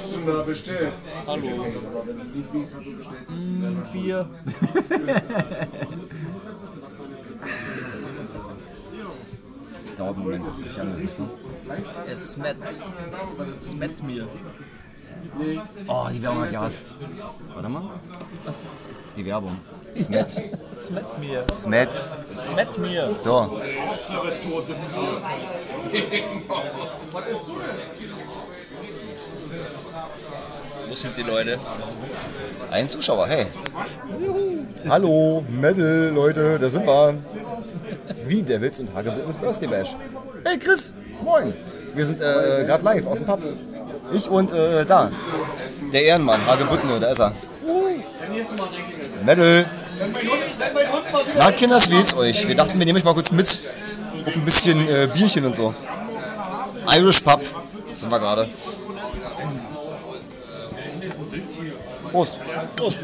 hast du denn da bestellt? Hallo. Bier. Dauert einen Moment, bis ich anrufe. Es schmeckt mir. Oh, die Werbung hat gehasst. Warte mal. Was? Die Werbung. Smet. Schmeckt mir. Smet. Schmeckt mir. So. Wo sind die Leute? Ein Zuschauer, hey. Hallo, Metal, Leute, da sind wir. Wie Devils und Hagebuttenes Birthday Bash. Hey Chris, moin. Wir sind gerade live aus dem Pub. Ich und da. Der Ehrenmann, Hagebuttene, da ist er. Metal. Na Kinders, wie ist euch? Wir dachten, wir nehmen euch mal kurz mit auf ein bisschen Bierchen und so. Irish Pub sind wir gerade. Prost. Prost.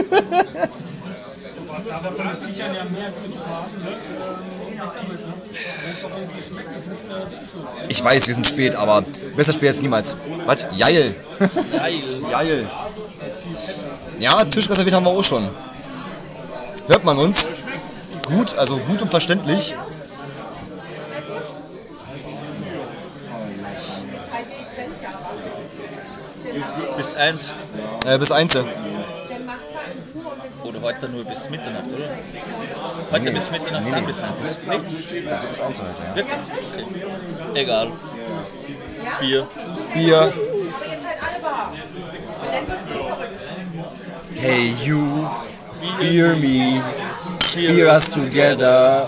Ich weiß, wir sind spät, aber besser spät als niemals. Was? Geil. Geil. Ja, Tisch reserviert haben wir auch schon. Hört man uns? Gut, also gut und verständlich. Bis 1. Bis 1. Oder heute nur bis Mitternacht, oder? Heute bis Mitternacht, dann bis 1. Bis 1 heute, ja. Wirklich? Okay. Egal. Bier. Bier. Hey you, hear me, hear us together.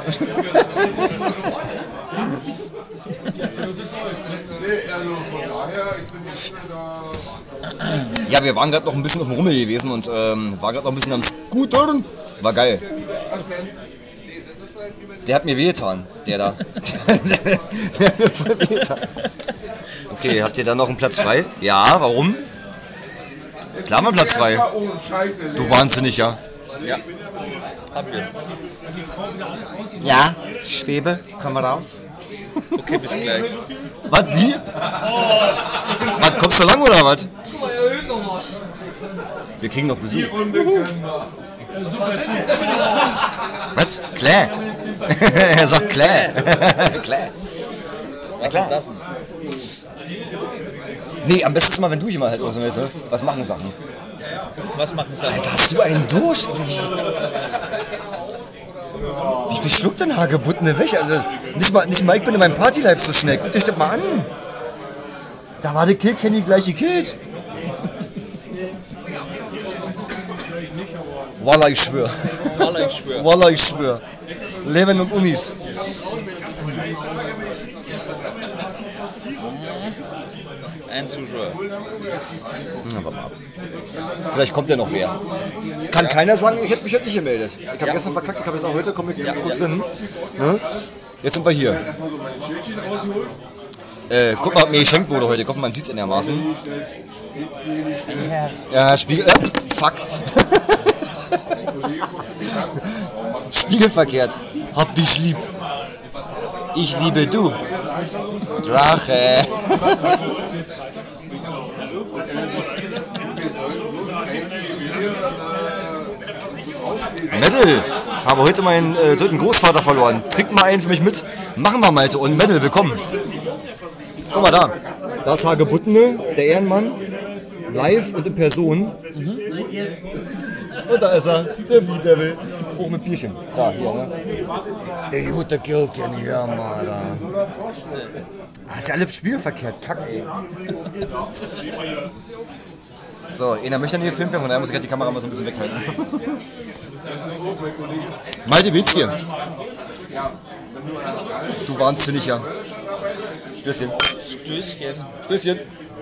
Ja, wir waren gerade noch ein bisschen auf dem Rummel gewesen und waren gerade noch ein bisschen am Scootern. War geil. Der hat mir wehgetan, der da. Der hat mir voll wehgetan. Okay, habt ihr da noch einen Platz frei? Ja, warum? Klar, mal Platz frei. Du Wahnsinniger. Ja. Haben wir. Ja, Schwebe, komm mal rauf. Okay, bis gleich. Was, wie? Was, kommst du lang oder was? Wir kriegen noch Besuch. Was? Klar. Er sagt klar. Klar. Ja, klar. Nee, am besten ist mal, wenn du jemand halt was willst, ne? Was machen Sachen? Was machen Sachen? Alter, hast du einen Durst? Wie viel schluckt denn Hagebuttene weg? Also, nicht mal ich bin in meinem Party-Life so schnell. Guck dich das mal an. Da war der Kill Kenny gleich gekillt. Wallah, ich schwör. Wallah, ich schwör. Wallah, ich schwör. Leben und Unis. Ein Zuschauer. Na, warte mal ab. Vielleicht kommt ja noch wer. Kann keiner sagen, ich hätte mich heute nicht gemeldet. Ich habe gestern verkackt, ich habe jetzt auch heute, komme ich kurz drin. Ne? Jetzt sind wir hier. Guck mal, was mir geschenkt wurde heute. Ich hoffe, man sieht es einigermaßen. Ja, Spiegel. Fuck. Spiegelverkehrt. Hab dich lieb. Ich liebe du. Drache. Metal, habe heute meinen dritten Großvater verloren. Trink mal einen für mich mit. Machen wir, Malte. Und Metal, willkommen. Guck mal da. Da ist Hagebuttene, der Ehrenmann. Live und in Person. Und da ist er, der V-Devil. Auch mit Bierchen. Da, hier, ne? Der gute Gilken hier, Mann. Das ist ja alles spiegelverkehrt. Kack, ey. So, einer möchte hier filmen, von daher muss ich die Kamera mal so ein bisschen weghalten. Malte, willst du hier? Du Wahnsinniger. Stößchen. Stößchen. Stößchen.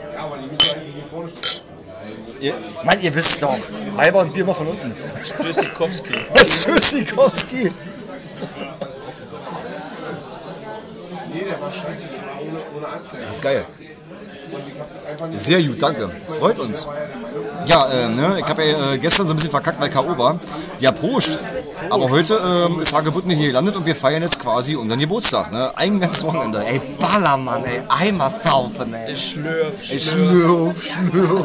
Mann, ihr wisst doch. Weiber und Bier mal von unten. Stößikowski. Stößikowski. Das ist geil. Sehr gut, danke. Freut uns. Ja, ne, ich habe ja gestern so ein bisschen verkackt, weil K.O. war. Ja, Prost. Aber heute ist Hagebutten hier gelandet und wir feiern jetzt quasi unseren Geburtstag. Ne? Ein ganzes Wochenende. Ey, Ballermann, ey. Eimer saufen, ey. Schlürf. Ey, schlürf.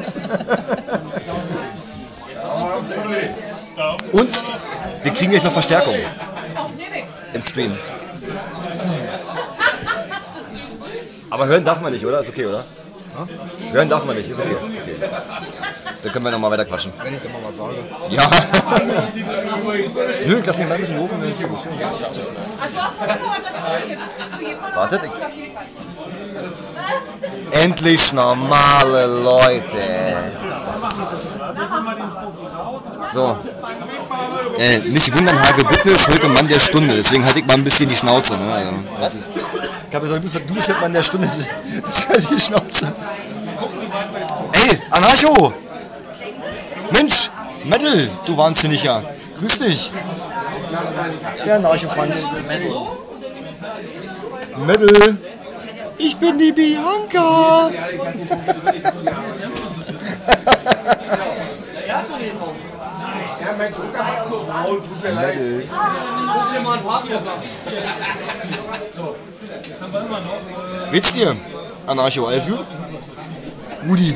Und wir kriegen gleich noch Verstärkung im Stream. Aber hören darf man nicht, oder? Ist okay, oder? Hören darf man nicht, ist okay. Dann können wir nochmal weiter quatschen. Wenn ich dir mal was sage. Ja. Nö, lass mich mal ein bisschen rufen. Wartet. Endlich normale Leute. So. Nicht wundern, Hagebutten ist heute Mann der Stunde. Deswegen halte ich mal ein bisschen die Schnauze. Ne? Also, was? Ich habe gesagt, du bist halt Mann der Stunde. Das halt die Schnauze. Ey, Anarcho! Mensch, Metal, du Wahnsinniger. Grüß dich. Der Anarcho-Fand. Metal. Ich bin die Bianca. Metal. Geht's dir, Anarcho? Alles gut? Rudi.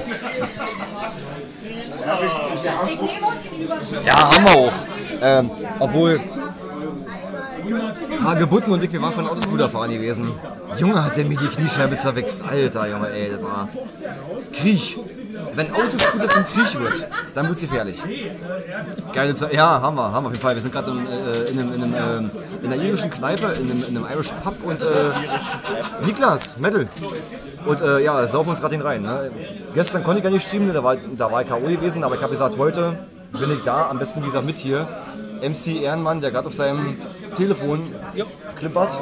Ja, haben wir auch. Obwohl Hagebutten und ich, wir waren von Autoscooter fahren gewesen. Junge, hat der mir die Kniescheibe zerwächst. Alter, Junge, ey, das war Krieg. Wenn Autoscooter zum Krieg wird, dann wird's gefährlich. Geile Zeit. Ja, haben wir auf jeden Fall. Wir sind gerade in einer irischen Kneipe, in einem Irish Pub und Niklas, Metal. Und ja, saufen uns gerade den rein. Ne? Gestern konnte ich gar nicht streamen, da war ich K.O. gewesen, aber ich habe gesagt, heute bin ich da, am besten wie gesagt mit hier. MC Ehrenmann, der gerade auf seinem Telefon klippert.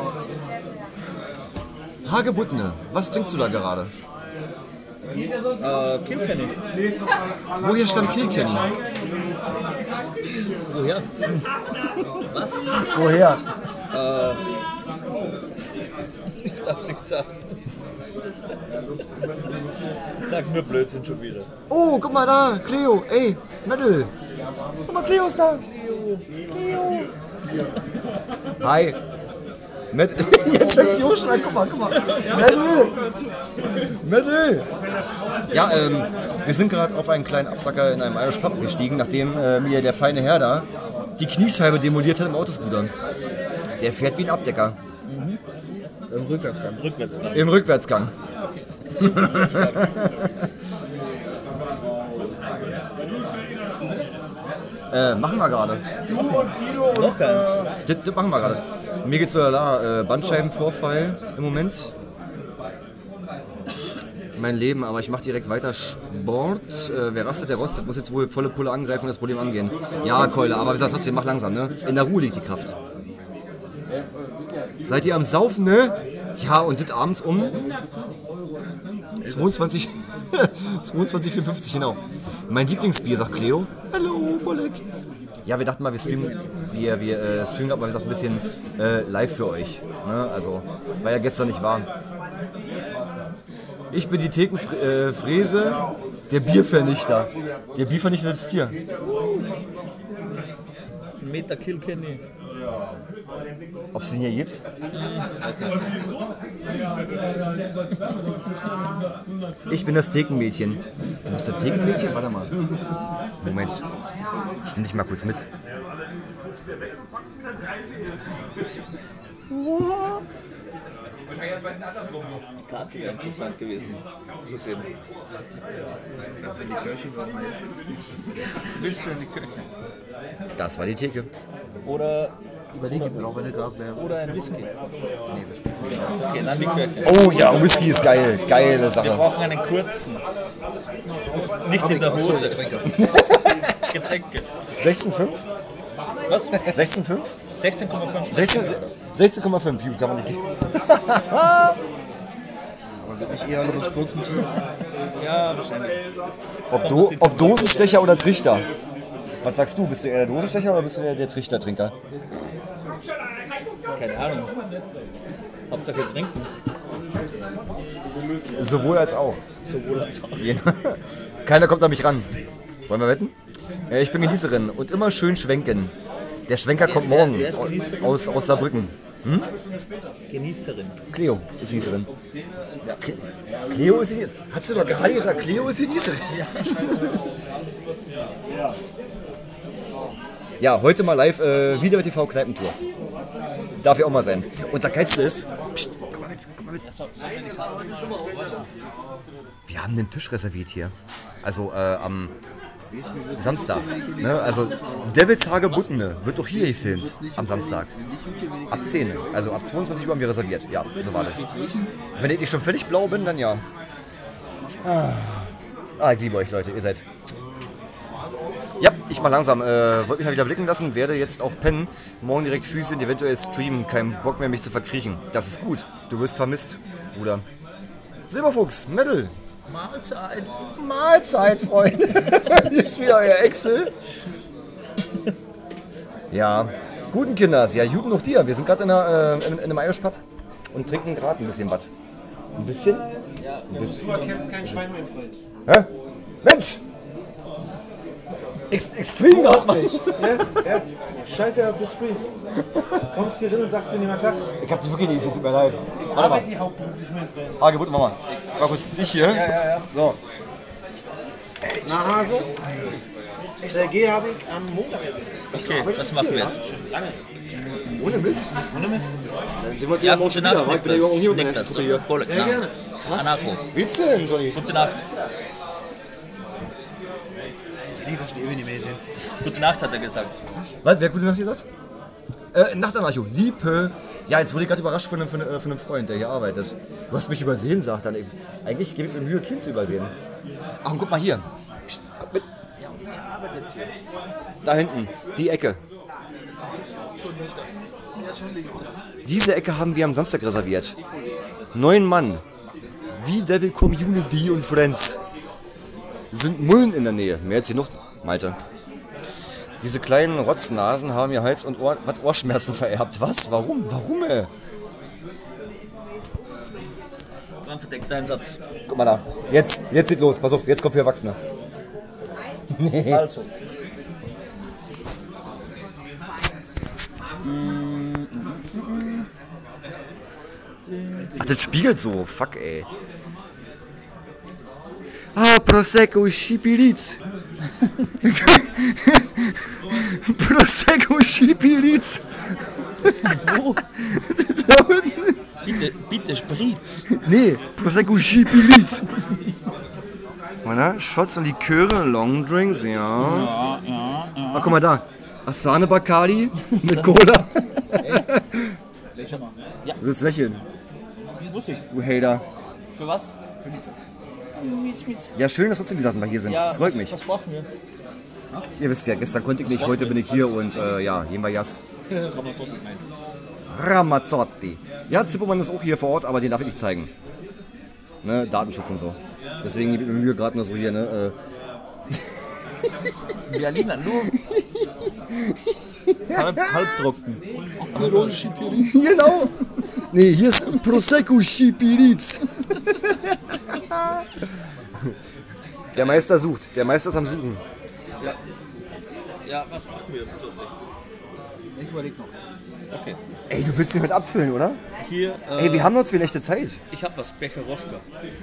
Hagebuttene, was trinkst du da gerade? Kilkenny. Woher stammt Kilkenny? Woher? Was? Woher? Ich darf nichts sagen. Ich sag nur Blödsinn schon wieder. Oh, guck mal da, Cleo, ey, Metal. Guck mal, Cleo ist da. Cleo. Hi. Jetzt fängt sie auch schon an, guck mal. Metal. Ja, wir sind gerade auf einen kleinen Absacker in einem Irish Pub gestiegen, nachdem mir der feine Herr da die Kniescheibe demoliert hat im Autoscooter. Der fährt wie ein Abdecker. Im Rückwärtsgang. Im Rückwärtsgang. Machen wir gerade. Noch keins. Das machen wir gerade. Mir geht's so Bandscheibenvorfall im Moment. Mein Leben, aber ich mache direkt weiter Sport. Wer rastet, der rostet. Muss jetzt wohl volle Pulle angreifen und das Problem angehen. Ja, Keule, aber wie gesagt, trotzdem, mach langsam, ne? In der Ruhe liegt die Kraft. Seid ihr am Saufen, ne? Ja, und das abends um 22:54, genau. Mein Lieblingsbier, sagt Cleo. Hallo, Bolek. Ja, wir dachten mal, wir streamen streamen mal, wie gesagt, ein bisschen live für euch. Ne? Also, war ja gestern nicht wahr. Ich bin die Thekenfräse, der Biervernichter. Der Biervernichter sitzt hier. Meter Kilkenny. Ob es den hier gibt? Ich bin das Thekenmädchen. Du bist das Thekenmädchen? Warte mal. Moment. Ich nehme dich mal kurz mit. Die Karte wäre interessant gewesen zu sehen. Bist du in die Kirche? Das war die Theke. Oder Überlege mir auch, wenn du Glas wärst. Oder ein Whisky. Nee, das geht's nicht. Okay, dann die Kirche. Oh ja, Whisky ist geil. Geile Wir Sache. brauchen einen kurzen. Nicht in der Hose. Getränke. 16,5? Was? 16,5? 16,5. 16,5. Gut, sagen wir nicht. Aber sind nicht eher nur das kurzen Team? Ja, wahrscheinlich. Ob Dosenstecher oder Trichter? Was sagst du? Bist du eher der Dosenstecher oder bist du eher der Trichtertrinker? Keine Ahnung. Hauptsache trinken. Sowohl als auch. Sowohl als auch. Keiner kommt an mich ran. Wollen wir wetten? Ich bin Genießerin und immer schön schwenken. Der Schwenker kommt morgen Wer ist Genießerin? aus Saarbrücken. Genießerin. Cleo ist Genießerin. Ja, Cleo ist Genießerin. Hat sie doch gerade gesagt, Cleo ist Genießerin. Ja, heute mal live wieder mit TV Kneipentour. Darf ja auch mal sein. Und das Geilste ist, pst, guck mal mit. Wir haben den Tisch reserviert hier. Also am Samstag. Ne? Also Devils Hagebuttene wird doch hier gefilmt am Samstag. Ab 10. Also ab 22 Uhr haben wir reserviert. Ja, so war das. Wenn ich nicht schon völlig blau bin, dann ja. Ich liebe euch, Leute. Ihr seid. Ja, ich mach langsam. Wollte mich mal wieder blicken lassen. Werde jetzt auch pennen. Morgen direkt Füße und eventuell streamen. Kein Bock mehr, mich zu verkriechen. Das ist gut. Du wirst vermisst, Bruder. Silberfuchs, Metal. Mahlzeit, Freunde. Hier ist wieder euer Excel. Ja, guten Kinders. Ja, Juden noch dir. Wir sind gerade in einem Irish Pub und trinken gerade ein bisschen was. Ein bisschen? Ja. Ein bisschen. Du erkennst kein Schwein, mein Freund. Hä? Mensch! Extreme gerade mal. Ja. Scheiße, du streamst. Kommst hier rein und sagst mir nicht mal Tag. Ich hab dich wirklich nicht gesehen, tut mir leid. Ich arbeite die hauptberuflich, mein Freund. Hagebutt, Mama. Frag uns dich hier. Ja. So. Na, Hase? Der G habe ich am Montag essen. Okay, was machen wir jetzt? Ohne Mist? Ohne Mist. Dann sehen wir uns Ja, ja morgen gute schon wieder. Nacht, Ich bin ja überhaupt hier und meine Niklas. Kuppe hier. Sehr gerne. Krass. Anako. Wie geht's dir denn, Johnny? Gute Nacht. Den verstehe ich nicht mehr sehen. Gute Nacht, hat er gesagt. Was? Wer gute Nacht gesagt? Nachtanarcho. Liebe. Ja, jetzt wurde ich gerade überrascht von einem Freund, der hier arbeitet. Du hast mich übersehen, sagt er. Eigentlich gebe ich mir Mühe, Kind zu übersehen. Ach, und guck mal hier. Psst, komm mit. Da hinten, die Ecke. Diese Ecke haben wir am Samstag reserviert. 9 Mann. Wie Devil Community und Friends. Sind Mullen in der Nähe. Mehr als hier noch, Malte. Diese kleinen Rotznasen haben ihr Hals- und Ohrschmerzen vererbt. Was? Warum? Warum, ey? Dann verdeckt deinen Satz. Guck mal da. Jetzt geht los. Pass auf, jetzt kommt für Erwachsene. Also. Ach, das spiegelt so. Fuck, ey. Ah, Prosecco Schipiliz. Prosecco Schipiliz. Wo? Bitte Spritz. Nee, Prosecco Schipiliz. Meine Shots und Liköre, Longdrinks, ja. Ah, guck mal da. Asane Bacardi mit Cola. Lächel mal. Ja, Du willst lächeln, wusste ich. du Hater. Für was? Für Mieze. Mietz. Ja, schön, dass trotzdem die Sachen mal hier sind. Ja, Freut mich. Was brauchen wir? Ihr wisst ja, gestern konnte ich nicht, heute bin ich hier und ja, gehen wir Jas. Ramazzotti, nein. Ramazzotti. Ja, Zippermann ist auch hier vor Ort, aber den darf ich nicht zeigen. Ne, Datenschutz und so. Deswegen gebe ich mir Mühe gerade nur so hier, ne. Berliner Luft. Halbtrocken. Genau. Nee, hier ist Prosecco Schipiliz. Der Meister sucht. Der Meister ist am Suchen. Ja, was machen wir? Ich überleg noch. Okay. Ey, du willst den mit abfüllen, oder? Hier, Ey, wir haben noch 2 Nächte Zeit. ich hab was, Becherowka.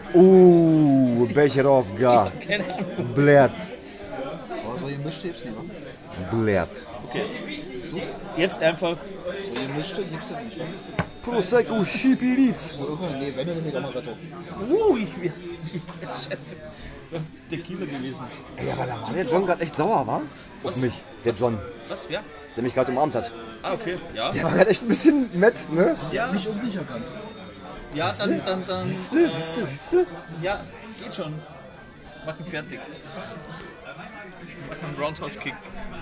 Becherovka. Keine Ahnung. Blärt. Aber so gemischte gibt's nicht, wa? Blärt. Okay. Jetzt einfach. So gemischte gibt's ja nicht, wa? Prosecco Schipiliz. Nee, wenn dann mit Amaretto. Ich bin. Scheiße. Tequila gewesen. Ey, aber da war der John gerade echt sauer, war? Auf mich, der John, Was? Ja? der mich gerade umarmt hat. Ah, okay. Ja. Der war gerade echt ein bisschen nett, ne? Ja, Mich auch nicht erkannt. ja dann. Siehst du? Ja, geht schon. Mach ihn fertig. Mach einen Roundhouse-Kick.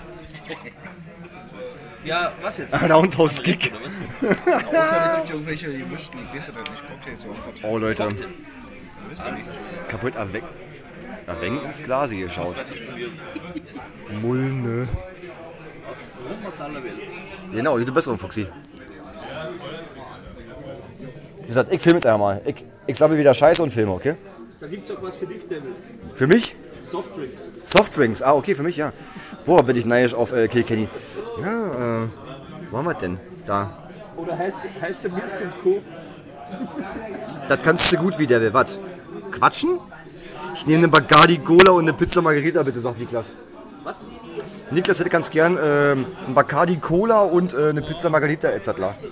Ja, was jetzt? Roundhouse-Kick. Oder was? Außer natürlich irgendwelche gemischten, ich weiß ja nicht, Cocktails oder was. Oh, Leute. Das wisst ihr nicht. Kaputt erwenkt ins Glas geschaut. Das ist schon wieder Mulne. aus aller Welt. Genau, du bist auch Fuchsi. Wie gesagt, ich filme jetzt einmal. Ich sammle wieder Scheiße und filme, okay? Da gibt's auch was für dich, Devil. Für mich? Softdrinks. Softdrinks, ah, okay, für mich, ja. Boah, bin ich neidisch auf Kilkenny. Ja, wo haben wir denn? Da. Oder heiße Milch und Co. Das kannst du gut wie der will. Was? Quatschen? Ich nehme eine Bacardi Cola und eine Pizza Margherita, bitte, sagt Niklas. Was? Niklas hätte ganz gern ein Bacardi Cola und eine Pizza Margherita, etc.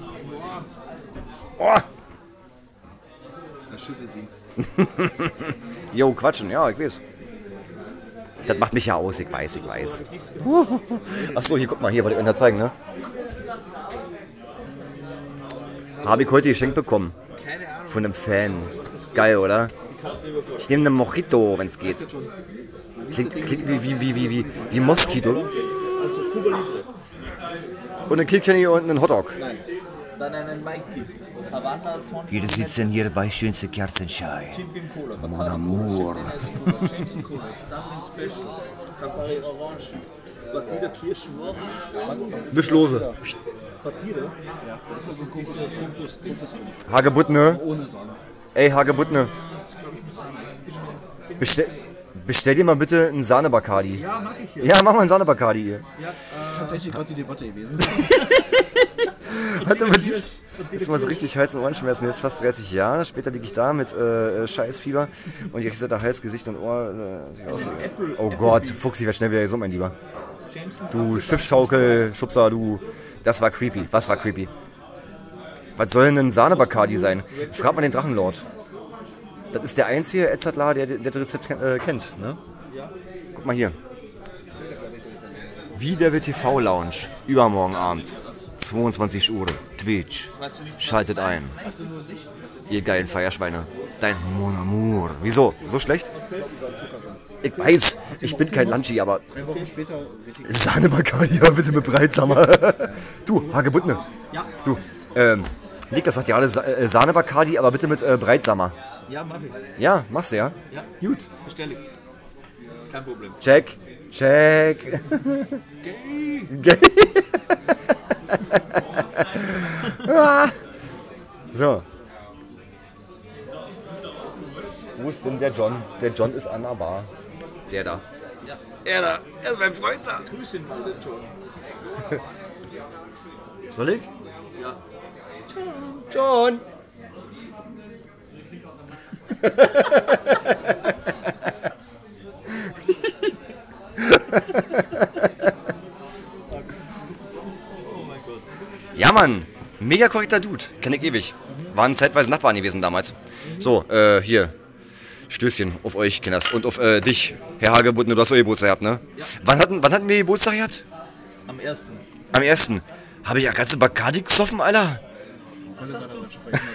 Oh! Das schüttelt ihn. Jo, quatschen, ja, ich weiß. Das macht mich ja aus, ich weiß. Achso, hier, guck mal, hier wollte ich euch zeigen, ne? Habe ich heute geschenkt bekommen. Von einem Fan. Geil, oder? Ich nehme einen Mojito, wenn es geht. Klingt wie Moskito. Und ein Kilkenny und einen Hotdog. Dann einen Mikey. Havanna, Tonti. Wir sitzen hier bei schönste Kerzenschein. Mon amour. Jameson Cola. Dublin Special. Campari Orange. Batida Kirschwurm. Mischlose. Batida? Ja. Das ist diese Kompost. Hagebuttne. Ohne Sahne. Ey, Hagebuttne. Bestell dir mal bitte einen Sahne-Bacardi. Ja, mach ich hier. Ja, mach mal einen Sahne-Bacardi hier. Ja, Tatsächlich gerade die Debatte gewesen. Hat im Prinzip ist mal so richtig Hals- und Ohrenschmerzen. Jetzt fast 30 Jahre. Später liege ich da mit Scheißfieber und ich hatte Hals, Gesicht und Ohr. Oh Gott, Fuchs, ich werde schnell wieder gesund, mein Lieber. Du Schiffsschaukel, Schubser, du. Das war creepy. Was war creepy? Was soll denn ein Sahne-Bacardi sein? Frag mal den Drachenlord. Das ist der einzige Edzardler, der das Rezept kennt. Ne? Guck mal hier. Wie der TV Lounge. Übermorgen Abend. 22 Uhr. Twitch. Schaltet ein. Ihr geilen Feierschweine. Dein Mon Amour. Wieso? So schlecht? Ich weiß, ich bin kein Lunchi, aber 3 Wochen später richtig. Sahne-Bacardi, ja, bitte mit Breitsamer. Du, Hagebuttne. Ja. Du, Niklas sagt ja alle Sahne-Bacardi, aber bitte mit Breitsamer. Ja, mach ich. Ja, machst du ja? Ja. Gut. Bestell ich. Kein Problem. Check. Gay. So. Wo ist denn der John? Der John ist an der Bar. Der da. Ja. Er da. Er ist mein Freund da. Grüße in Walden, John. Soll ich? Ja. John. Ja, Mann. Mega korrekter Dude. Kenn ich ewig. Waren zeitweise Nachbarn gewesen damals. So, hier. Stößchen auf euch, Kinders. Und auf dich, Herr Hagebuttne. Du hast auch Geburtstag gehabt, ne? Ja. Wann hatten wir Geburtstag gehabt? Am 1. Am 1. Habe ich ja ganze Bacardi gesoffen, Alter. Was hast du?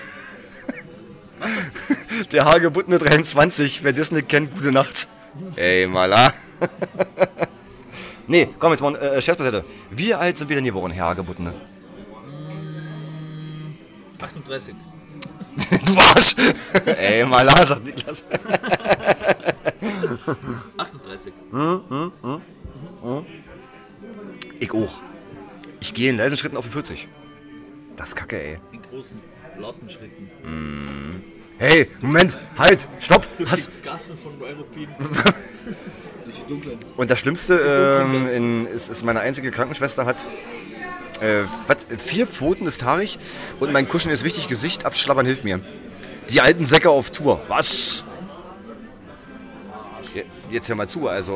Der Hagebuttne 23. Wer das nicht kennt, gute Nacht. Ey, Mala. Nee, komm, jetzt mal Scherz beiseite. Wie alt sind wir denn geworden, Herr Hagebuttne? 38. Du Arsch! Ey, Mala, sagt Niklas. 38. Ich auch. Ich gehe in leisen Schritten auf die 40. Das ist kacke, ey. In großen, lauten Schritten. Hey, Moment, halt, stopp! Durch die Gassen von European. Durch die dunklen. Und das Schlimmste ist meine einzige Krankenschwester hat 4 Pfoten ist haarig und mein Kuschen ist wichtig, Gesicht abschlabbern hilft mir. Die alten Säcke auf Tour. Was? Jetzt hör mal zu, also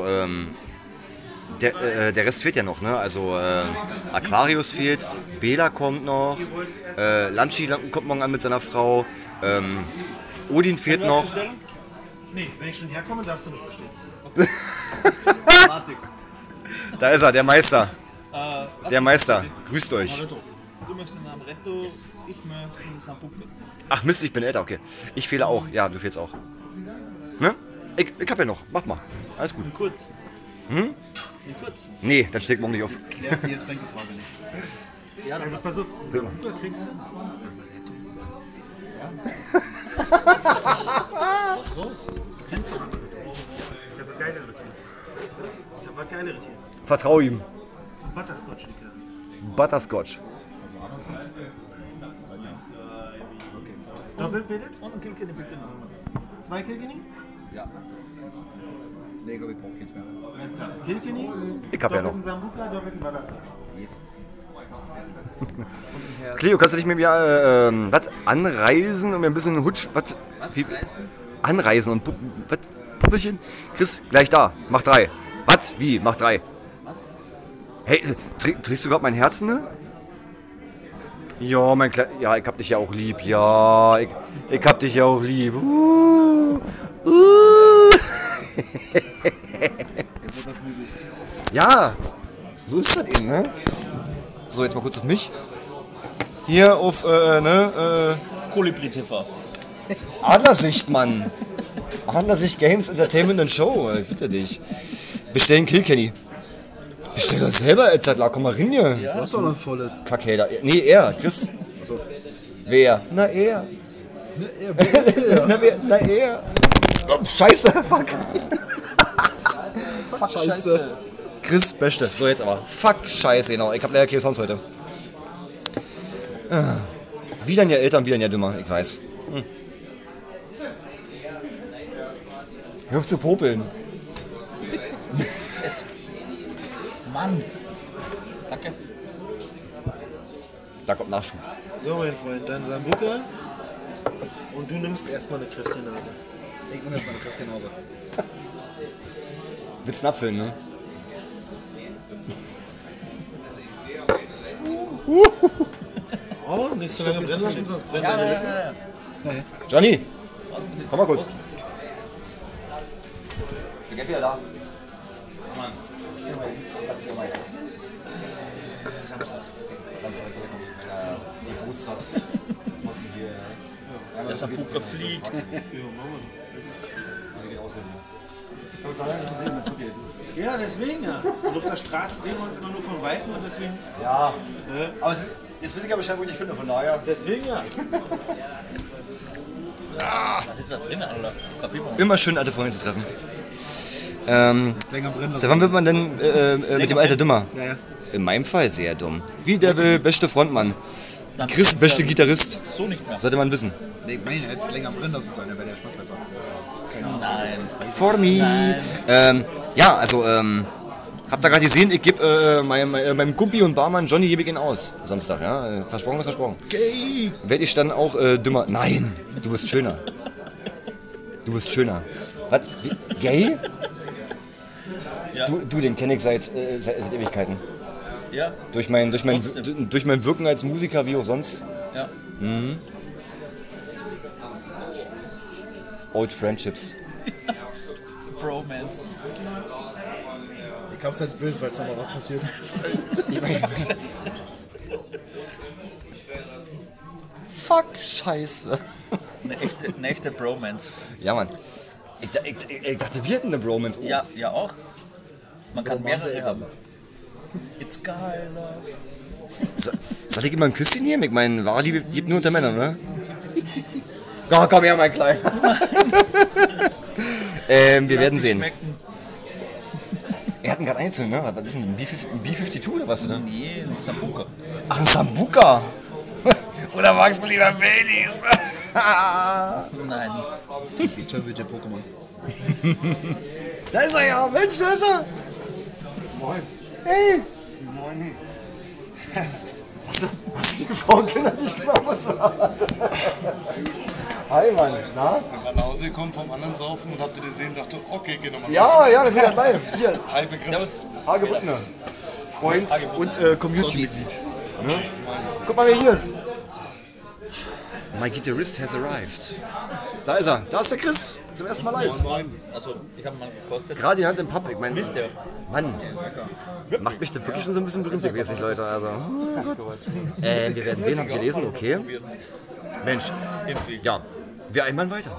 der Rest fehlt ja noch, ne? Also Aquarius fehlt, Bela kommt noch, Lanchi kommt morgen an mit seiner Frau, Odin fehlt noch. Nee, wenn ich schon herkomme, darfst du nicht bestellen. Da ist er, der Meister. Der Meister, grüßt euch. Du möchtest einen Amaretto, ich möchte einen Sambuca. Ach Mist, ich bin älter, okay. Ich fehle auch, ja, du fehlst auch. Ne? Ich hab ja noch, mach mal. Alles gut. Einen kurzen. Einen kurzen. Nee, dann steht morgen nicht auf. Der die Getränkefrage nicht. Ja, dann pass auf. So. Du kriegst du. Was ist los? Kennst du? Der war geilere Tier. Der war geilere Tier. Vertrau ihm. Butterscotch, Digga. Butterscotch. Doppelbildet und ein Kilkenny bitte noch. 2 Kilkenny? Ja. Nee, glaube ich brauche keins mehr. Kilkenny? Ich hab ja noch. Doppelten Sambuca, doppelten Ballast. Cleo, kannst du nicht mit mir anreisen und mir ein bisschen Hutsch... Was? Anreisen und was? Puppelchen? Chris, gleich da. Mach 3. Was? Wie? Mach 3. Was? Hey, trägst du gerade mein Herz, ne? Ja, mein Kleiner... Ja, ich hab dich ja auch lieb. Ja, ich hab dich ja auch lieb. Ja, so ist das eben, ne? So, jetzt mal kurz auf mich. Hier auf, Kolibri TV. Adlersicht, Mann. Adlersicht Games, Entertainment and Show. Bitte dich. Bestellen Kilkenny. Bestell das selber, Edzardler. Komm mal rein hier. Du hast doch noch ein volles. Kackhater. Nee, er, Chris. Achso. Wer? Na, er. Wer ist der? Na, wer? Na, er. Oh, Scheiße, fuck. Fuck, Scheiße. Chris, Beste. So, jetzt aber. Fuck, Scheiße, genau. Ich hab leider keine Sounds heute. Wieder ein Jahr älter und wieder ein Jahr dümmer, ich weiß. Hör auf zu popeln. Mann. Danke. Da kommt Nachschub. So, mein Freund, dann Sambuca. Und du nimmst erstmal eine Kräftenase. Ich nehme jetzt mal eine Kräftenhause. Willst du abfüllen, ne? Oh, nicht so lange brennen lassen, sonst brennt der Lippen. Johnny, komm mal kurz. Ich bin wieder da. Samstag. Der Sambuca fliegt. Ja, deswegen ja. Und auf der Straße sehen wir uns immer nur von Weitem und deswegen. Ja, aber jetzt weiß ich ja Bescheid, wo ich dich finde, von daher. Deswegen ja. Was ist da drin, Alter? Kaffeebombe. Immer schön, alte Freunde zu treffen. Seit wann wird man denn mit dem Alter dümmer? Ja, ja. In meinem Fall sehr dumm. Wie der will, beste Frontmann. Chris, beste Gitarrist. So nicht mehr. Sollte man wissen. Nee, ich meine, jetzt länger brennen lassen sein, dann wäre der Geschmack besser. Nein. For me. Ja, also, habt ihr gerade gesehen, ich gebe meinem Kumpi und Barmann Johnny gebe ich ihn aus. Samstag, ja. Versprochen ist versprochen. Gay! Werde ich dann auch dümmer? Nein, du bist schöner. Du bist schöner. Was? Wie? Gay? Ja. Du, den kenne ich seit Ewigkeiten. Ja. Durch mein Trotzdem. Wirken als Musiker, wie auch sonst. Ja. Old Friendships. Bromance. Ich hab's als Bild, weil es aber was passiert. Ich mein, fuck, Scheiße. Eine echte Bromance. Ja, Mann. Ich dachte, wir hätten eine Bromance. Oh. Ja, auch. Man kann Bromance mehrere Elsa. haben. It's geil, love. Soll ich immer ein Küsschen nehmen? Ich meine, wahre Liebe gibt nur unter Männern, oder? Oh, komm her, mein Kleiner. Wir werden sehen. Schmecken. Er hat ihn gerade einzeln, ne? Was ist denn ein B-52 oder was, oder? Nee, ein Sambuca. Ach, ein Sambuca. Oder magst du lieber Baileys? Nein. Die Töpfe der Pokémon. Da ist er ja, Mensch, da ist er. Moin. Hey. Moin. Hast du die Frau und Kinder nicht gemacht? Hi, Mann. Na? Ich bin nach Hause gekommen vom anderen Saufen und hab dir gesehen und dachte, okay, geh nochmal Ja, ja, wir sind ja live. Hier, Hi, ich bin Chris. Hage Buttner. Freund und Community-Mitglied. Ne? Guck mal, wer hier ist. My guitarist has arrived. Da ist er. Da ist der Chris. Zum ersten Mal live. Also, ich habe mal gekostet. Gerade die Hand im Pub. Ich meine, Wisst ihr? Mann, macht mich das wirklich schon so ein bisschen berühmt, ich weiß nicht, Leute. Also, oh Gott. Wir werden sehen, habt ihr gelesen, okay. Mensch, Irgendwie. ja, wir ein Mann weiter.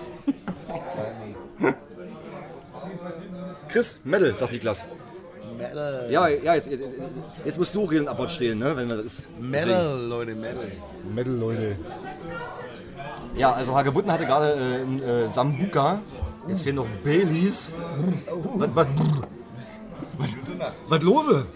Chris, Metal, sagt Niklas. Metal. Ja, jetzt musst du auch reden, Abbott stehlen, ne, wenn wir das ist. Metal, Leute, Metal. Metal, Leute. Ja, also Hagebutten hatte gerade ein Sambuca. Jetzt fehlen noch Baileys. Was lose?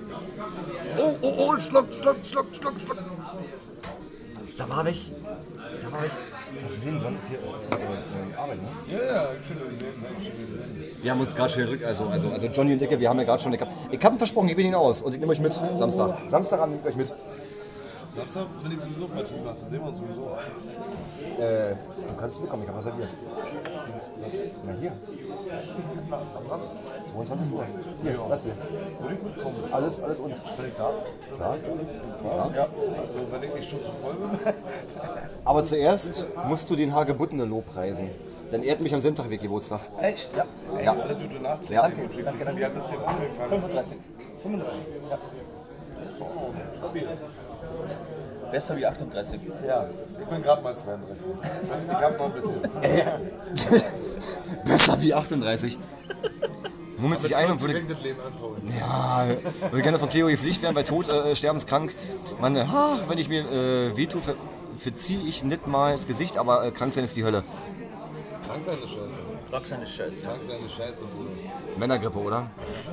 Oh, Schluck. Da war weg. Da war ich. Hast du gesehen, John ist hier Arbeit, ne? Ja, ich finde das. Wir haben uns gerade schon gedrückt, also Johnny und wir haben ja gerade schon. Ich hab ihm versprochen, ich bin ihn aus und ich nehme euch mit. Samstag. Samstagabend nehme ich euch mit. Samstag bin ich sowieso auf mein Team, das sehen wir uns sowieso. Du kannst mitkommen, ich habe reserviert. Na hier. Am Samstag. 22 Uhr. Hier, das hier. Würde ich mitkommen? Alles uns. Wenn ich darf? Ja. Also, wenn ich nicht schon zu voll bin. Aber zuerst musst du den Hagebuttene lobpreisen. Denn er hat mich am selben Tag Geburtstag. Echt? Ja. Ja. Alle gute Nacht. Ja. Danke. Wie alt bist du angefangen? 35. 35? Ja. Stabil. Besser wie 38. Ja, ich bin gerade mal 32. Ich hab noch ein bisschen. Besser wie 38. Murmelt sich ein und würde. Das Leben anbauen. Ja, würde gerne von Cleo gepflegt werden, bei Tod, sterbenskrank. Man, wenn ich mir wehtue, verziehe ich nicht mal das Gesicht, aber krank sein ist die Hölle. Krank sein ist scheiße. Krank sein ist scheiße. Krank sein ist scheiße, Bruder. Männergrippe, oder?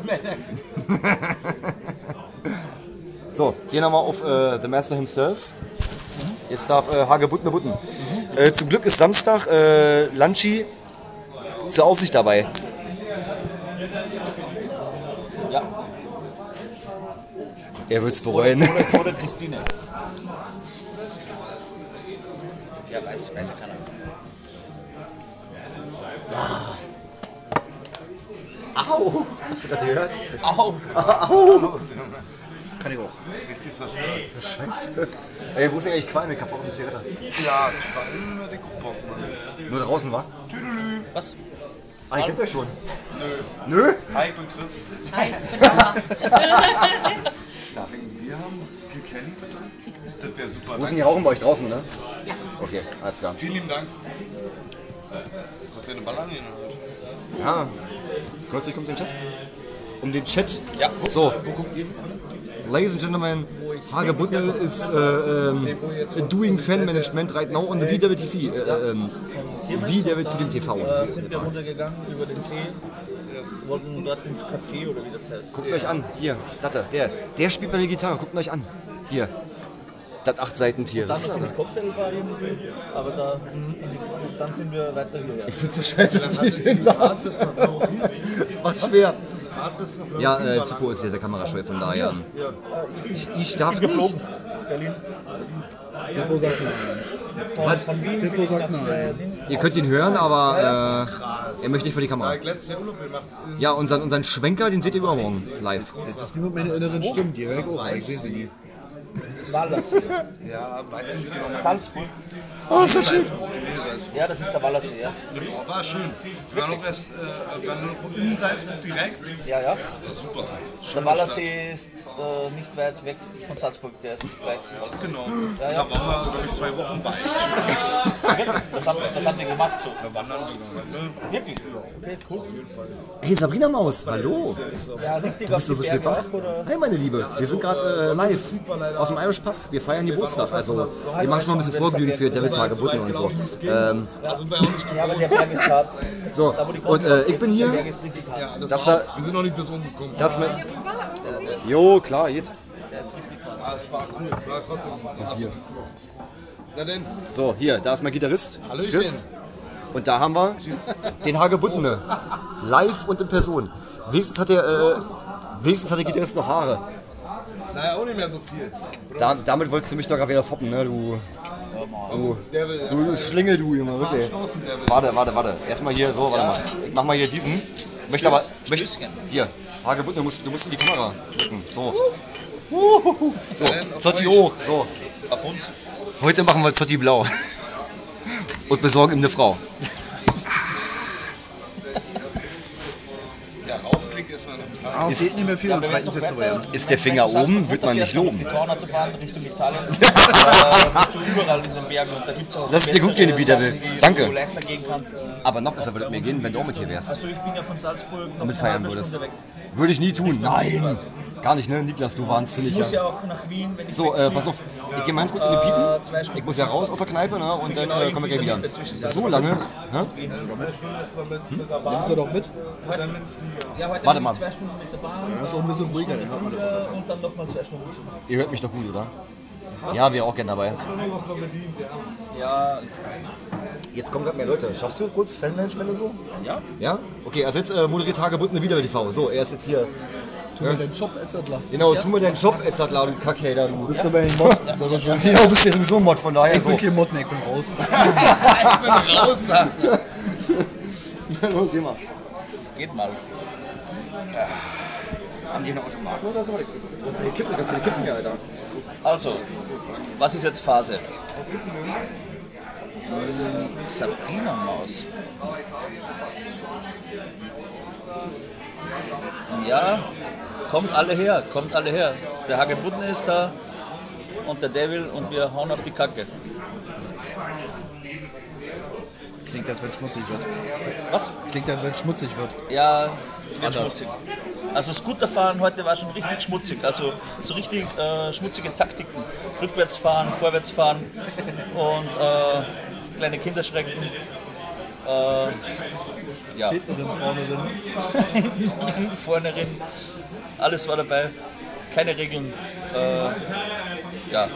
So, hier nochmal auf The Master himself. Jetzt darf Hagebuttene Butten. Zum Glück ist Samstag Lunchi zur Aufsicht dabei. Ja. Er wird's bereuen. Oder Christine. Ja, weiß keiner. Au! Hast du gerade gehört? Au! Au! Kann ich auch. Richtig zerstört. Scheiße. Ey, wo ist denn eigentlich Qualm? Ich hab auch eine Zigarette. Ja, ich war immer der Bock, Mann. Nur draußen, wa? Tüdelü. Was? Ah, ihr kennt euch schon. Nö. Nö? Hi, ich bin Chris. Hi, ich bin Mama. Darf ich ein Bier haben? Viel Candy bitte? Das wäre super. Wo ist denn die Rauchen bei euch draußen, ne? Ja. Okay, alles klar. Vielen lieben Dank. Hat eine Ball angehen? Ja. Kommst du in den Chat? Um den Chat? Ja. So. Ladies and Gentlemen, Hagebuttene is doing Fan Management right now on the VDW TV. VDW zu dem TV. Da sind wir runtergegangen über den See, wollten dort ins Café oder wie das heißt. Guckt euch an, hier, der spielt bei der Gitarre, guckt euch an. Hier, das 8-Seiten-Tier. Dann noch in die Cocktailbar irgendwie, aber da, dann sind wir weiter hierher. Ich find's so scheiße, dass ich den darf. Macht schwer. Ja, Zippo ist sehr kamerascheu, von daher. Ich darf nicht. Berlin. Zippo sagt nein. Von Wien Zippo sagt nein. Ihr könnt ihn hören, aber er möchte nicht vor die Kamera. Ich letztes Jahr Urlaub gemacht. Ja, unseren Schwenker, den seht ihr übermorgen live. Das ist wie mit meiner inneren Stimme, die höre ich auch, aber ich sehe sie nie. Wallersee. Ja, weiß ich nicht genau. Salzburg. Oh, ist das schön. Ja, das ist der Wallersee, ja. War schön. Wir waren auch erst in Salzburg direkt. Ja, ja. Das war super. Der Schöne Wallersee ist nicht weit weg von Salzburg, der ist weit raus. Stadt. Genau. Ja, ja. Da waren wir, glaube ich, 2 Wochen bei. Echt Das haben wir gemacht so. Da wandern gegangen. Ne? Wirklich? Okay, cool. Hey, Sabrina Maus, hallo. Ja, richtig. Du bist doch so schnippach. Hi, meine Liebe. Wir sind gerade live aus dem Irish Pub. Wir feiern Geburtstag. Also, wir machen schon mal ein bisschen Vorglühen für Devils Hagebutten und so. Ja, aber der Berg ist hart. So, und ich bin hier. Der Berg ist richtig hart. Das da, Wir sind noch nicht bis oben gekommen. das mit. Jo, klar, geht. Der ist richtig hart. Ah, es war cool. War trotzdem absolut cool. Na denn, So, hier, da ist mein Gitarrist. Hallöchen. Chris. Und da haben wir den Hagebuttene. Live und in Person. Wenigstens hat der Gitarrist noch Haare. naja, auch nicht mehr so viel. Damit wolltest du mich doch gerade wieder foppen, ne? Du Schlingel, du Junge, wirklich. Stoßen, der will. Warte. Erstmal hier so, warte mal. Ich mach mal hier diesen. Hier, Hagebuttene, du musst in die Kamera drücken. So. So, Zotti hoch. So. Auf uns. Heute machen wir Zotti blau. Und besorgen ihm eine Frau. Ja, rauchen klingt erstmal noch. Aber es geht nicht mehr viel, am zweiten Set zu werden. Ist der Finger oben, wird man nicht loben. Die Tornautobahn Richtung Italien. Bist du überall in den Bergen und da gibt es auch Lass es dir gut gehen, wie der will. Danke. Wo du leichter gehen kannst. Aber noch besser würde es mir gehen, wenn du auch mit hier wärst. Also ich bin ja von Salzburg noch Mit feiern eine würdest. Stunde weg. Würde ich nie tun. Nein. Gar nicht, ne? Niklas, du wahnsinnig. Ich muss ja auch nach Wien, wenn ich So, wegfliege. pass auf. Ich gehe mal ganz kurz in den Piepen. 2 Stunden. Ich muss ja raus aus der Kneipe, ne? Und dann kommen wir gleich wieder. So lange. Hä? Nimmst du doch mit? Ja, heute Warte bin mal. ich 2 Stunden mit der Bahn Das ist auch ein bisschen ruhiger, dann hört man das besser. und dann nochmal 2 Stunden zu. Ihr hört mich doch gut, oder? Ja, wir auch gerne dabei. Das wird nur noch bedient, ja. Ja. Jetzt kommen gerade mehr Leute. Schaffst du kurz Fanmanagement und so? Ja? Ja? Okay, also jetzt moderiert Hagebutten wieder TV. So, er ist jetzt hier. Tu mir deinen Job, etc. Genau, tu mir deinen Job, etc. Du Kackhater, du. Bist du bei den Mod? Sag mal schon. Ja, du bist ja sowieso ein Mod, von daher Ich so. bin kein Mod mehr, ich bin raus. Ich bin raus. Los, geh mal. Geht mal. Haben die einen Automaten oder so? Die kippen mir, Alter. Also, was ist jetzt Phase? Sabrina-Maus. Ja, kommt alle her, kommt alle her. Der Hagebutten ist da und der Devil und wir hauen auf die Kacke. Klingt, als wenn es schmutzig wird. Was? Klingt, als wenn es schmutzig wird. Ja, wird Anders. schmutzig. Also Scooterfahren heute war schon richtig schmutzig. Also so richtig schmutzige Taktiken. Rückwärts fahren, vorwärts fahren und kleine Kinder schrecken. Ja. Hinten vorne drin. Vorne rein. Alles war dabei. Keine Regeln. Ja.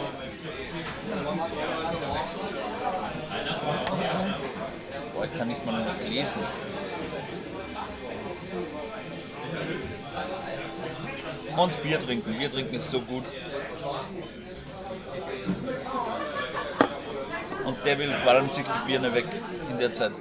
Boah, ich kann nicht mal lesen. Und Bier trinken. Bier trinken ist so gut. Und Devil qualmt sich die Birne weg in der Zeit.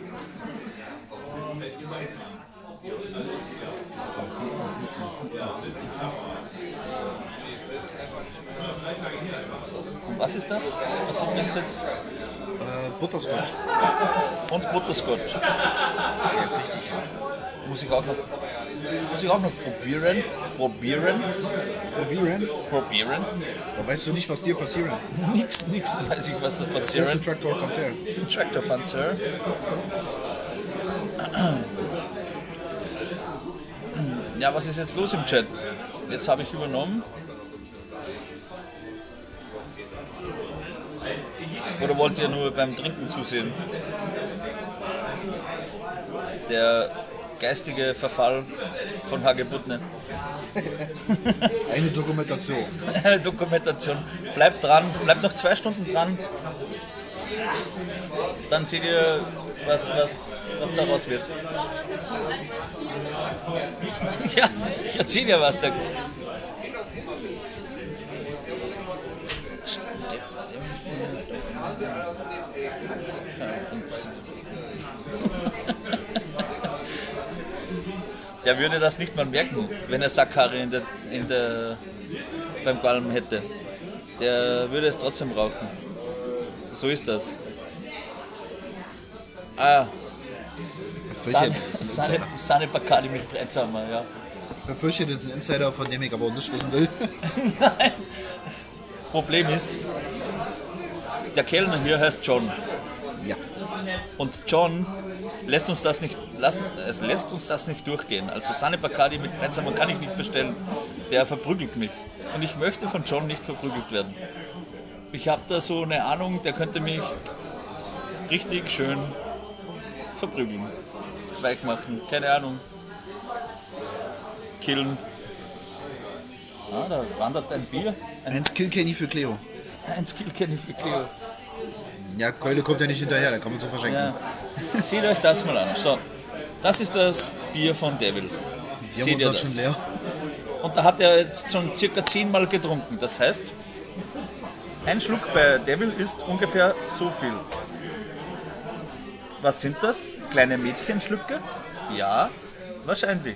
Und was ist das, was du trinkst jetzt? Butterscotch. Und Butterscotch. Der ist richtig gut. Muss ich auch noch probieren. Probieren? Probieren. Da weißt du nicht, was dir passiert. Nix, weiß ich, was das Das ist ein passiert. Traktorpanzer. Tractor Panzer. Ja, was ist jetzt los im Chat? Jetzt habe ich übernommen. Oder wollt ihr nur beim Trinken zusehen? Der geistige Verfall von Hagebutten. Eine Dokumentation. Eine Dokumentation. Bleibt dran, bleibt noch 2 Stunden dran. Dann seht ihr, was daraus wird. Ja, ich erzähl ja was. Der würde das nicht mal merken, wenn er Sackhaare beim Qualm hätte. Der würde es trotzdem rauchen. So ist das. Ah, Sahne Bacardi mit Brezhammer, ja. Befürchtet ist ein Insider, von dem ich aber auch nicht wissen will. Nein, das Problem ist, der Kellner hier heißt John. Ja. Und John lässt uns das nicht durchgehen. Also Sahne Bacardi mit Brezhammer kann ich nicht bestellen. Der verprügelt mich. Und ich möchte von John nicht verprügelt werden. Ich habe da so eine Ahnung, der könnte mich richtig schön verprügeln. Weich machen, keine Ahnung. Killen. Ah, da wandert ein Bier. Ein Skillkenny für Cleo. Ein Skillkenny für Cleo. Ja, Keule kommt ja nicht hinterher, da kann man so verschenken. Ja. Seht euch das mal an. So, das ist das Bier von Devil. Wir haben Seht uns ihr das schon leer. Und da hat er jetzt schon circa 10 Mal getrunken. Das heißt, ein Schluck bei Devil ist ungefähr so viel. Was sind das? Kleine Mädchenschlücke? Ja, wahrscheinlich.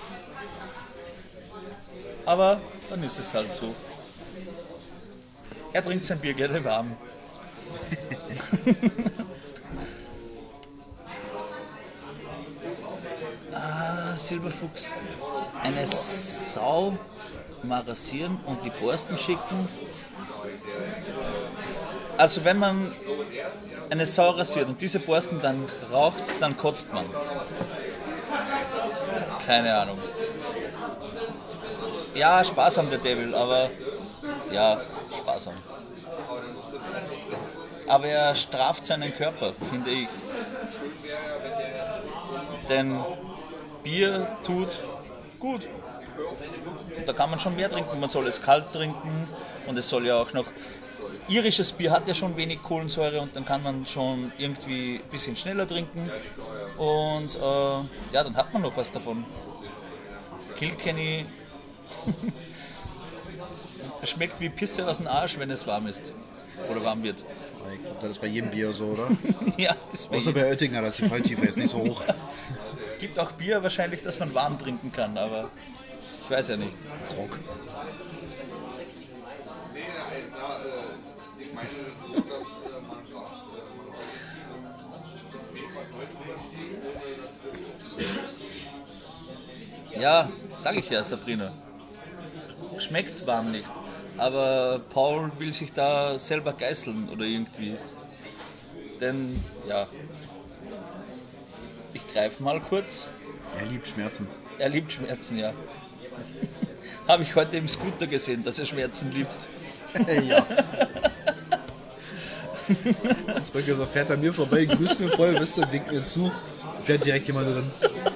Aber dann ist es halt so. Er trinkt sein Bier gerne warm. Silberfuchs. Eine Sau mal rasieren und die Borsten schicken. Also wenn man eine Sau rasiert und diese Borsten dann raucht, dann kotzt man. Keine Ahnung. Ja, sparsam der Devil, aber ja, sparsam. Aber er straft seinen Körper, finde ich. Denn Bier tut gut. Da kann man schon mehr trinken, man soll es kalt trinken und es soll ja auch noch... Irisches Bier hat ja schon wenig Kohlensäure und dann kann man schon irgendwie ein bisschen schneller trinken und ja, dann hat man noch was davon. Kilkenny schmeckt wie Pisse aus dem Arsch, wenn es warm ist oder warm wird. Ich glaube, das ist bei jedem Bier so, oder? Ja, ist Außer bei Oettinger, da ist die Falltiefe jetzt nicht so hoch. gibt auch Bier wahrscheinlich, das man warm trinken kann, aber ich weiß ja nicht. Grog. Ja, sag ich ja, Sabrina. Schmeckt warm nicht. Aber Paul will sich da selber geißeln oder irgendwie. Denn, ja, ich greife mal kurz. Er liebt Schmerzen. Er liebt Schmerzen, ja. Habe ich heute im Scooter gesehen, dass er Schmerzen liebt. Ja. Jetzt so fährt er mir vorbei, grüßt mir voll, wisst ihr, winkt mir zu, fährt direkt jemand drin.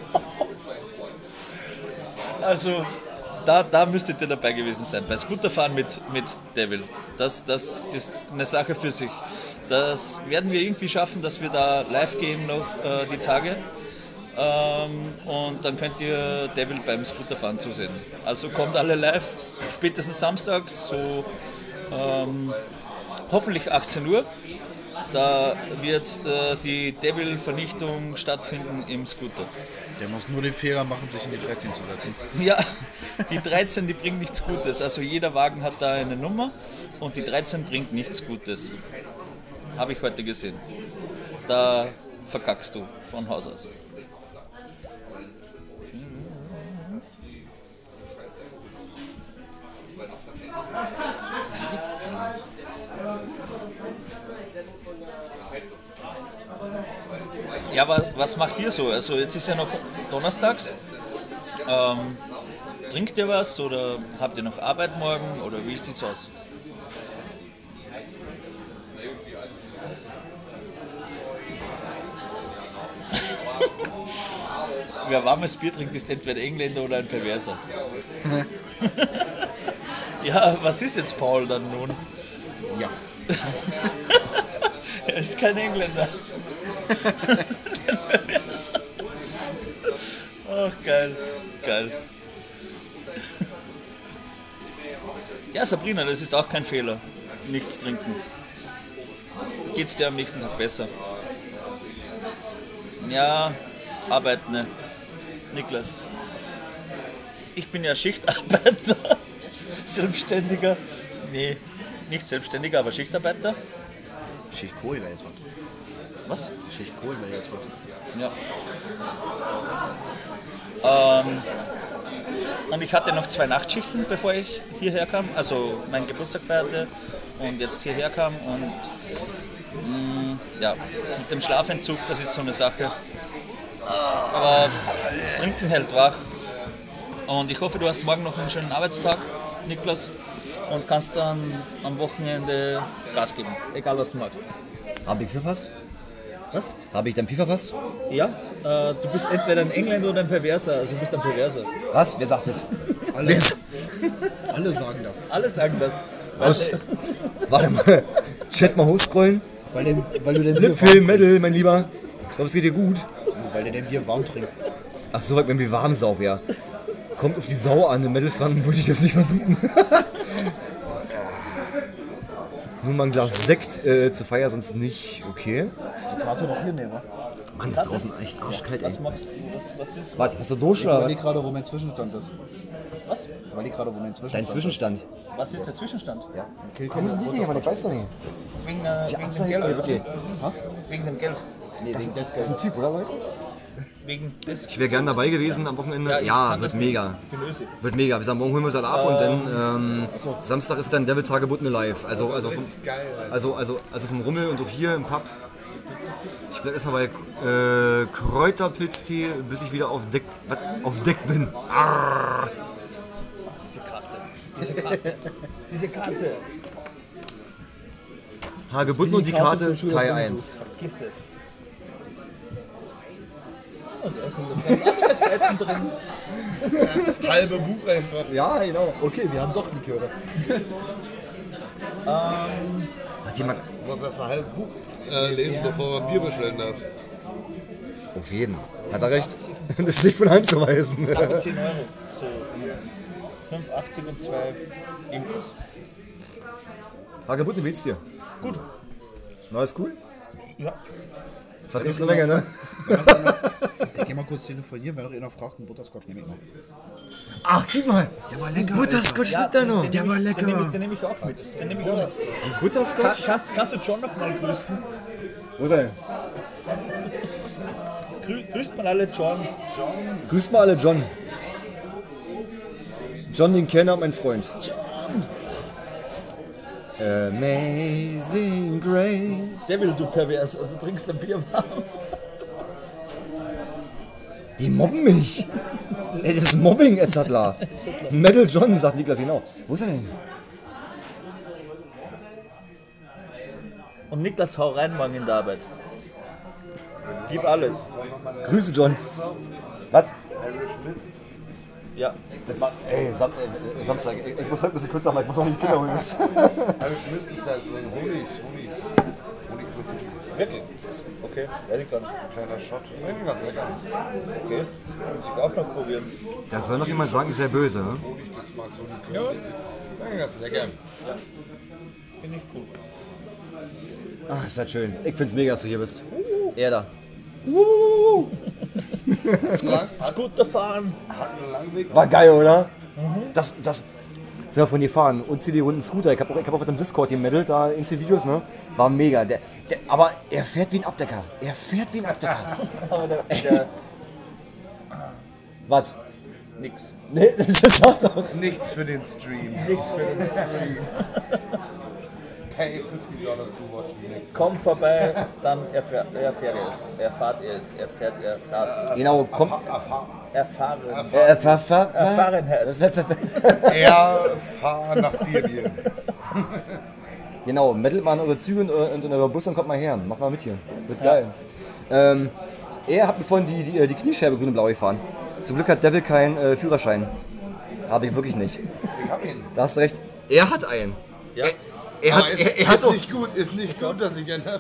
Also, da müsstet ihr dabei gewesen sein. Bei Scooterfahren mit Devil. Das ist eine Sache für sich. Das werden wir irgendwie schaffen, dass wir da live gehen noch die Tage. Und dann könnt ihr Devil beim Scooterfahren zusehen. Also kommt alle live, spätestens samstags, so hoffentlich 18 Uhr. Da wird die Devil-Vernichtung stattfinden im Scooter. Der muss nur den Fehler machen, sich in die 13 zu setzen. Ja, die 13, die bringt nichts Gutes. Also jeder Wagen hat da eine Nummer und die 13 bringt nichts Gutes. Habe ich heute gesehen. Da verkackst du von Haus aus. Ja, aber was macht ihr so? Also jetzt ist ja noch donnerstags. Trinkt ihr was oder habt ihr noch Arbeit morgen oder wie sieht's aus? Wer warmes Bier trinkt, ist entweder Engländer oder ein Perverser. Ja, was ist jetzt Paul dann nun? Ja. Er ist kein Engländer. Ach, geil, geil. Ja, Sabrina, das ist auch kein Fehler. Nichts trinken. Geht's dir am nächsten Tag besser? Ja, arbeiten, ne? Niklas. Ich bin ja Schichtarbeiter. Selbstständiger. Nee, nicht Selbstständiger, aber Schichtarbeiter. Schichtkohl wäre jetzt was. Was? Schichtkohl wäre jetzt was. Ja. Und ich hatte noch 2 Nachtschichten, bevor ich hierher kam. Also meinen Geburtstag feierte und jetzt hierher kam. Und ja, mit dem Schlafentzug, das ist so eine Sache. Aber trinken hält wach. Und ich hoffe, du hast morgen noch einen schönen Arbeitstag, Niklas. Und kannst dann am Wochenende Gas geben. Egal, was du magst. Habe ich verpasst? Was? Habe ich dein FIFA verpasst? Ja, du bist entweder ein Engländer oder ein Perverser. Also du bist ein Perverser. Was? Wer sagt das? Alle, alle sagen das. Alle sagen das. Was? Warte mal. Chat mal hochscrollen. Weil du den Bier Lipfilm, warm Metal, trinkst. mein Lieber. Ich glaube, es geht dir gut. Weil du den Bier warm trinkst. Ach so, wenn wir warm sauf, ja. Kommt auf die Sau an. Im Metal-Franken würde ich das nicht versuchen. Nur mal ein Glas Sekt zur Feier, sonst nicht. Okay. Ist die Karte noch hier näher? Mann, ist draußen echt arschkalt, ey. Was machst du? Was willst du? Warte, hast du Ich Durchschlag? überlege gerade, wo mein Zwischenstand ist. Was? Ich überlege gerade, wo mein Zwischenstand Dein Zwischenstand. Was ist der Zwischenstand? ist. Komm, das nicht, aber ich weiß doch nicht. Wegen, Ja, wegen abseits, dem Geld. aber oder? okay. Wegen dem Geld. Nee, Das wegen des ist ein Typ, oder Leute? Wegen des. Ich wäre gern dabei gewesen am Wochenende. ich Ja, kann wird das nicht. mega. Ich bin ösig. Wird mega. Wir sagen, morgen holen wir es alle ab und dann Samstag ist dann Devils Hagebuttene live. Also vom Rummel und auch hier im Pub. Ich bleib erstmal bei Kräuterpilztee, bis ich wieder auf Deck bin. Arrrr. Diese Karte. Hagebutten und die Karte Karte zum Teil Schulhaus 1. Vergiss es. Und da sind noch ganz andere Seiten drin. Halbe Buch einfach. Ja, genau. Okay, wir haben doch Liköre. Hat jemand... Du musst erst mal halb Buch lesen, bevor man Bier bestellen darf. Auf jeden. Hat er recht. Das ist nicht von anzuweisen. Aber 10 Euro. So 5,80 und 2 irgendwas. Hagebutten, wie geht's dir? Gut. Na, ist cool? Ja. Verdienst eine Menge, ne? Ich geh mal kurz telefonieren, wenn noch einer fragt, einen Butterscotch nehme ich noch. Ach, gib mal. Der war lecker. Butterscotch liegt da noch. Der war lecker. Den nehme ich auch mit. Den nehme ich auch mit. Butterscotch? Kannst du John noch mal grüßen? Wo ist er? Grüßt mal alle John. Grüßt mal alle John. John, den Kenner, mein Freund. Amazing Grace. Der will du pervers und du trinkst ein Bier warm. Die mobben mich. Ey, das ist Mobbing, Etzadler. Metal John, sagt Niklas genau. Wo ist er denn? Und Niklas, hau rein morgen in der Arbeit. Gib alles. Grüße, John. Was? Ja. Ey, Samstag. Ich muss heute ein bisschen kurz machen, ich muss auch nicht die Kinder holen. Aber Schmist ist halt so ein Honigwhisky. Wirklich? Okay, ehrlich gar nicht. Kleiner Shot. Irgendwie ganz lecker. Okay, muss ich auch noch probieren. Da soll noch jemand sagen, ich sei böse. Ne? Honiggeschmack, so Likörmäßig. Ja, ganz lecker. Finde ich cool. Ach, ist das schön. Ich find's mega, dass du hier bist. Er da. Scooter fahren. War geil, oder? Das sind wir von hier fahren. Und zieh die Runden Scooter. Ich hab auch auf dem Discord gemeldet, da in den Videos, ne? War mega. Aber er fährt wie ein Abdecker. Aber der Was? nix. Nee, das war's auch. Nichts für den Stream. Nichts für den Stream. Pay $50 to watch the next. Kommt vorbei, dann erfährt es. Erfahrt es. Erfahrt. Genau, komm. Erfahren. Erfahrenheit. Er fahr nach 4 Bieren. Genau, mettelt mal an eure Züge und in eure Busse und kommt mal her. Macht mal mit hier. Wird geil. Er hat mir vorhin die Kniescheibe grün und blau gefahren. Zum Glück hat Devil keinen Führerschein. Habe ich wirklich nicht. Ich hab ihn. Da hast du recht. Er hat einen. Ja. Er hat ist auch, nicht gut, dass ich ihn hab.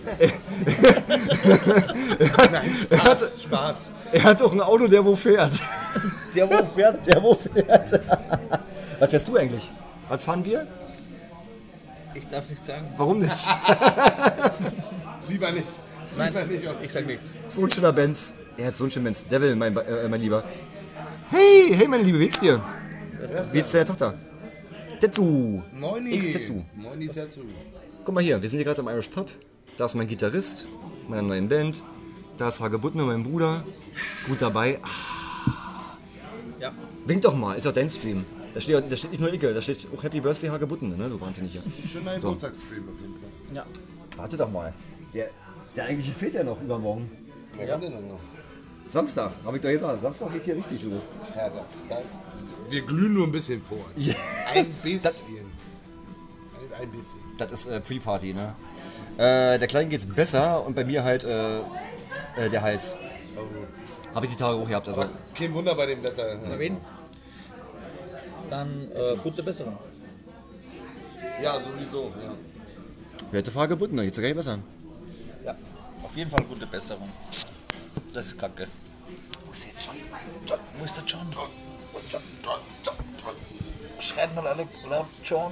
Nein, Spaß. er hat auch ein Auto, der wo fährt. Der wo fährt. Was fährst du eigentlich? Was fahren wir? Ich darf nichts sagen. Warum nicht? Lieber nicht. Nein, Lieber nicht. ich sag nichts. So ein schöner Benz. Er hat so einen schönen Benz. Devil, mein Lieber. Hey, meine Liebe, wie geht's dir? Wie geht's deiner Tochter? Tetsu. Moini. X-Tetsu. Moini Tetsu. Guck mal hier, wir sind hier gerade am Irish Pub. Da ist mein Gitarrist, meiner neuen Band. Da ist Hagebuttner, mein Bruder. Gut dabei. Ja. Wink doch mal, ist auch dein Stream. Da steht nicht nur Icke, da steht auch Happy Birthday Hagebutten, ne? Du Wahnsinniger. Schöner Geburtstagsstream auf jeden Fall. Ja. Warte doch mal. Der eigentliche fehlt ja noch übermorgen. Wer kommt denn dann noch? Samstag, habe ich doch gesagt. Samstag geht hier richtig los. Ja, wir glühen nur ein bisschen vor. Ja. Ein bisschen. Ein bisschen. Das ist Pre-Party, ne? Der Kleinen geht's besser und bei mir halt der Hals. Habe ich die Tage hoch gehabt, also. Kein Wunder bei dem Wetter. Na wen? Dann gute Besserung. Ja, sowieso. Ja. Wer hätte Frage gebunden, da geht's ja gar nicht besser. Ja. Auf jeden Fall gute Besserung. Das ist kacke. Wo ist der jetzt schon? Wo ist der John? Wo ist John? Schreit mal alle laut John.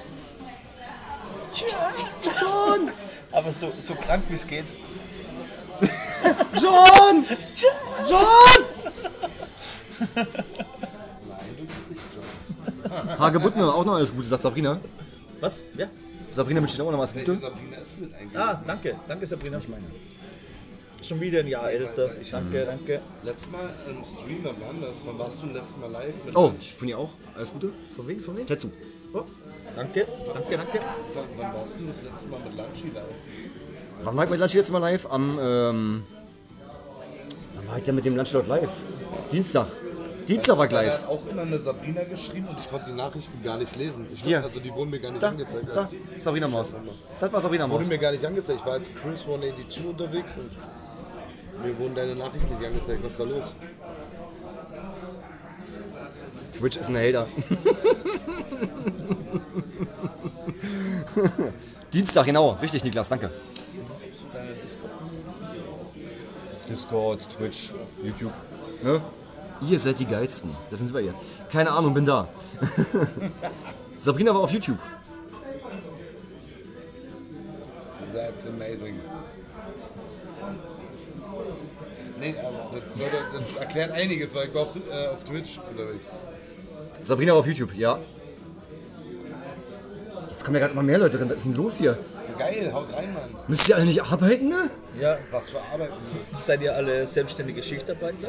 John! Aber so krank wie es geht. John! John! Hagebuttner, auch noch alles Gute, sagt Sabrina. Was? Ja? Sabrina wünscht dir auch noch was Gutes. Sabrina ist mit eigentlich. Ah, danke. Danke, Sabrina. Ich meine. Schon wieder ein Jahr älter. Danke. Letztes Mal im Stream am Anders, wann warst du letztes Mal live mit Oh, Lunch? von ihr auch? Alles Gute? Von wem? Tetsu. Oh, danke. Wann warst du das letzte Mal mit Lunchi live? Wann war ich mit Lunch jetzt mal live? Wann war ich denn mit dem Lunch dort live? Dienstag. Dienstag war ich Er live. hat auch immer eine Sabrina geschrieben und ich konnte die Nachrichten gar nicht lesen. Hier. Also die wurden mir gar nicht Da, angezeigt. da, Sabrina Maus. Das war Sabrina Wurde Maus. mir gar nicht angezeigt. Ich war als Chris 182 unterwegs und mir wurden deine Nachrichten nicht angezeigt. Was ist da los? Twitch ist ein Hater. Dienstag, genau. Richtig, Niklas, danke. Discord, Twitch, YouTube. Ne? Ihr seid die Geilsten. Das sind wir hier. Keine Ahnung, bin da. Sabrina war auf YouTube. That's amazing. Nee, aber das erklärt einiges, weil ich war auf Twitch unterwegs. Sabrina war auf YouTube, ja. Jetzt kommen ja gerade immer mehr Leute drin. Was ist denn los hier? So geil, haut rein, Mann. Müsst ihr alle nicht arbeiten, ne? Ja, Was für Arbeit. seid ihr alle selbstständige Schichtarbeiter?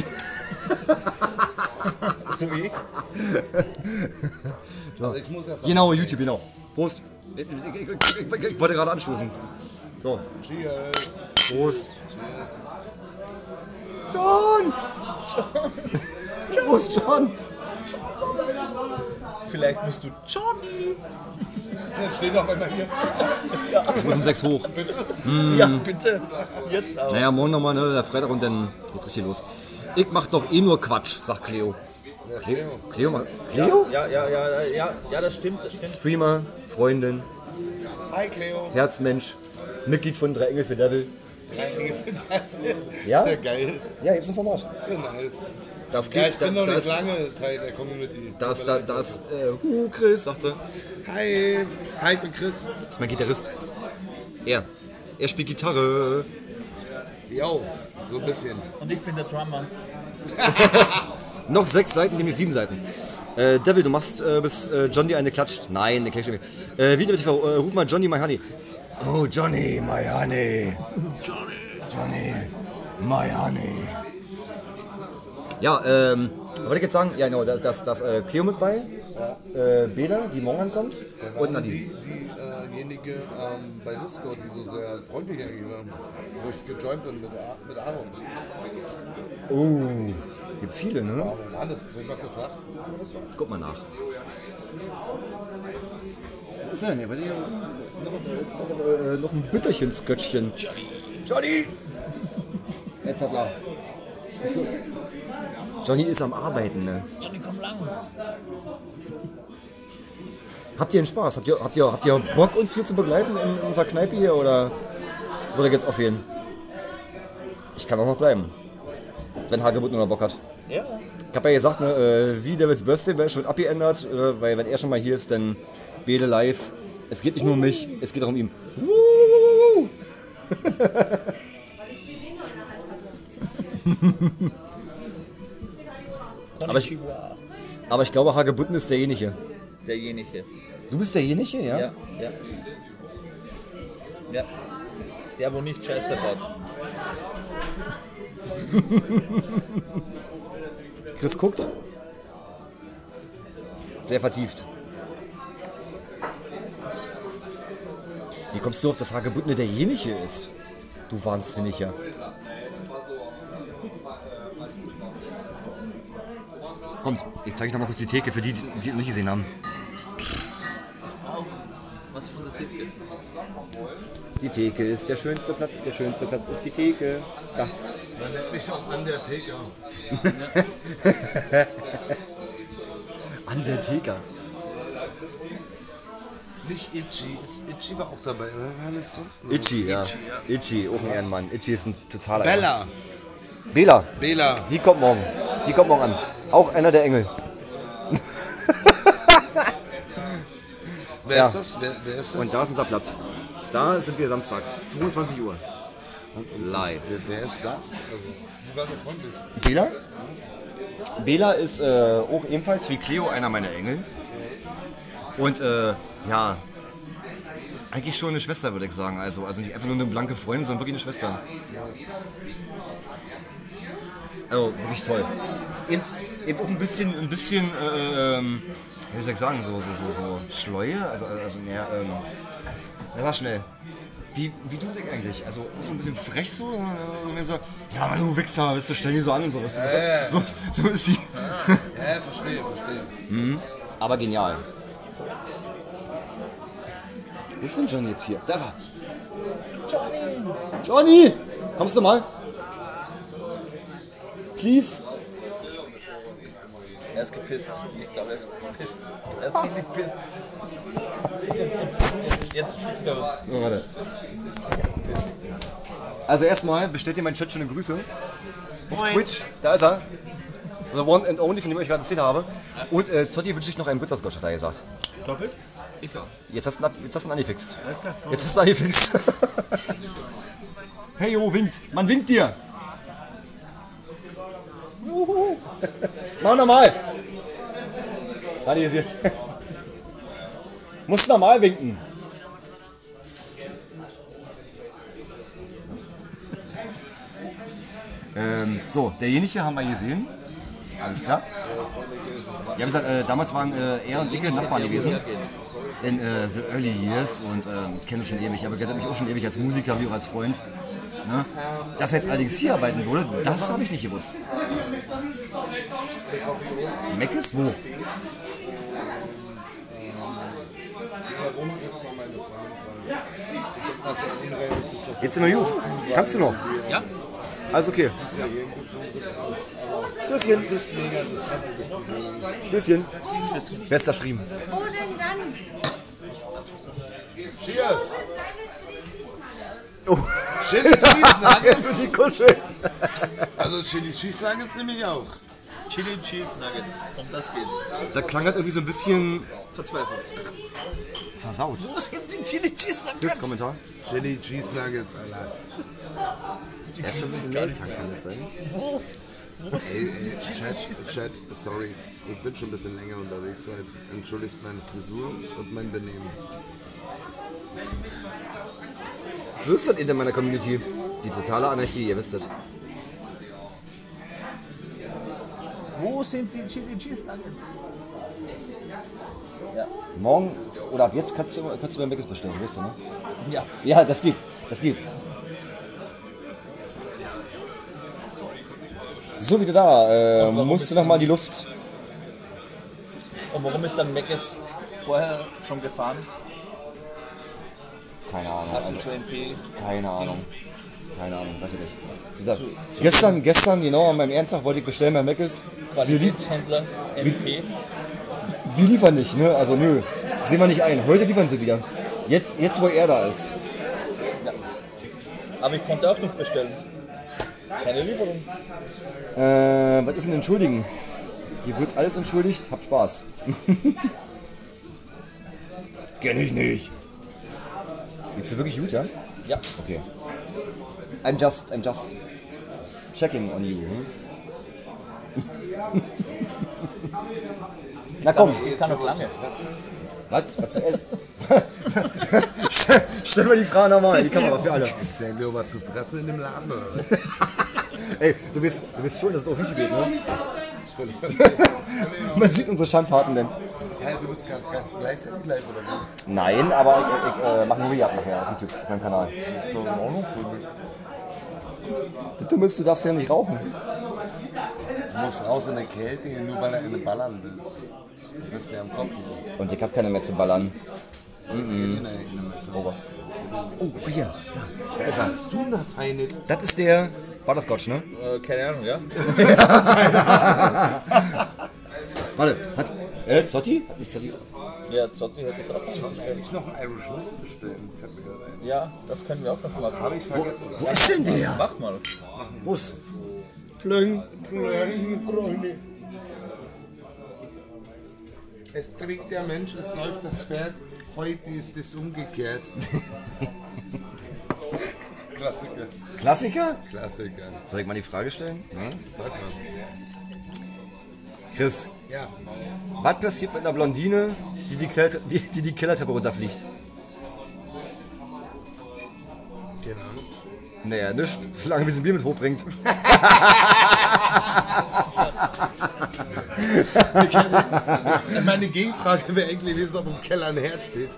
So wie ich? Also ich muss erst Genau, YouTube, genau. Prost. Ich wollte gerade anstoßen. So. Cheers. Prost. John! Prost, John! Vielleicht musst du Johnny. Das steht auf einmal hier. Ich muss um 6 hoch. Ja, bitte. Jetzt aber. Naja, morgen nochmal, ne, der Freitag und dann geht's richtig los. Ich mach doch eh nur Quatsch, sagt Cleo. Cleo? Ja, das stimmt. Streamer, Freundin, Hi Cleo. Herzmensch, Mitglied von Drei Engel für Devil. Einige Fantasien. Ja? Sehr geil. Ja, gibt's ein Format. Sehr nice. Das Ja, ich geht, bin noch nicht das, lange Teil der Community. Chris, sagt sie. Hi. Hi, ich bin Chris. Das ist mein Gitarrist. Er spielt Gitarre. Yo, so ein bisschen. Und ich bin der Drummer. Noch 6 Seiten, nämlich 7 Seiten. Devil, du machst bis Johnny eine klatscht. Nein, der kenn ich nicht mehr. Video TV, ruf mal Johnny, my honey. Oh, Johnny, my honey. Johnny, my honey. Ja, wollte ich jetzt sagen, ja genau, das Cleo mit bei, Bela, die morgen ankommt, und Nadine. Diejenige bei Discord, die so sehr freundlich eigentlich war, wo ich gejoint bin mit Aaron. Oh, gibt viele, ne? Aber alles, soll ich mal kurz sagen? Guck mal nach. Was ist denn? Ja, noch ein Bütterchen-Sköttchen. Johnny! Jetzt hat er. Johnny ist am Arbeiten, ne? Johnny, komm lang. Habt ihr einen Spaß? Habt ihr Bock, uns hier zu begleiten in unserer Kneipe hier, oder soll ich jetzt aufhören? Ich kann auch noch bleiben, wenn Hagebutt nur noch Bock hat. Ja. Ich hab ja gesagt, ne, wie Devils Birthday Bash wird abgeändert, weil wenn er schon mal hier ist, dann Bede live. Es geht nicht nur um mich, es geht auch um ihn. Aber ich glaube, Hagebutten ist derjenige. Derjenige. Du bist derjenige, ja? Ja. Der, wo nicht Scheiße baut. Chris guckt. Sehr vertieft. Wie kommst du auf, dass Hagebutten derjenige ist? Du Wahnsinniger. Kommt, ich zeige euch noch mal kurz die Theke für die, die noch nicht gesehen haben. Was von der Theke? Die Theke ist der schönste Platz ist die Theke. Da. Man nennt mich doch Undertaker. Undertaker. Nicht Itchy. Itchy war auch dabei. Wer war das sonst noch? Itchy, ja. Itchy, auch ein Ehrenmann. Itchy ist ein totaler Bella. Bela. Bela. Die kommt morgen. An. Auch einer der Engel. Wer Ja. ist das? Wer ist das? Und da ist unser Platz. Da sind wir Samstag, 22 Uhr. Live. Wer ist das? Also, wie war das freundlich? Bela? Bela ist auch ebenfalls wie Cleo einer meiner Engel. Und ja, eigentlich schon eine Schwester, würde ich sagen. Also nicht einfach nur eine blanke Freundin, sondern wirklich eine Schwester. Also wirklich toll. Eben auch ein bisschen wie soll ich sagen, so Schleue, also mehr, sag schnell. Wie du denn eigentlich? Also so ein bisschen frech so, so ja Mann, du Wichser, bist du, stell dich so an und so. So ist sie. Ja, verstehe. Aber genial. Wo ist denn Johnny jetzt hier? Da ist er. Johnny! Kommst du mal? Please? Er ist gepisst. Ich glaube, er ist gepisst. Er ist richtig gepisst. Jetzt fickt er uns. Oh, warte. Also erstmal bestellt ihr meinen Chat schöne Grüße. Auf Twitch, da ist er. The one and only, von dem ich gerade erzählt habe. Und Zotti wünsche ich noch einen Butterscotch, hat er gesagt. Doppelt? Ich auch. Jetzt hast du ihn angefixt. Alles klar. Jetzt hast du ihn angefixt. Hey, jo, Wind. Man winkt dir. Mach nochmal. Warte, hier. Musst normal winken. So, derjenige haben wir gesehen. Alles klar. Ja, wie gesagt, damals waren er und Inge Nachbarn gewesen. In the early years und kenne schon ewig. Aber ich hatte mich auch schon ewig als Musiker wie auch als Freund. Ne? Dass er jetzt allerdings hier arbeiten würde, das habe ich nicht gewusst. Meckes? Wo? Jetzt sind wir gut. Kannst du noch? Ja? Alles okay. Stößchen. Stößchen. Bester Stream. Wo denn dann? Cheers! Oh. Chili Cheese Nuggets? Jetzt wird die kuschelt. Also Chili Cheese Nuggets nehme ich auch. Chili Cheese Nuggets. Um das geht's. Da klang halt irgendwie so ein bisschen Verzweifelt. versaut. Wo sind die Chili Cheese Chris, Nuggets? Kommentar. Chili Cheese Nuggets, Alter. Er ist schon ein bisschen Mehltang, kann das sein? Wo sind die Chat, sorry. Ich bin schon ein bisschen länger unterwegs, so jetzt entschuldigt meine Frisur und mein Benehmen. So ist das in meiner Community. Die totale Anarchie, ihr wisst es. Wo sind die Chili Cheese Nuggets? Morgen oder ab jetzt kannst du beim Meckes bestellen, weißt du, ne? Ja. Ja, das geht. Das geht. So, wieder da. Musst du noch mal in die Luft. Und warum ist dann Meckes vorher schon gefahren? Keine Ahnung. Also Also, zu NP? keine Ahnung. Keine Ahnung, weiß ich nicht. Wie gesagt, gestern, genau an meinem Ehrentag wollte ich bestellen bei Meckes. Qualitätshändler NP? Die liefern nicht, ne? Also nö. Sehen wir nicht ein. Heute liefern sie wieder. Jetzt wo er da ist. Aber ich konnte auch nicht bestellen. Keine Lieferung. Was ist denn entschuldigen? Hier wird alles entschuldigt. Habt Spaß. Kenn ich nicht. Geht's dir wirklich gut, ja? Ja. Okay. I'm just checking on you. Hm? Na komm. Ich kann noch lange. Was zu essen? Stell mal die Frage nochmal in die Kamera für alle. Ist der Glöber zu fressen in dem Laden oder was? Ey, du bist schon, dass es auf Video geht, ne? Das ist völlig Man sieht unsere Schandtaten denn. Hey, du bist gerade gleichzeitig live oder wie? Nein, aber ich mache einen Rehab nachher auf YouTube, auf meinem Kanal. So, in Ordnung für mich. Das Dumme ist, du darfst ja nicht rauchen. Du musst raus in der Kälte, nur weil du eine ballern willst. Du wirst ja am Kopf. Und ich hab keine mehr zu ballern. Over. Oh, hier, da ist er. Hast du eine feine... Das ist der Butterscotch, ne? Keine Ahnung, ja? Warte, hat Zotti? Hat nicht Zotti? Ja, Zotti hätte ich auch schon bestellt. Ich noch einen Irish Mist bestellen, fällt mir gerade ein. Ja, das können wir auch noch machen. Habe ich vergessen. Wo ist denn der? Mach mal. Wo ist? Plöng. Freunde. Es trinkt der Mensch, es säuft das Pferd. Heute ist es umgekehrt. Klassiker. Klassiker? Klassiker. Soll ich mal die Frage stellen? Ja? Sag mal. Chris, Ja. was passiert mit einer Blondine, die Kellertreppe runterfliegt? Keine Ahnung. Naja, nichts, solange wie sie ein Bier mit hochbringt. Meine Gegenfrage wäre eigentlich gewesen, ob im Keller ein Herd steht.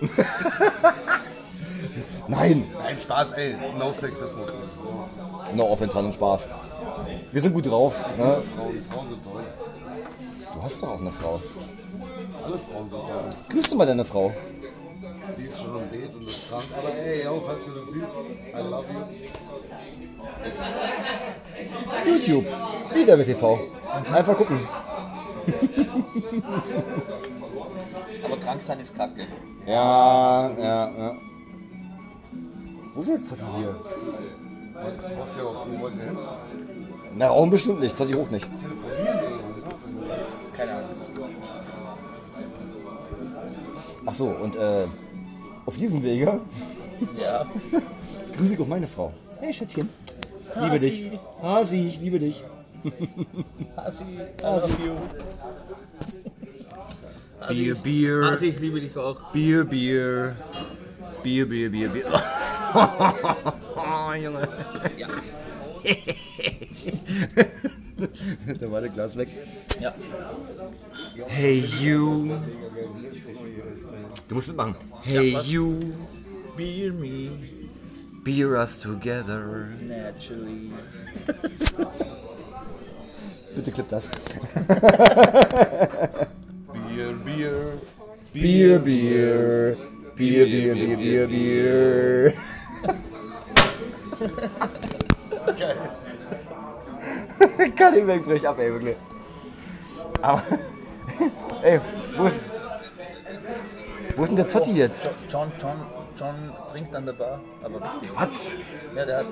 Nein, Nein, Spaß, ey. No Sexismus. no offense, Hand und Spaß. Wir sind gut drauf. Ne? Frauen sind toll. Du hast doch auch eine Frau. Alle Frauen sind toll. Grüß du mal deine Frau. Die ist schon im Bett und ist krank. Aber ey, auch falls du das siehst, I love you. YouTube, wieder mit TV. Einfach gucken. Aber krank sein ist kacke. Ja. Wo ist jetzt Zotti hier? Was ja auch, wo wollen wir hin? Na, Raum bestimmt nicht, Zotti hoch nicht. Keine Ahnung. Ach so, und auf diesem Wege Ja. grüße ich auch meine Frau. Hey Schätzchen, liebe dich. Hasi, ich liebe dich. Hasi, I love you. Bier, Bier. Hasi, ich liebe dich auch. Bier. Bier. Oh, Junge. Ja. Da war der Glas weg. Ja. Hey you. Du musst mitmachen. Hey you. Beer me Beer us together. naturally. Bitte klipp das. Bier. Bier. Ich kann nicht mehr, ich brech ab, ey, wirklich. Aber, ey, wo ist denn der Zotti jetzt? John trinkt an der Bar, aber richtig. Was? Ja, der hat.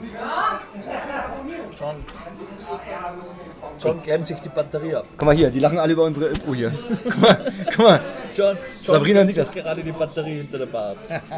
John klemmt sich die Batterie ab. Guck mal hier, die lachen alle über unsere Impro hier. Guck mal. John Sabrina klemmt nickt sich gerade die Batterie hinter der Bar ab.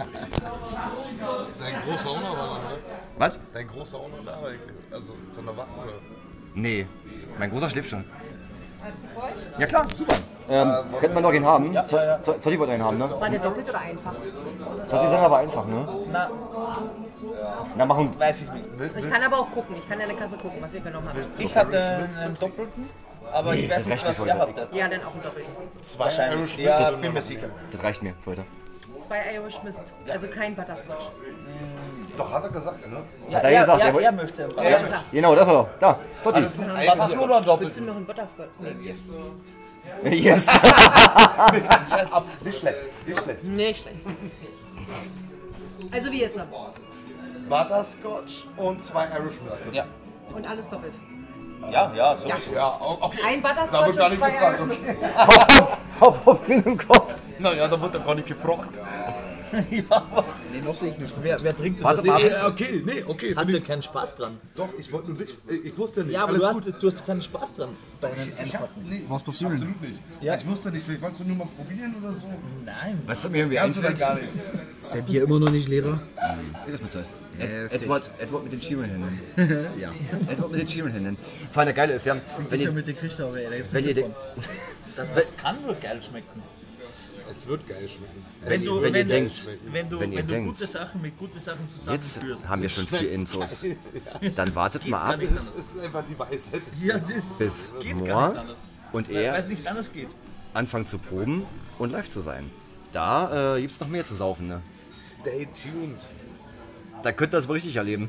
Dein großer auch noch da, oder? Was? Dein großer auch noch da, also ist er noch wach, oder? Nee, mein großer schläft schon. Ja klar, super. Könnte man noch einen haben? Zotti wollte einen haben, ne? War der doppelt oder einfach? Zotti sind aber einfach, ne? Na, machen. Weiß ich nicht. Ich kann aber auch gucken. Ich kann ja in der Kasse gucken, was ihr genommen habt. Ich hatte einen doppelten, aber ich weiß nicht, was ihr hatte. Ja, dann auch einen doppelten. Wahrscheinlich. Ja, ich bin mir sicher. Das reicht mir für heute. 2 Irish Mist. Also kein Butterscotch. Doch, hat er gesagt, ne? Hat er gesagt, ja, er wollte- er möchte. Ja, sag. Genau, das war doch. Da, Zotti. Was nur noch doppelt? Willst du noch einen Butterscotch? Nee, yes. Yes. Nicht schlecht. Nicht schlecht. Also wie jetzt? Butterscotch und 2 Irish Mist. Ja. Und alles doppelt. Ja, sowieso. Ja, okay. Ein Da Butterscotch wird gar und nicht 2 gefragt, Irish Mist. Hop, Grill im Kopf. Naja, da wird er gar nicht gefragt. Ja, aber Nee, noch sehe ich nicht. wer trinkt denn Warte das? mal. Okay. Hast du keinen Spaß dran? Doch, ich wollte nur nicht. Ich wusste nicht. Ja, aber Alles du gut. hast keinen Spaß dran bei einem Endfahrten. Nee, was passiert? Absolut nicht. Ja. Ich wusste nicht, vielleicht wolltest du nur mal probieren oder so. Nein. Weißt du, mir irgendwie Kannst du einfällt? dann gar nicht. Ist der Bier immer noch nicht leerer? Erst mal Zeit. Heftig. Edward mit den Schiemenhänden. Ja. Edward mit den Schiemenhänden. Vor allem, der Geile ist ja, wenn Ich ihr, habe mitgekriegt, aber ey, da gibt's wenn ihr, nicht den- von. Das kann nur geil schmecken. Es wird geil schmecken. Wenn du denkt, wenn ihr denkt, gute Sachen mit guten Sachen jetzt zusammenführst. haben wir schon 4 Insos. Dann wartet mal ab Gar nicht anders. Das ist einfach die Weisheit. Ja, das bis geht gar nicht morgen anders. und Weil er es nicht anders geht. anfangen zu proben und live zu sein. Da gibt's noch mehr zu saufen, ne? Stay tuned. Da könnt ihr das mal richtig erleben.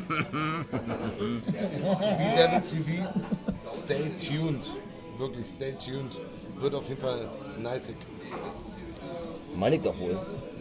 Wie Devil TV. Stay tuned. Wirklich, stay tuned. Wird auf jeden Fall nice. Meine ich doch wohl.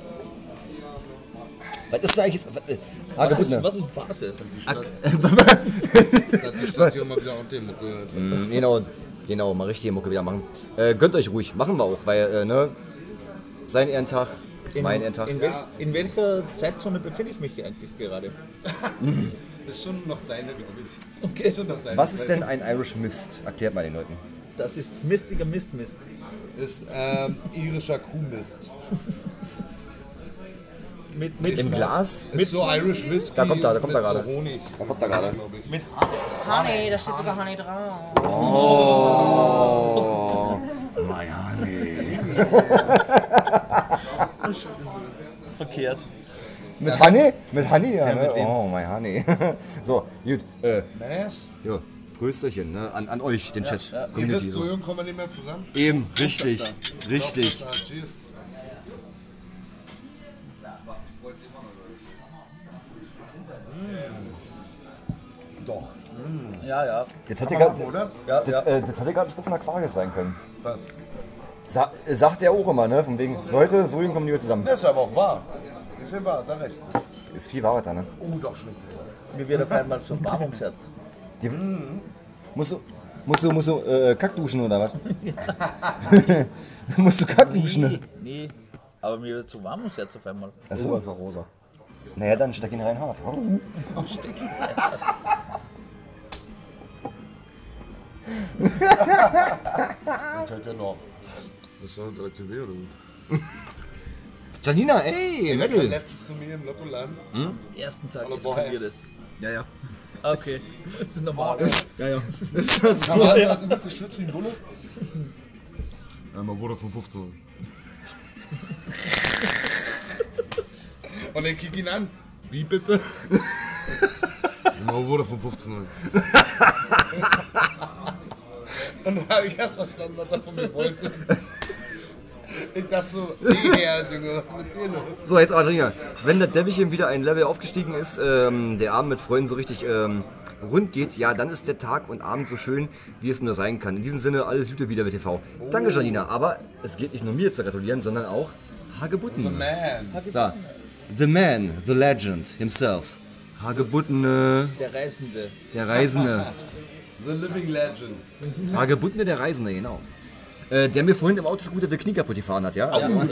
Was ist da eigentlich? Was ist Phase? Dass die Station mal wieder auf dem gehört. Genau, mal richtige Mucke wieder machen. Gönnt euch ruhig, machen wir auch, weil, ne, sein Ehrentag, mein Ehrentag. In welcher Zeitzone befinde ich mich eigentlich gerade? Ist schon noch deine, glaube ich. Okay. Ist schon noch deine. Was ist denn ein Irish Mist? Erklärt mal den Leuten. Das ist mistiger Mist. Ist irischer Kuhmist. Mit Im Glas? Ist so Irish Whisky. Da kommt er mit gerade. So Honig. Da kommt er gerade. glaub ich. Honey, da steht sogar Honey drauf. Oh, mein Honey. verkehrt. Mit Honey? Mit Honey, ja, ne? Oh, mein Honey. So, gut. Nice. Ja, Grüßerchen, ne? An euch, den Chat. Ihr Community. wisst, so So. jung kommen wir nicht mehr zusammen. Eben, richtig. Richtig. Doch, cheers. Doch. Ja. Das hätte Kann man gerade machen, oder? das hätte gerade ein Spitz von Aquarius sein können. Was? Sagt er auch immer, ne? Von wegen, Leute, so jung kommen die zusammen. Das ist aber auch wahr. Ist ja wahr, da recht. Ist viel Wahrheit da, ne? Oh, doch, schmeckt sehr. Mir wird auf einmal so warm ums Herz. Die, musst du, Musst du Kack duschen oder was? Musst du Kack duschen? Nee, aber mir wird zu warm ums Herz auf einmal. Achso. Einfach rosa. Naja, dann steck ihn rein hart. Könnt ihr noch. Das war 13 oder so. Janina, ey, Mädel. Letztes zu mir im Lottoladen. Ersten Tag Hallo, eskaliert es. Ja, ja. Okay, das ist normal. Ja, ja. Ist das so? Aber hat übelst geschwitzt wie ein Bulle. Man wurde von 15. Und dann kick ihn an. Wie bitte? Man wurde von 15. Und dann habe ich erst verstanden, was er von mir wollte. Ich dachte so, Junge, was ist mit dir los? So, jetzt aber Janina, wenn der Debbiechen wieder ein Level aufgestiegen ist, der Abend mit Freunden so richtig rund geht, ja, dann ist der Tag und Abend so schön, wie es nur sein kann. In diesem Sinne, alles Gute wieder mit TV. Danke, Janina. Aber es geht nicht nur mir zu gratulieren, sondern auch Hagebutten. Man. So, the man, the legend himself. Hagebuttene, Der Reisende. der Reisende. The Living Legend. Hagebuttene, der Reisende, genau. Der mir vorhin im Autoscooter der Knie kaputt gefahren hat, ja?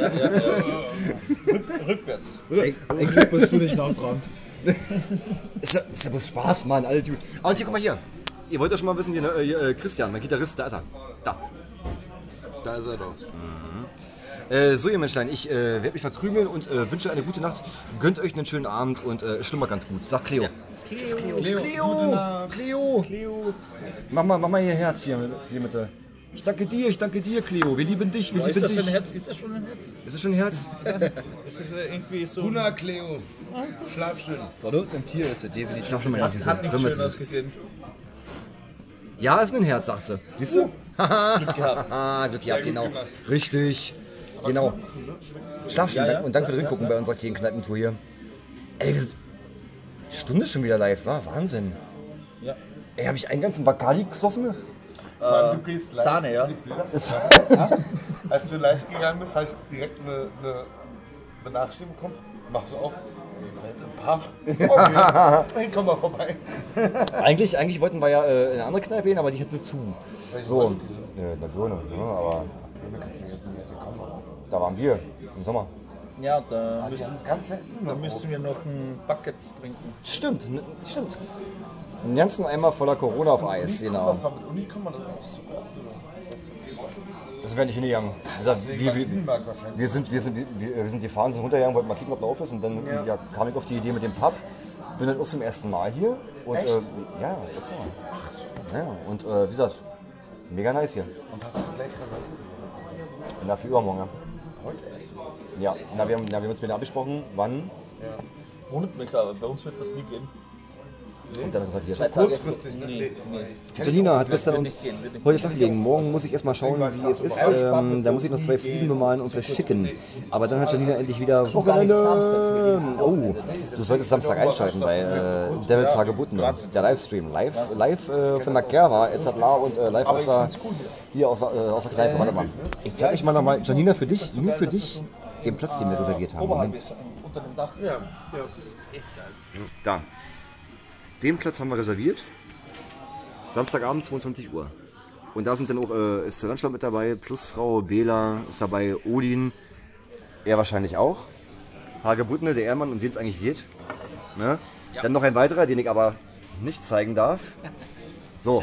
Rückwärts. Ey, Glück bist du nicht nachtragend. Ist ja bloß Spaß, Mann, alle Typen. Und hier, guck mal hier. Ihr wollt ja schon mal wissen, hier, Christian, mein Gitarrist, da ist er. Da. Da ist er doch. So, ihr Menschlein, ich werde mich verkrümeln und wünsche eine gute Nacht. Gönnt euch einen schönen Abend und schlummert ganz gut. Sagt Cleo. Tschüss, Cleo. Cleo. Mach mal ihr Herz hier bitte. Ich danke dir, Cleo. Wir lieben dich, wir Ist lieben das dich. ein Herz? Ist das schon ein Herz? Ist das schon ein Herz? Das ist irgendwie so. Guna Cleo. Schlaf schön. Von irgendeinem Tier ist der definitiv. Schlaf schon mal Hat, Süße. hat nicht schön ausgesehen. Ja, ist ein Herz, sagt sie. Siehst du? Glück gehabt. Glück gehabt, genau. Richtig. Genau. Schlaf schön und danke für das Hingucken bei unserer kleinen Kneipentour hier. Ey, wir sind Stunde schon wieder live, war Wahnsinn. Ja. Ey, habe ich einen ganzen Bacardi gesoffen? Mann, du gehst live. Sahne, ja. Ich sehe das. Als du live gegangen bist, habe ich direkt eine Benachrichtigung bekommen. Machst du auf? Ihr seid im Pub. Okay, komm mal vorbei. Eigentlich wollten wir ja in eine andere Kneipe gehen, aber die hatte zu. So, na Birne, ja, aber da waren wir im Sommer. Ja, da Die sind ganz selten. müssen wir noch ein Bucket trinken. Stimmt. Einen ganzen Eimer voller Corona auf Eis, genau. Was war mit Unicom? Das ist auch super. Das wäre nicht hingegangen. Wie gesagt, wir sind gefahren, sind runtergegangen, wollten mal kicken, ob drauf ist. Und dann kam ich auf die Idee mit dem Pub. Bin dann auch zum ersten Mal hier. Und, ja, das war. Ja, und wie gesagt, mega nice hier. Und hast du gleich verloren? Dafür übermorgen. Ja, wir haben uns mit abgesprochen, wann. Wundert mich, aber bei uns wird das nie gehen. Und dann gesagt, hier. Kurzfristig, ne? Nee. Janina hat gestern und Wird nicht heute flach gelegen. Morgen muss ich erstmal schauen, wie es ist. Da muss ich noch 2 Fliesen bemalen und verschicken. Aber dann hat Janina endlich wieder Wochenende. Oh, du solltest Samstag einschalten bei Devils Hagebutten. Der Livestream. Live von der Kerwa, Etzadla und live aus der Kneipe. Warte mal. Ich zeig euch mal nochmal, Janina, für dich, nur für dich, den Platz, den wir reserviert haben. Moment. Unter dem Dach. Ja. Da. Den Platz haben wir reserviert. Samstagabend 22 Uhr. Und da sind dann auch ist der Landschlag mit dabei, plus Frau Bela ist dabei, Odin, er wahrscheinlich auch. Hagebuttene, der Ehrmann, um den es eigentlich geht. Ne? Ja. Dann noch ein weiterer, den ich aber nicht zeigen darf. So.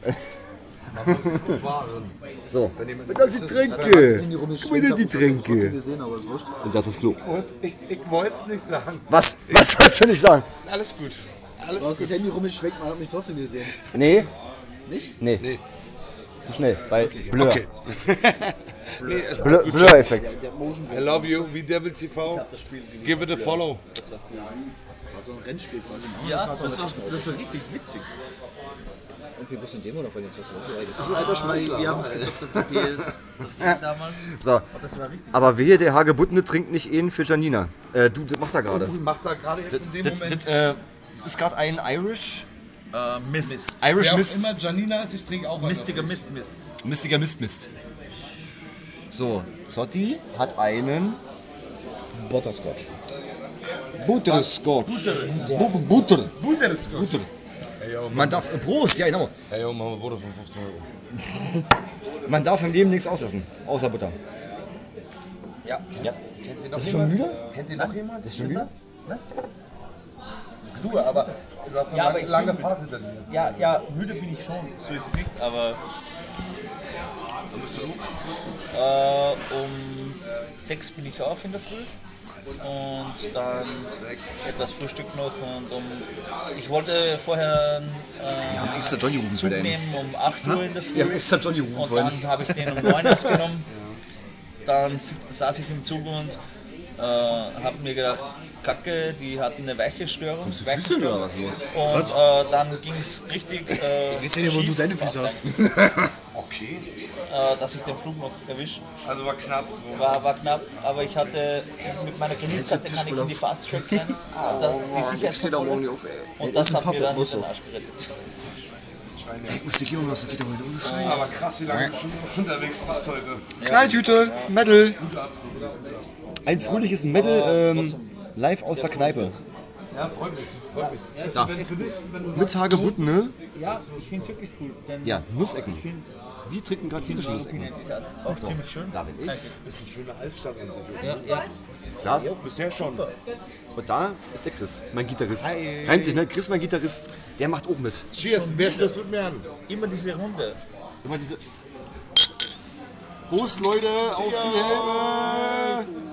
So. Das ist die Tränke. Guck mal, die Tränke. Und das ist Klo. Ich wollte es nicht sagen. Was wolltest du nicht sagen? Alles gut. Du hast das Handy rumgeschwenkt, man hat mich trotzdem gesehen. Nee. Nicht? Nee. Zu schnell, bei Blur. Okay. Nee, es Blur-Effekt. I love you, wie Devil TV. Give it a follow. War so ein Rennspiel quasi. Ja, das war richtig witzig. Und wie bist du in dem oder von den Zocken? Das ist ein alter Schmuggler. Wir haben es gezockt auf der PS damals. So. Das war richtig. Aber wehe, der Hagebuttene trinkt nicht einen für Janina. Du, das macht er gerade. Macht da gerade jetzt in dem Moment. Das ist gerade ein Irish Mist. Irish Wer auch Mist. immer Janina ist, ich trinke auch einen. Mistiger Mist. Mistiger Mist. So, Zotti hat einen Butterscotch. Butterscotch. Butter. Butterscotch. yo, Man darf, Prost, ja genau. Ey, yo, Mama wurde von 15 Euro. Man darf im Leben nichts auslassen, außer Butter. Ja. Kennt ihr noch Ist schon müde? Kennt ihr noch jemand? Ist schon müde? Du, aber du hast Ja, aber eine ich lange bin- Fahrt hinter dir. Ja, müde bin ich schon, so ist es nicht, aber Wann bist du los? um 6 bin ich auf in der Früh und dann etwas Frühstück noch und ich wollte vorher Wir haben extra Johnny rufen Zug für den. nehmen um 8 Uhr in der Früh Wir haben extra Johnny rufen und vorhin. dann habe ich den um 9 Uhr genommen. Dann saß ich im Zug und habe mir gedacht, Kacke, die hatten eine Weichestörung. Kommst du Füße oder was los? Und dann ging es richtig Ich weiß ja nicht, wo du schief, deine Füße hast. Okay. dass ich den Flug noch erwische. Also war knapp so. War knapp, aber ich hatte mit meiner Kreditkarte kann ich in die Fast Track rein. Die Sicherheitskontrolle. auf, ey. Und das hat mir dann muss den so. Arsch gerettet. Ich muss die Kino was, das geht doch heute ohne Aber Scheiß. krass, wie lange du schon unterwegs bist heute. Knalltüte, Metal. Ein fröhliches Metal live aus der Kneipe. Ja, freut mich. Freut mich. Da. Wenn für dich, wenn du Mit Hagebutten, ne? Ja, ich finde es wirklich cool. Denn Ja, Nussecken. Wir trinken gerade frische Nussecken. auch ziemlich schön. Da bin ich. bist ein schöner Altstadt an sich. Ja, ja. Klar. Bisher schon. Und da ist der Chris, mein Gitarrist. Reimt sich, ne? Chris, mein Gitarrist, der macht auch mit. Cheers, wer stößt mit mir an? Immer diese Runde. Immer diese. Prost, Leute, auf die Helme!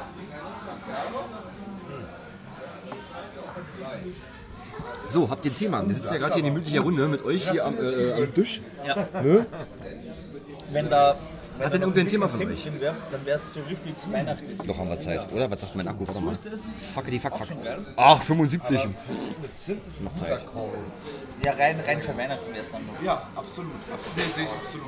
So, habt ihr ein Thema? Wir sitzen ja gerade hier in gemütlicher Runde mit euch hier am Tisch. Ja. Ne? Wenn da Hat denn irgendwer ein Thema von euch? Wäre, dann wäre es so richtig weihnachtlich. Doch haben wir Zeit, oder? Was sagt mein Akku? Warte So mal. ist es. Fuck die fuck. Ach, 75. Noch Zeit. Ja, rein für Weihnachten wäre es dann noch. Ja, absolut. Nee, sehe ich absolut.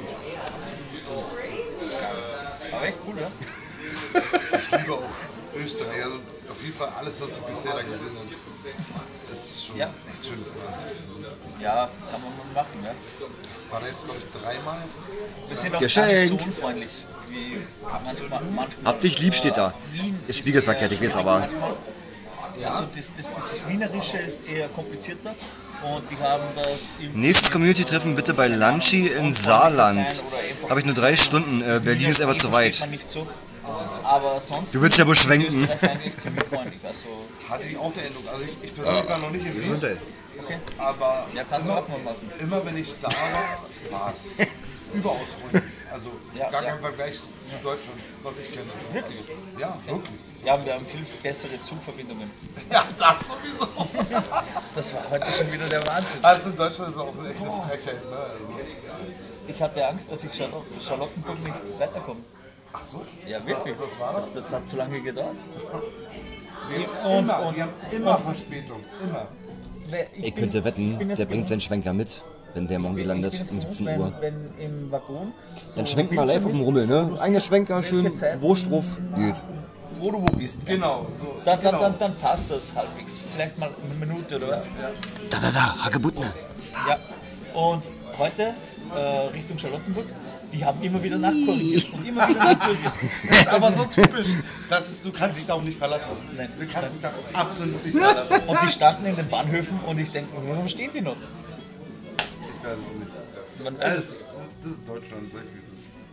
Aber echt cool, ja? Ich liebe auch Österreich. Also auf jeden Fall alles, was ich bisher da gesehen habe. Das ist schon Ja. echt schönes Land. Ja, kann man mal machen, ja. War da jetzt, glaube ich, 3 Mal. Wir sind auch Geschenk. gar nicht so unfreundlich wie manchmal. Hab dich lieb steht da. Wien Ist spiegelverkehrt, ich weiß aber. Also das Wienerische ist eher komplizierter und die haben das im Nächstes Community-Treffen bitte bei Lunchi in Saarland. Habe ich nur 3 Stunden. Berlin ist aber zu weit. Man nicht so. Aber sonst Du willst ja wohl sind die schwenken. Österreicher eigentlich ziemlich freundlich. Also, Hatte ich auch der Eindruck. Also ich persönlich war noch nicht in Wien. okay. Aber Ja, kannst du auch mal machen. immer wenn ich da war es überaus freundlich. Also Ja, gar ja. kein Vergleich zu Deutschland, was ich kenne. Wirklich? Ja, wirklich. Ja, wir haben viel bessere Zugverbindungen. Ja, das sowieso. Das war heute schon wieder der Wahnsinn. Also in Deutschland ist es auch ein echtes Frechheit. Ne? Also, Ich hatte Angst, dass ich Charlottenburg nicht weiterkomme. ach so? Ja, wirklich. Was war das? Das hat zu lange gedauert. Die haben immer Verspätung. Immer. Ihr könnt wetten, der bringt seinen Schwenker mit, wenn der morgen landet um 17 Uhr. Wenn im Waggon. Dann schwenkt mal live auf dem Rummel, ne? Eigener Schwenker, schön Wurst drauf. Geht. Wo du bist. Genau. So, Dann passt das halbwegs. Vielleicht mal eine Minute oder was. Da, Hagebutten. Ja. Und heute Richtung Charlottenburg. Die haben immer wieder nachkorrigiert und immer wieder nachkorrigiert. Das ist aber so typisch. Du kannst dich auch nicht verlassen. Nein. Du kannst dich da absolut nicht verlassen. Und die standen in den Bahnhöfen und ich denke, warum stehen die noch? Ich weiß auch nicht. Man, Das ist Deutschland, sag ich wie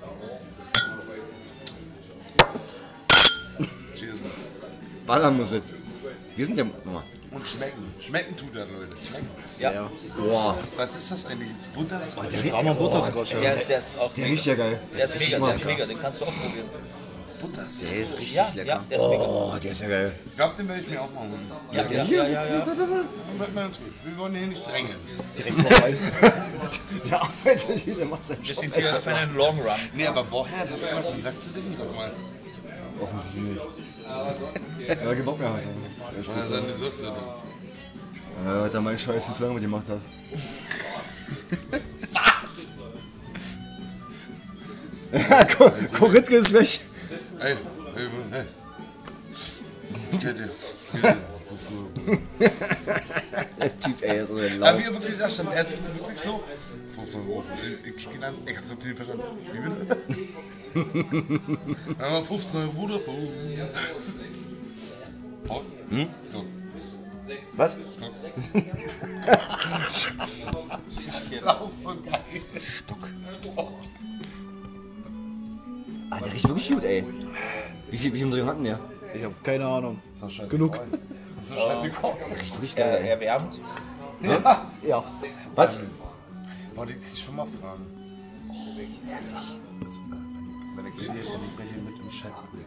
es ist. Cheers. Ballern muss es. Wir sind ja. Nochmal. Und schmecken. Schmecken tut das, Leute. Schmecken. ja. Boah, Was ist das eigentlich? Ist Butter? Drama Butterscotch. Der ist auch der riecht ja geil. der ist mega, den kannst du auch probieren. Butter? Der ist richtig Ja, lecker. ja, der ist mega. Oh, der ist ja geil. Ich glaube, den werde ich mir auch mal holen. Ja. Bleibt mal ganz ruhig. Wir wollen hier nicht drängen. Direkt vorbei. Der arbeitet hier, der macht seinen Wir Job. sind hier auf einen Long Run. Nee, aber woher das Zeug? Wie sagst du dem? Sag mal. Offensichtlich nicht. Ja, gibt Bock mehr halt. Ja, seine Süchte. Ja, hat er meinen Scheiß viel zu lange mit gemacht hat. Koritke ist weg. Hey. Kennt ihr? Der Typ, ey, ist so ein Ja, wie er wirklich da stand. Er hat wirklich so. 15 Euro. Ich kick ihn an. Ich hab's noch nicht verstanden. Wie bitte? Aber 15 Euro drauf. So. Was? Auch so geil. Ah, der riecht wirklich gut, ey. Wie viel Umdrehungen hatten der? Ich hab keine Ahnung. Ist doch scheiße. Genug. Ist doch scheißegal. Riecht wirklich geil, ey. Erwärmt. Ja. Was? Wollte ich dich schon mal fragen. Wenn ich bei dir mit dem Chef bin.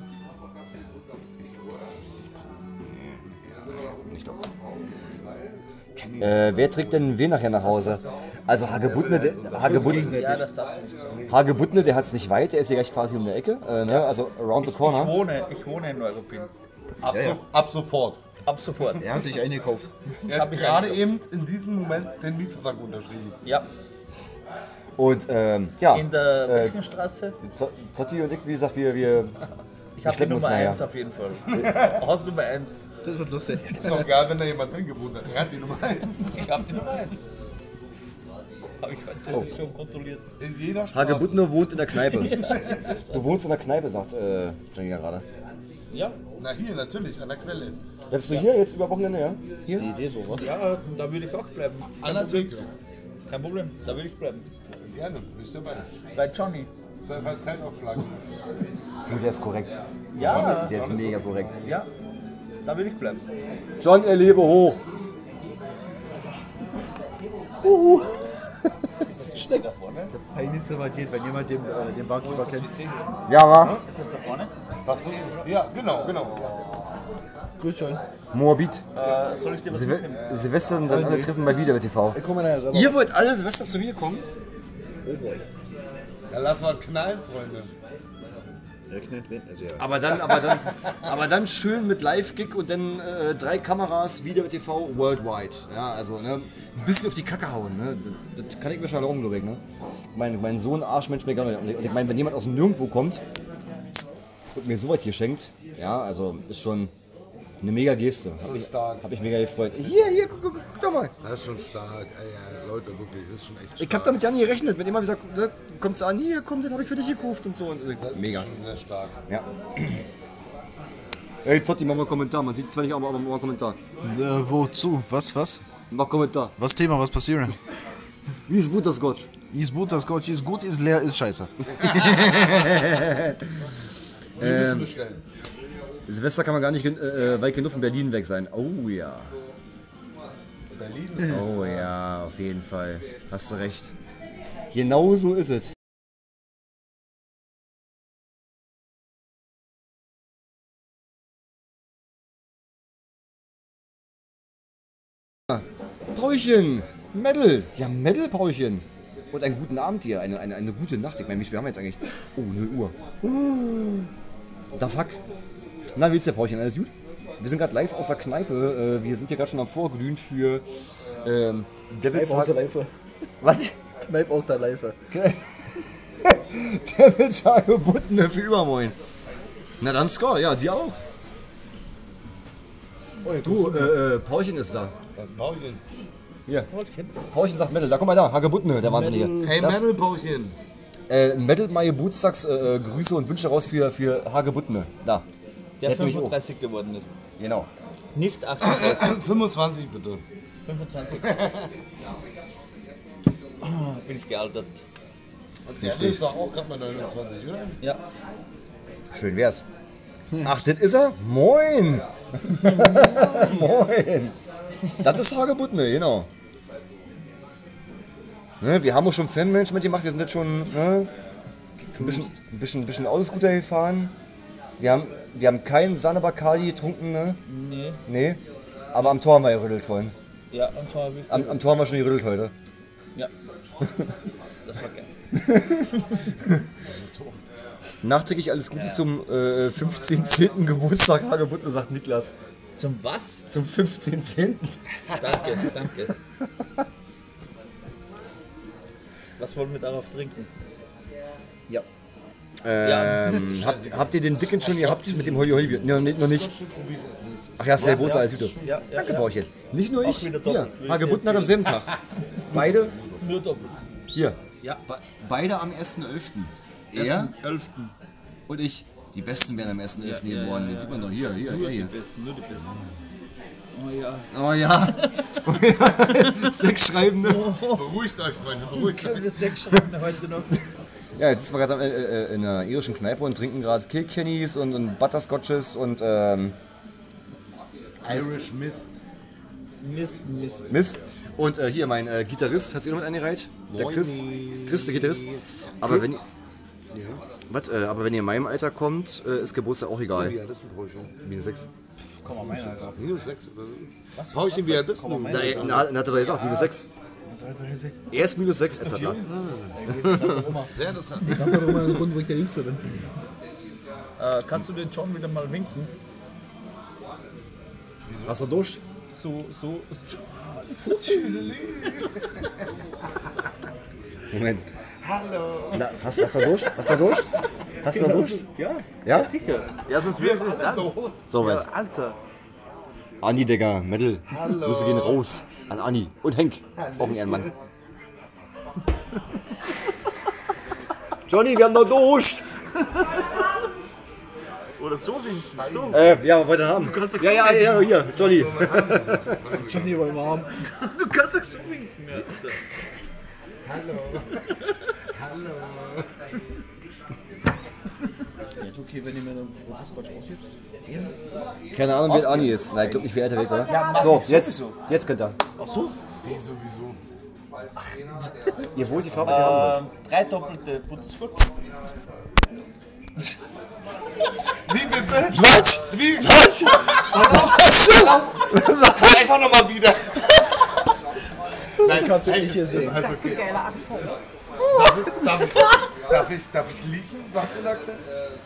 Wer trägt denn wen nachher nach Hause? Also Hagebuttner, Ja, das darfst du nicht sagen. Hagebuttner, der hat es nicht weit, der ist ja gleich quasi um der Ecke, ne? Also around the corner. Ich wohne in Neuruppin. Ab sofort. Ab sofort. Er hat sich eingekauft. Er hat gerade eben in diesem Moment den Mietvertrag unterschrieben. Ja, Und ja, in der Wichtenstraße. Zotti und ich, wie gesagt, wir Ich habe die schleppen uns Nummer nachher. 1 auf jeden Fall. Haus Nummer 1. Das wird lustig. Ist doch geil, wenn da jemand drin gewohnt hat. Er hat die Nummer 1. Ich habe die Nummer 1. Habe ich heute schon kontrolliert. In jeder Straße. Hagebuttner wohnt in der Kneipe. Du wohnst in der Kneipe, sagt Jenny gerade. Ja, Na hier, natürlich, an der Quelle. Bleibst du hier jetzt über Wochenende, ja? Hier? Die Idee so, was? ja, da würde ich auch bleiben. An der Theke. Kein Problem, da würde ich bleiben. Gerne, bist du dabei. Bei Johnny. Soll ich was Zeltaufschlag? Du, der ist korrekt. Ja, Der ist mega korrekt. ja, da würde ich bleiben. John, er lebe hoch. Ist das Stück da vorne? Peinlichste was geht, wenn jemand den Barkeeper kennt. Ja, wa? Ist das da vorne? Was ist? Ja, genau. Grüß schon. Moabit. Soll ich dir was mitnehmen? Silvester und dann alle treffen bei Video TV. Ich komme nachher selber. Ihr wollt alle Silvester zu mir kommen? Ja, lass mal knallen, Freunde. Er knallt wen? Also ja. Aber dann schön mit Live-Gig und dann 3 Kameras, Video TV, worldwide. Ja, also ne, ein bisschen auf die Kacke hauen. Ne? Das kann ich mir schon erlauben, glaube ich. Ne? Mein Sohn Arschmensch mir gar nicht. Und ich meine, wenn jemand aus dem Nirgendwo kommt und mir sowas hier schenkt, ja, also ist schon eine mega Geste. Hab ich mega gefreut. Hier, guck doch mal. Das ist schon stark. Ey, Leute, wirklich, das ist schon echt stark. Ich hab damit ja nie gerechnet. Wenn immer gesagt, ne, kommt's an, hier, komm, das hab ich für dich gekauft und so. Und mega. Das ist schon sehr stark. Ja. Ey, Zotti, mach mal einen Kommentar. Man sieht zwar nicht, aber mach mal einen Kommentar. Wozu? Was? Mach Kommentar. Was Thema? Was passiert? Wie ist gut das Gott? Ist gut, das Gott ist gut, ist leer, ist scheiße. Wir müssen bestellen. Silvester kann man gar nicht weit genug von Berlin weg sein. Oh ja. Berlin? Oh ja, auf jeden Fall. Hast du recht. Genau so ist es. Paulchen, Metal. Ja, Metal, Paulchen. Und einen guten Abend dir, eine gute Nacht. Ich meine, wie spät haben wir jetzt eigentlich? Oh, 0 Uhr. Da fuck. Na, wie geht's dir, Paulchen? Alles gut? Wir sind gerade live aus der Kneipe. Wir sind hier gerade schon am Vorglühen für Devils Kneipe aus der Leife. Was? Kneipe aus der Leife. Devils Hagebuttner für übermorgen. Na dann, Score, ja, dir auch. Du, Paulchen ist da. Das Paulchen. Hier. Paulchen sagt Metal. Da komm mal da, Hagebuttner, der Wahnsinnige. Hey, Das- Metal Paulchen. Metal My Geburtstags Grüße und Wünsche raus für Hagebuttner. Da. Der hat nämlich auch. 35 geworden ist. Genau. Nicht 38, 25 bitte. 25. Bin ich gealtert. Der ist doch auch gerade mal 29, oder? Ja. Schön wär's. Ach, das ist er? Moin! Moin! Das ist Hagebuttner, genau. Ne, wir haben auch schon Fanmanagement gemacht, wir sind jetzt schon ein bisschen Autoscooter gefahren. Wir haben keinen Sahne-Bacardi getrunken, ne? Nee. Nee. Aber am Tor haben wir gerüttelt vorhin. Ja, am Tor habe ich. Am Tor haben wir schon gerüttelt heute. Ja. Das war geil. Nachträglich alles Gute zum 15.10. Geburtstag Hagebuttner, sagt Niklas. Zum was? Zum 15.10. Danke. Was wollen wir darauf trinken? Ja. Habt ihr den Dicken schon gehabt mit dem Hoi-Hoi-Bier? Ja, noch nicht. Ach ja, sehr großer, alles Gute. Ja, Danke, ja. Paulchen. Nicht nur ich, wieder hier, doppelt. Hagebuttner hat am selben Tag. Beide, Nur doppelt. hier. Ja. Beide am 1.11. Er 11. und ich. Die Besten werden am 1.11. geboren. Den sieht man doch hier. Nur die Besten. Oh ja. Sex schreiben, ne? Beruhigt euch, Freunde, beruhigt euch. Wir Sex schreiben heute noch. Ja, jetzt sind wir gerade in einer irischen Kneipe und trinken gerade Kilkennys und Butterscotches und Irish Mist. Mist. Und hier mein Gitarrist hat sich noch mit eingereiht. Der Chris, der Gitarrist. Aber wenn, aber wenn ihr in meinem Alter kommt, ist Geburtstag auch egal. Wie alt bist du, Brauchchen? Minus 6. Komm mal, mein Alter. Minus 6 oder so? Was? Brauchchen, wie alt bist du? Nein, hat er doch gesagt, minus 6. Er ist minus 6, etc. Sehr interessant. Ich sag doch immer einen Grund, wo ich der Jüngste bin. Kannst du den John wieder mal winken? Hast du Durst? So. Moment. Hallo. Na, hast du Durst? Hast du Durst? Hast du Durst? Ja? Sicher. Ja, sonst wirst du jetzt an. So, Moment. Alter. Anni, Digga, Metal. Grüße gehen raus an Anni und Henk. Auch ein Ehrenmann. Johnny, wir haben noch Durst. Oder so winken. So. Ja, was wollt ihr haben? kannst doch Ja, hier, Johnny. Johnny wollen wir haben. Du kannst doch so winken. Alter. Okay, wenn du mir einen Butterscotch aushebst. Keine Ahnung, wer Anni ist. Nein, ich glaube nicht, wer älter wird, oder? So, jetzt könnt ihr. Ach so? Wieso? Ihr wollt die Farbe, was ihr haben wollt. 3 doppelte Butterscotch. Wie bitte? Was? Wie? Was? Einfach nochmal wieder. Nein, konnte ich hier sehen. Das ist ein geiler Axel. Darf ich liegen? Was für ein Axel?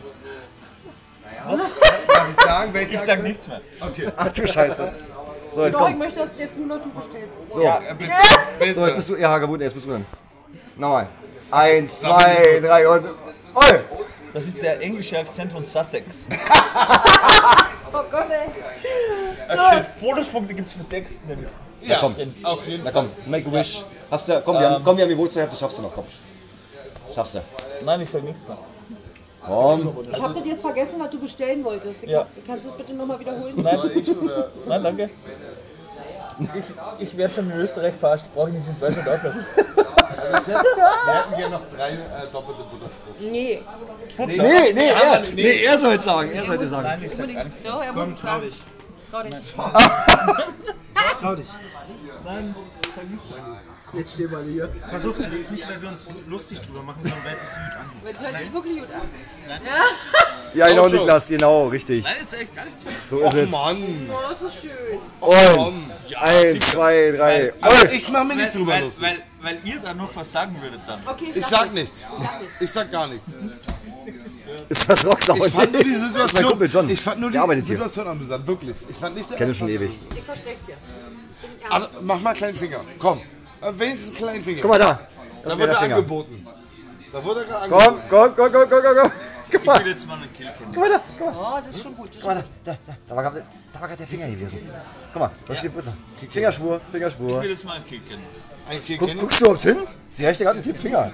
Darf ich sagen, welche Ich sag nichts mehr. Okay. Ach du Scheiße. So, jetzt Doch, ich komm. möchte, dass der früh noch du bestellst. So, Bitte. so, jetzt bist du, ja, Hagebutten, jetzt bist du dran. Nochmal. 1, 2, 3 und... Oi! Das ist der englische Akzent von Sussex. Oh Gott, ey. Okay, Bonuspunkte gibt's für 6 nämlich. Ja, komm. auf jeden Na Fall. komm, make a wish. Hast du, komm, wir haben die Wurzel, das schaffst du noch, komm. Schaffst du. Nein, ich sag nichts mehr. Komm. Ich hab das jetzt vergessen, was du bestellen wolltest. Ja. Kannst du das bitte nochmal wiederholen? Nein, Ich oder... nein, danke. Ich werde schon in Österreich verarscht, brauche ich nicht in Deutschland auch noch. Wir hätten hier noch 3 doppelte Butterscotch. Nee. Nee, er soll es sagen, er soll es sagen. Nein, ich sag gar nichts. Doch, er muss es sagen. Trau dich. Trau dich. Nein, sag nichts. Jetzt steh mal hier. Pass auf, jetzt nicht, weil wir uns lustig drüber machen, sondern weil es sich gut anhört. Das hört sich wirklich gut an. Ja? Ja, genau, Niklas, genau, richtig. Nein, jetzt sag ich gar nichts mehr. So ist es. Mann. Oh, das ist schön. Und 1, 2, 3. Aber ich mach mir nicht drüber lustig. Weil ihr da noch was sagen würdet dann. Okay, Ich sag nichts. Ich sag gar nichts. Ist das Rocksau? Ich fand nur die Das ist mein Kumpel Situation. John. Ich fand nur Der die arbeitet hier. Situation amüsant, wirklich. Ich fand nicht. Kenne schon ewig. Ich verspreche dir. Also, mach mal einen kleinen Finger. Komm. Wenigstens einen kleinen Finger. Guck mal da. Das Da ist wurde der Finger. angeboten. Da wurde gerade angeboten. Komm. Guck Ich mal. will jetzt mal einen Kill kennen. Guck mal da. Guck mal. Oh, das ist schon gut. Das ist Guck mal da war gerade der Finger gewesen. Guck mal, das ist die Bisse. Fingerschwur. Ich will jetzt mal einen Kill kennen. Ein Kill kennen. Guckst du überhaupt hin? Sie reicht dir gerade einen Finger.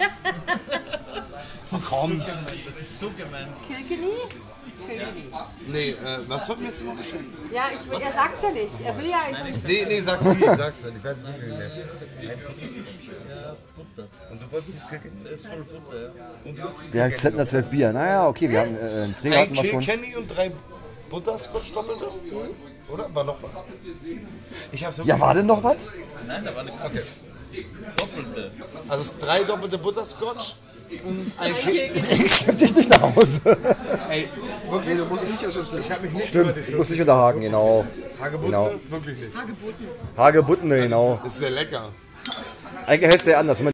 Kommt. Das ist so gemein. Kilkenny? Kilkenny. Nee, was wollten wir jetzt mal bestellen? Ja, er sagt's ja nicht. Er will ja einfach nicht. Nee, sag's du. Ich sag's dann. Ich weiß es wirklich nicht mehr. Und du wolltest nicht Kill kennen? Das ist voll Butter, ja. Und du wolltest Der Akzent der 12 Bier. Naja, okay, wir haben einen Träger ein hatten wir Kill schon. Kenny und 3 Butterscotch doppelte? Oder? War noch was? Ich hab's Ja, war denn noch was? Nein, da war eine Kacke. Doppelte. Also 3 doppelte Butterscotch und ein Kill. Ich schieb dich nicht nach Hause. Ey, wirklich, du musst nicht erschüttern. Ich hab mich nicht Stimmt, ich muss dich unterhaken, genau. Hagebutte? Genau. Wirklich nicht. Hagebutten, genau. Das ist sehr lecker. Eigentlich heißt der ja anders.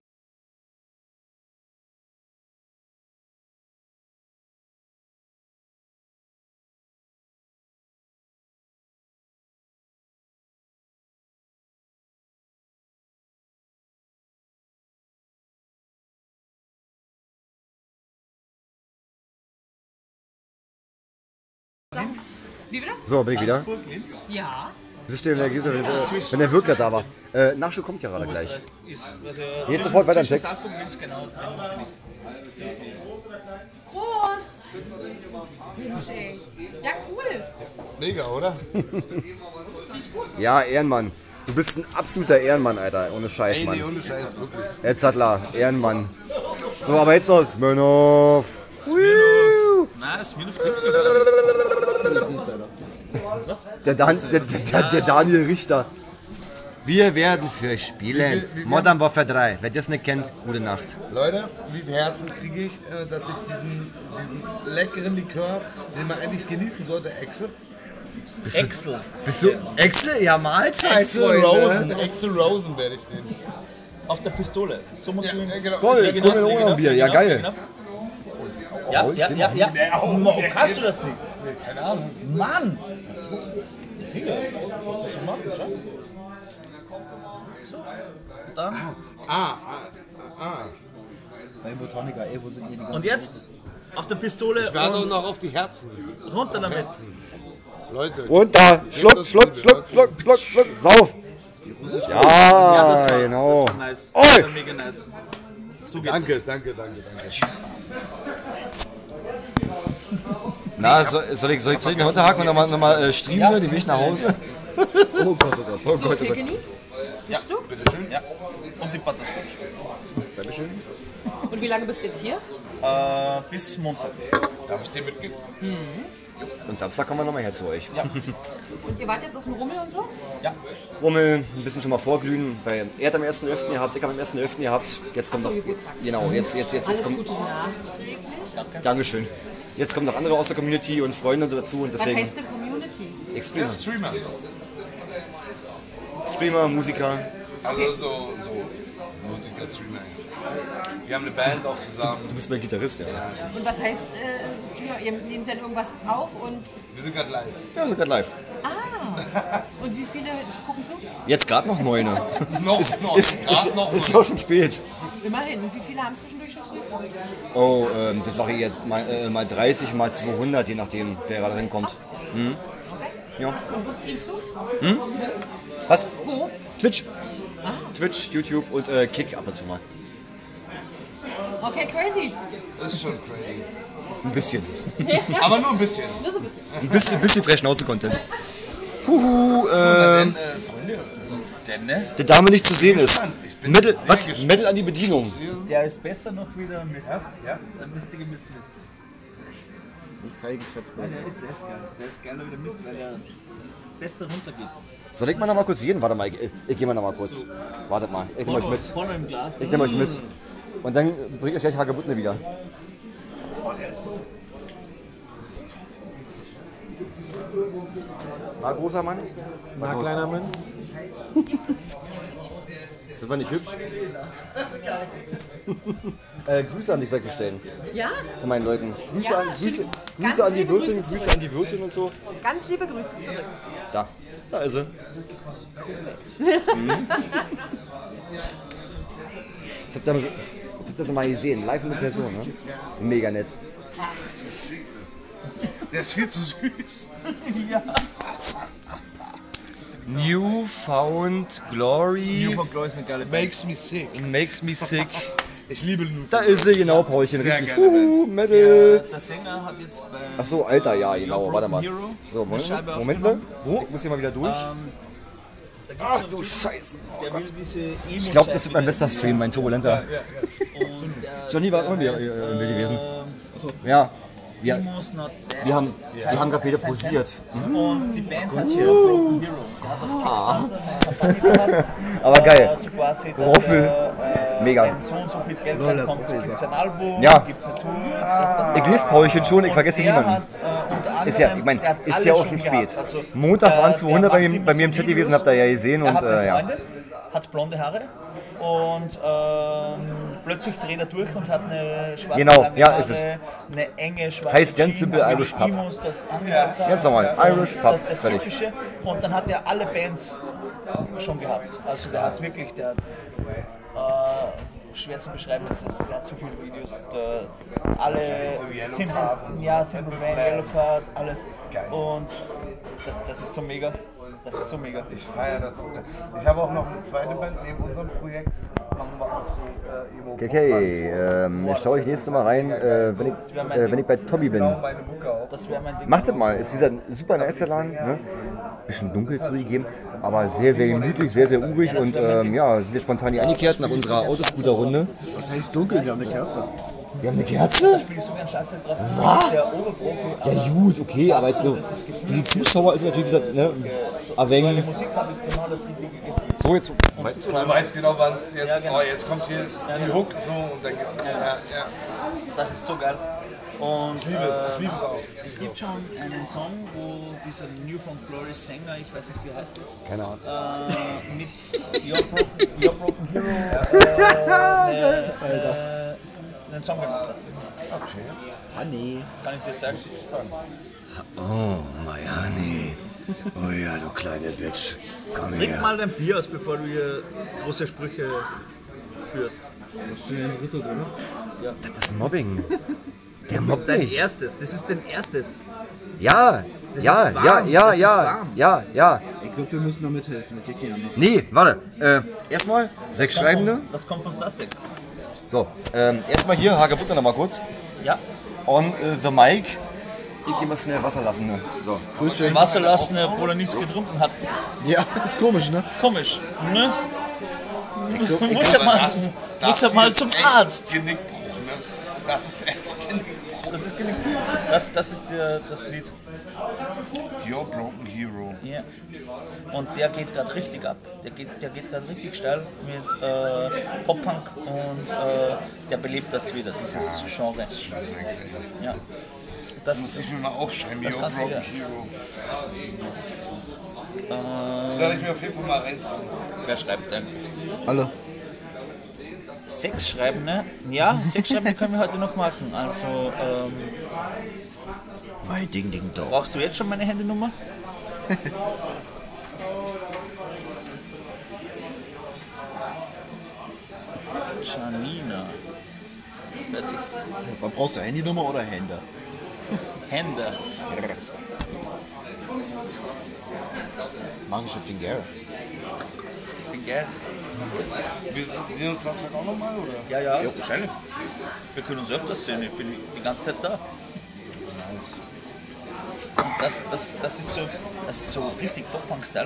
Wie bitte? So, bin ich wieder. Salzburg, Linz. Ja. Wieso steht denn der Gießer, wenn der Wirkler da war? Nachschub kommt ja gerade gleich. Ist, also, Jetzt sofort weiter im zwischen Text. Salzburg und Linz, genau. Groß. Mensch, ey. Ja, cool. Mega, oder? Ja, Ehrenmann. Du bist ein absoluter Ehrenmann, Alter. Ohne Scheiß, Ey, Mann. nee, ohne Scheiß, wirklich. Jetzt hat la, Ehrenmann. So, aber jetzt noch Smirnoff. Nein, Smirnoff trinkt Der Daniel Richter. Wir werden für spielen. Modern Warfare 3. Wer das nicht kennt, gute Nacht. Leute, wie viel Herzen kriege ich, dass ich diesen leckeren Likör, den man eigentlich genießen sollte, Excel? Excel. Bist du Excel? Ja, Mahlzeit, Excel Rosen, Excel Rosen werde ich den. Auf der Pistole. So musst du ihn. genau. Gold, komm in Ohren Bier. Ja, geil. Ja. Kannst du das nicht? Nee, keine Ahnung. Mann! Sicher, musst du so machen, schau. So. Dann. Bei Botanica, ey, wo sind hier die ganzen Und jetzt auf der Pistole Ich warte auch und noch auf die Herzen. runter damit. Leute. Runter. Schluck, Schluck, Schluck, Schluck, Schluck, Schluck. Sauf. Ja, Das war genau. nice. Oi. Das war mega nice. So geht Danke, danke. Na, soll ich den runterhaken und nochmal streamen, den Weg nach Hause? Oh Gott, oh Gott, oh Gott, oh Gott. Kilkenny? Bist du? Bitteschön. Ja. Und die Butterscotch. Dankeschön. Und wie lange bist du jetzt hier? Bis Montag. Darf ich dir mitgeben? Und Samstag kommen wir nochmal her zu euch. Ja. Und ihr wart jetzt auf den Rummel und so? Ja. Rummel, ein bisschen schon mal vorglühen, weil er hat am 1.11. gehabt, ich habe am 1.11. gehabt. Jetzt kommt Ach so, noch. Geburtstag. Genau, jetzt Alles kommt. Gute nachträglich. Dankeschön. Jetzt kommen noch andere aus der Community und Freunde dazu und Was deswegen heißt denn Community? Extreme. Streamer. Streamer, Musiker. Also so Musiker, Streamer. Wir haben eine Band auch zusammen. Du bist mein Gitarrist, ja. Und was heißt Streamer? Ihr nehmt dann irgendwas auf und... Wir sind gerade live. Ja, wir sind gerade live. Und wie viele gucken zu? Jetzt gerade noch 9. Noch, Ist noch. ja auch schon spät. Immerhin. Und wie viele haben zwischendurch schon zugeguckt? Oh, das variiert mal 30, mal 200, je nachdem, wer gerade reinkommt. Okay. Ja. Und wo streamst du? Was? Wo? Twitch. Twitch, YouTube und Kick ab und zu mal. Okay, crazy. Das ist schon crazy. Ein bisschen. Aber nur ein bisschen. Nur so ein bisschen. Ein bisschen frei Schnauze-Content. Huhu, Freunde, der Dame nicht zu sehen ist. Ich bin Metal, sehr was? gespannt. Metal an die Bedienung. Der ist besser noch wieder Mist. Ja? Der mistige Mist. Ich zeige Schätzchen. Der ist geil. Der ist geil wieder Mist, weil er besser runtergeht. Soll ich mal noch mal kurz jeden? Warte mal, ich gehe mal noch mal kurz. Wartet mal, ich nehme euch mit. Porno im Glas. Ich nehme euch mit. Und dann bringe ich euch gleich Hagebutten wieder. War großer Mann? Na, kleiner Mann. Sind wir nicht hübsch? Grüße an dich, sag ich bestellen. Ja? Von meinen Leuten. Grüße, Ja, an, Grüße, ganz Grüße an die liebe Wirtin, Grüße Grüße zurück. an die Wirtin und so. Ganz liebe Grüße zurück. Da ist sie. Jetzt habt ihr das mal gesehen, live in der Person, ne? Mega nett. Der ist viel zu süß. Newfound Glory New von Glory ist eine geile Band. Makes me sick. makes me sick. Ich liebe New. Da ist sie, genau, Paulchen. Sehr Richtig. geile Metal. Der Sänger hat jetzt bei Ach so, Alter, ja, genau, warte mal. Hero So, eine Scheibe Moment mal. aufgenommen. Ich muss hier mal wieder durch. Da gibt's Ach einen du Typen, Scheiße. der will diese Ich glaube, das ist mein bester Stream, mein turbulenter. Und Johnny war auch wieder im Bild gewesen. Ja, wir haben gerade wieder posiert. Und die Band hat hier Broken Hero. Aber geil. So quasi, dass Roffel. Mega. wenn so und so viel Geld reinkommt, gibt es ein Album, Ja. gibt es eine Tour. Ich lese Paulchen schon, ich vergesse Er niemanden. hat, unter anderem, Ist ja, ich meine, der hat ist alles ja auch schon gehabt. spät. Also, Montag waren es der 200 bei macht mir im Chat gewesen, habt ihr ja gesehen Er und hat eine ja. Freundin, hat blonde Haare und plötzlich dreht er durch und hat eine schwarze Genau, lange ja, Haare, ist es. eine enge schwarze Heißt ganz Jeans, simpel so wie Irish die Pub. Emos das angehört haben. Ganz normal, Und Irish Pub, das fertig. Typische. Und dann hat er alle Bands schon gehabt. Also der hat wirklich, der hat, schwer zu beschreiben, der hat so viele Videos, alle Simple Band, Yellow Card, alles. Und das ist so mega. Das ist so mega. Ich feiere das auch sehr. Ich habe auch noch eine zweite Band neben unserem Projekt. Machen wir auch so Emo. Okay, schaue ich nächstes Mal rein, wenn ich bei Tommy bin. Genau meine Mucke auch. Das wäre mein Ding. Macht das mal, ist wie gesagt ein super nicer Laden, ne? Bisschen dunkel zugegeben, aber sehr, sehr gemütlich, sehr, sehr urig und ja, sind wir spontan hier eingekehrt nach unserer Autoscooter-Runde. Das heißt dunkel, wir haben eine Kerze. Wir haben eine Kerze? Spielst du gern Schlagzeug drauf? Was? Der Oberprofi. Ja gut, okay, aber jetzt so, für die Zuschauer ist natürlich, wie gesagt, ne, Aveng. Musik habe ich genau das Richtige gegeben. So, jetzt, Und du weißt genau, wann es jetzt, oh, jetzt kommt hier die Hook so und dann geht's. Ja. Das ist so geil. Und, Ich liebe es auch. Es gibt schon einen Song, wo dieser New Found Glory Sänger, ich weiß nicht wie er heißt jetzt, keine Ahnung. mit Your Broken Hero einen Song gemacht hat. Honey. Kann ich dir zeigen? Oh, my honey. Oh ja, du kleine Bitch. Komm Trink her. mal dein Bier aus, bevor du hier große Sprüche führst. Das ist schon ein Dritter, oder? Das ist Mobbing. Der mobbt Dein mich. erstes, das ist dein erstes. Ja, Das ja, ist warm, ja, das ja, ist ja, warm. ja. Ich glaube, wir müssen damit helfen. Das geht nicht anders. Nee, warte. Erstmal 6 Schreibende. Das kommt von Sussex. So, erstmal hier, Hagebutter noch mal kurz. Ja. On the mic. Ich geh mal schnell Wasser lassen. Ne? So. Grüß dich. Wasser lassen, obwohl er nichts getrunken hat. Ja, ist komisch, ne? Komisch, ne? glaub, Muss ja mal zum Arzt. Genickbruch, ne? Das ist echt Genickbruch. Das ist das ist das Lied. Your Broken Hero. Ja. Und der geht gerade richtig ab. Der geht gerade richtig steil mit Pop-Punk und der belebt das wieder, dieses Genre. Ja. Das muss ich mir mal aufschreiben. Das Your kannst du Broken Hero. Das werde ich mir auf jeden Fall mal reinziehen. Wer schreibt denn? Alle. 6 Schreibende? Ja, 6 Schreibende können wir heute noch machen. Also, Mein Ding, doch. brauchst du jetzt schon meine Handynummer? Janina. Hört sich Was brauchst du, Handynummer oder Hände? Hände. Magische Finger. Finger. Wir sehen uns Samstag auch nochmal, oder? Ja, wahrscheinlich. Wir können uns öfters sehen. Ich bin die ganze Zeit da. Und das ist so richtig Pop-Punk-Style.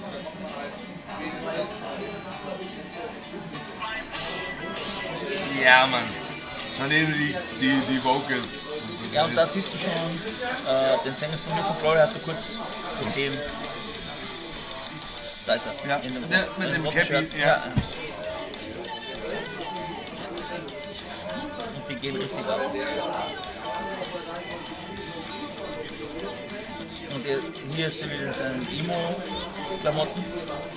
Ja, Mann. Von denen die Vocals. Ja, und da siehst du schon, den Sänger von New Found Glory hast du kurz gesehen. Da ist er. Ja, in dem, der mit in dem roten Cappy, Shirt. ja. Und die gehen richtig ab. Und hier ist er wieder in seinen Emo-Klamotten.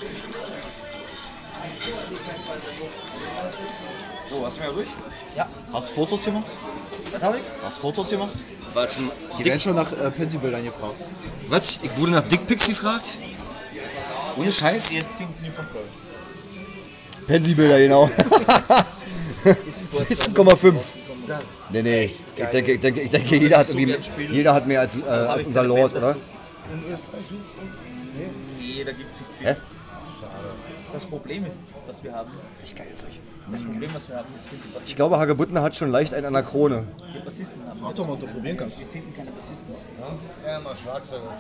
So, hast du mir ja durch? Ja. Hast du Fotos gemacht? Was hab ich? Hast du Fotos gemacht? Warte, Die werden schon nach Pensibildern gefragt. was? Ich wurde nach Dickpics gefragt? Ohne Scheiß? Jetzt singt New Found Glory. Pensibilder, genau. 16,5. Nee. Ich denke, jeder hat mehr als unser Lord, oder? Nee, da gibt es nicht viel. Hä? Das Problem ist, was wir haben. Richtig geil Zeug. Das Problem, was wir haben, ist, sind die Bassisten. Ich glaube, Hagebuttner hat schon leicht einen an der Krone. Die Bassisten haben. Frag doch mal, ob du probieren kannst. Wir finden keine Bassisten. Das ist eher mal Schlagzeuger.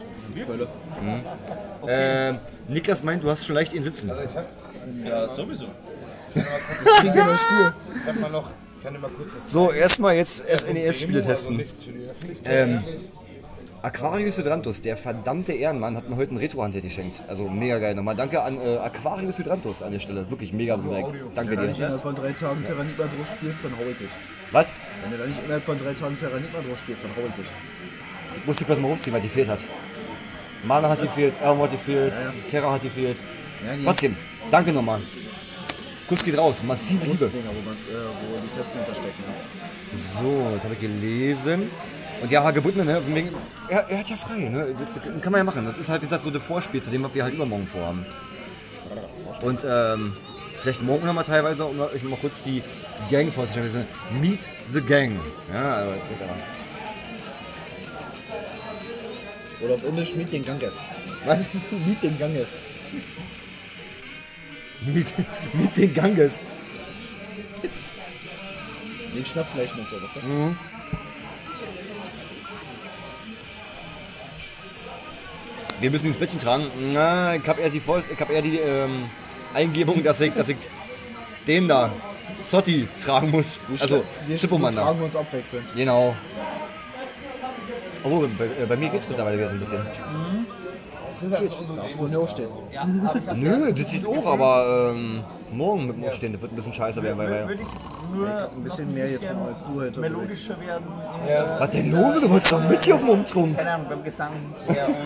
Kölle. Niklas meint, du hast schon leicht ihn sitzen. Ja, sowieso. Kriegen wir neuen Stuhl. Ich hab mal noch, kann ich mal kurz das So, erstmal jetzt SNES-Spiele testen. nichts für die Öffentlichkeit. Aquarius Hydrantus, der verdammte Ehrenmann, hat mir heute ein Retro-Handheld geschenkt. Also mega geil. Nochmal danke an Aquarius Hydrantus an der Stelle. Wirklich mega Projekt. Danke Wenn du nicht dir. innerhalb von 3 Tagen Terranigma drauf spielst, dann hau ich dich. Was? Wenn du da nicht innerhalb von 3 Tagen Terranigma drauf spielst, dann hau ich dich. Ich musste kurz mal hochziehen, weil die fehlt hat. Mana hat die fehlt, Ermo hat die fehlt, Terra hat die fehlt. Ja, die Trotzdem, danke nochmal. Kuss geht raus, massive Liebe. Dinger, wo Lizenzen hinterstecken. Ne? So, das habe ich gelesen. Und ja, Hagebuttner, ne, von wegen, er hat ja frei, ne, das kann man ja machen. Das ist halt, wie gesagt, so das Vorspiel zu dem, was wir halt übermorgen vorhaben. Und vielleicht morgen nochmal teilweise, um euch mal kurz die Gang vorzustellen. Wir sind Meet the Gang. Ja, also, Oder auf Indisch mit den Ganges. Was? Miet den Ganges. Mit den Ganges. Den Schnapsleichen und so, was? Wir müssen ins Bettchen tragen. Na, ich habe eher die Eingebung, dass ich den da, Zotti, tragen muss. Also, wir Zippomann da. tragen uns abwechselnd. Genau. Oh, bei mir geht's mittlerweile wieder so ein bisschen. Das ist halt unsere Darfst du nur aufstehen. Nö, das sieht auch, aber morgen mit dem Aufstehen, das wird ein bisschen scheiße werden, weil Ich hab ein bisschen mehr getrunken als du heute. melodischer werden. was denn los? Du wolltest doch mit hier auf dem Umtrunk. Keine Ahnung, beim Gesang. Ja, und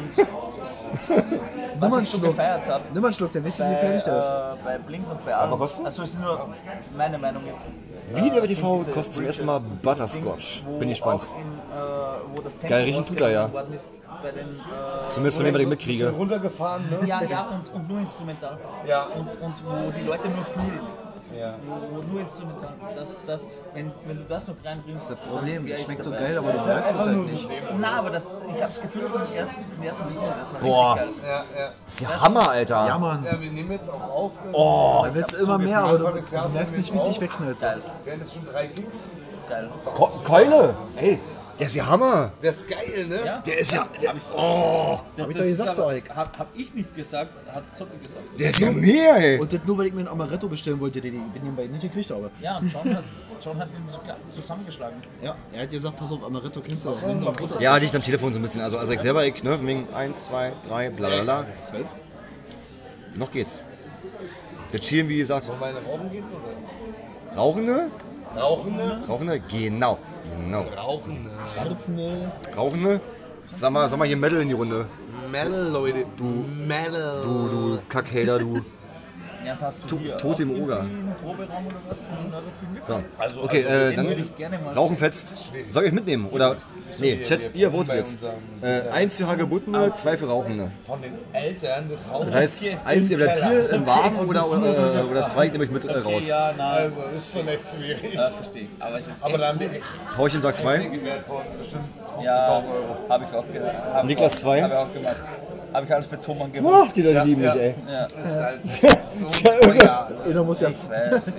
Nimm mal was einen ich so Schluck. gefeiert habe. Nimm mal einen Schluck, dann wissen wir, wie fertig der ist. Bei Blink und bei Allen. was? Also es ist nur meine Meinung jetzt. Video TV kostet zum ersten Mal Butterscotch. Bin gespannt. Wo das Tempo Geil, riechen tut er, ja. worden ist bei den, Zumindest von dem, was ich mitkriege. runtergefahren, ne? ja, und nur instrumental. Ja. Und wo die Leute nur fühlen. Ja. Wo nur instrumental. Wenn du das noch reinbringst. Das Problem, das schmeckt so geil, aber du merkst es halt nicht. Na, aber ich habe das Gefühl von der ersten Sekunde, das war Boah. richtig geil. Ja. Das ist ja Hammer, Alter. Ja, Mann. Ja, wir nehmen jetzt auch auf. Da willst du immer mehr, aber du merkst nicht, wie dich wegknallt. Geil, Wären das schon 3 Gigs? geil. Keule! Ey, der ist ja Hammer. Der ist geil, ne? Ja? Der ist ja. Hab ich doch gesagt, Zeug. Hab ich nicht gesagt, hat Zotti gesagt. Der ist ja mehr, ey. Und das nur, weil ich mir einen Amaretto bestellen wollte, den ich nebenbei nicht gekriegt habe. Ja, und John hat ihn zusammengeschlagen. Ja, er hat gesagt, pass auf, Amaretto kennst du auch. Nimm noch Butter. Ja, liegt am Telefon so ein bisschen. Also ich selber, ich, ne, wegen 1, 2, 3, bla bla bla. 12? Noch geht's. Wir chillen, wie gesagt. Wollen wir eine rauchen gehen, oder? Rauchende? Rauchende? Genau. Rauchende. Schwarzende. Rauchende? Sag mal hier Metal in die Runde. Metal, Leute. Metal. Du Kackhater, du. Ja, hast du hier Tot im Oger. einen Proberaum oder was? So. Okay, dann würde ich gerne mal Rauchen fetzt. Soll ich euch mitnehmen? Oder? Nee, Chat, ihr votet jetzt. 1 für Hagebuttene, 2 für Rauchende. Von den Eltern des Hauses. Das heißt, 1 ihr bleibt hier im Warmen oder 2 nehme ich mit raus. Ja, nein, Also, ist schon echt schwierig. verstehe ich. Aber es ist Aber da haben wir echt Pauchen sagt 2. Wert von bestimmt 50.000 ja, Euro. habe ich auch gehört. Niklas 2. Habe ich auch gemacht. Habe ich alles mit Thomann gemacht. Ach, die Leute lieben mich, ey. Ja. Das ist halt so teuer. Einer muss ja. Ich weiß.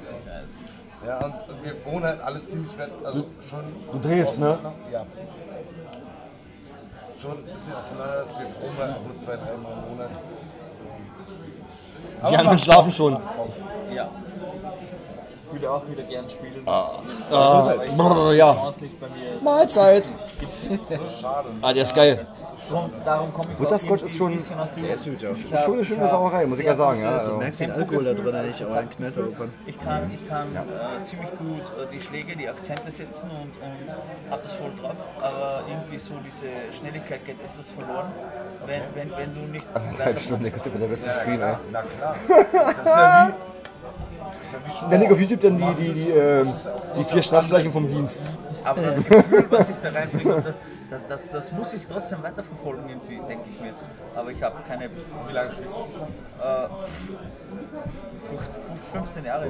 Ja, und wir wohnen halt alles ziemlich weit. Also schon. Du drehst, ne? Ja. Schon ein bisschen auseinander. Wir proben halt auch nur 2-3 Mal im Monat. Die anderen schlafen schon. Ja. Ich würde auch wieder gern spielen. Ja. Chance liegt bei mir. Mahlzeit. Ah, der ist geil. Darum komme ich Butterscotch auch ist schon, ein bisschen aus dem schon eine schöne Sauerei, muss ich ja sagen. Ja, Du also. merkst den Alkohol da drin nicht, aber dann knallt er irgendwann. Ich kann ziemlich gut die Schläge, die Akzente setzen und habe das voll drauf, aber irgendwie so diese Schnelligkeit geht etwas verloren, wenn du nicht... Anderthalb Stunden, der könnte bei der besten Screen, ey. Na klar. Das ist ja wie Dann auf YouTube dann die 4 Schnapsleichen vom Dienst. Aber das Gefühl, was ich da reinbringe, das muss ich trotzdem weiterverfolgen, irgendwie, denke ich mir. Aber ich habe keine... Wie lange spielst du? 15 Jahre.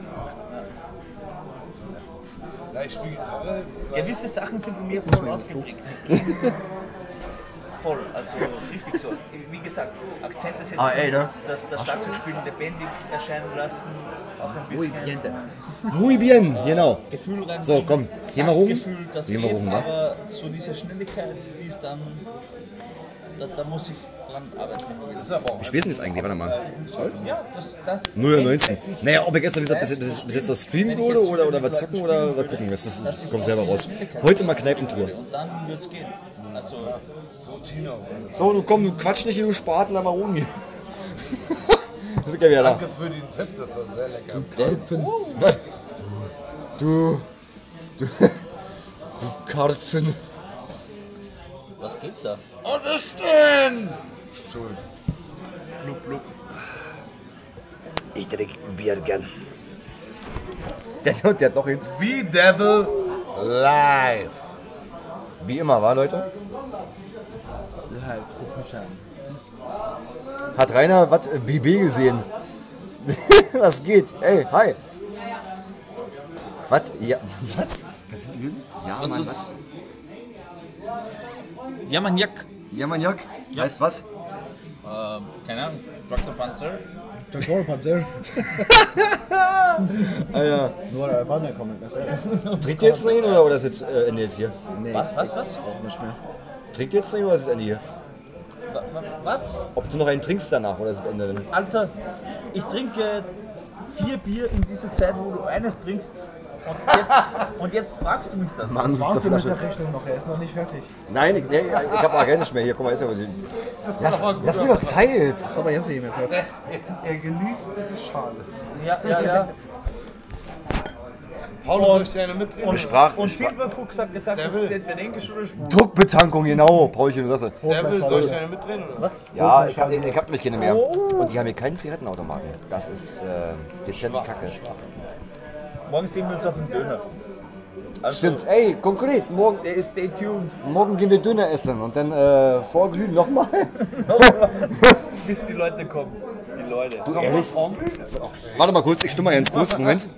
Ja, ich spiele Gitarre. Gewisse Sachen sind bei mir voll ausgeprägt. Voll, also richtig so. Wie gesagt, Akzente setzen, ne? das Schlagzeugspielen lebendig erscheinen lassen, auch ein bisschen Muy bien, genau. Gefühl rein. So, komm, geh mal rum. Gefühl, das Geh mal geht, rum, ne? aber so diese Schnelligkeit, die ist dann, da muss ich dran arbeiten. Das ist aber auch Wie spät ist denn das eigentlich? Warte mal. Ja, das 0:19. Naja, ob ich gestern bis jetzt das streamen würde oder was zocken oder was gucken, das kommt selber raus. Heute mal Kneipentour. und dann wird's gehen. Also, so Tino. So, du komm, du quatsch nicht, du Spaten, da mal rum hier. Das ist ja wieder da. Danke für den Tipp, das war sehr lecker. Delfen. Du Karpfen. was geht da? Was ist denn? Entschuldigung. Blub, blub. Ich trinke Bier gern. Der hat noch eins. Wie Devil live. Wie immer, war Leute? Halt, Fruchtmischern. Hat Rainer was BB gesehen? Was geht? Ey, hi. Was? Ja, was? Hast du gelesen? Ja, Was Mann, ist. Ja, man, Jack. Ja, Mann, Jack. Heißt was? Keine Ahnung, Dr. Panzer. Der Goldpanzer. Alter. Nur der Banner kommt. Das Trinkt ihr jetzt noch hin oder ist jetzt Ende jetzt hier? Nee, Was? auch nicht mehr. Trinkt ihr jetzt noch hin oder ist jetzt Ende hier? Was? Ob du noch einen trinkst danach oder ist es Ende? Alter, ich trinke 4 Bier in dieser Zeit, wo du eines trinkst. Und jetzt fragst du mich das. Mann, das ist Warte zur mit Flasche. der Rechnung noch, er ist noch nicht fertig. Nein, ich hab auch gar nicht mehr. Hier, guck mal, ist ja was. Lass mir doch Zeit. Das ist aber jetzt nicht mehr so. Er genießt diese Schale. Ja. Paul, soll ich dir eine mitbringen? Und Silberfuchs hat gesagt, das ist entweder Englisch oder Schwul. Druckbetankung, genau. Paulchen, was? Soll ich dir eine mitbringen? Oder? Was? Ja, ich hab nämlich keine mehr. Und die haben hier keinen Zigarettenautomaten. Das ist dezent Kacke. Morgen sehen wir uns auf dem Döner. Also, Stimmt. Ey, konkret. Stay tuned. Morgen gehen wir Döner essen und dann vorglühen nochmal. Bis die Leute kommen. Die Leute. Du ehrlich? Warte mal kurz, ich stimme mal ganz kurz. Moment.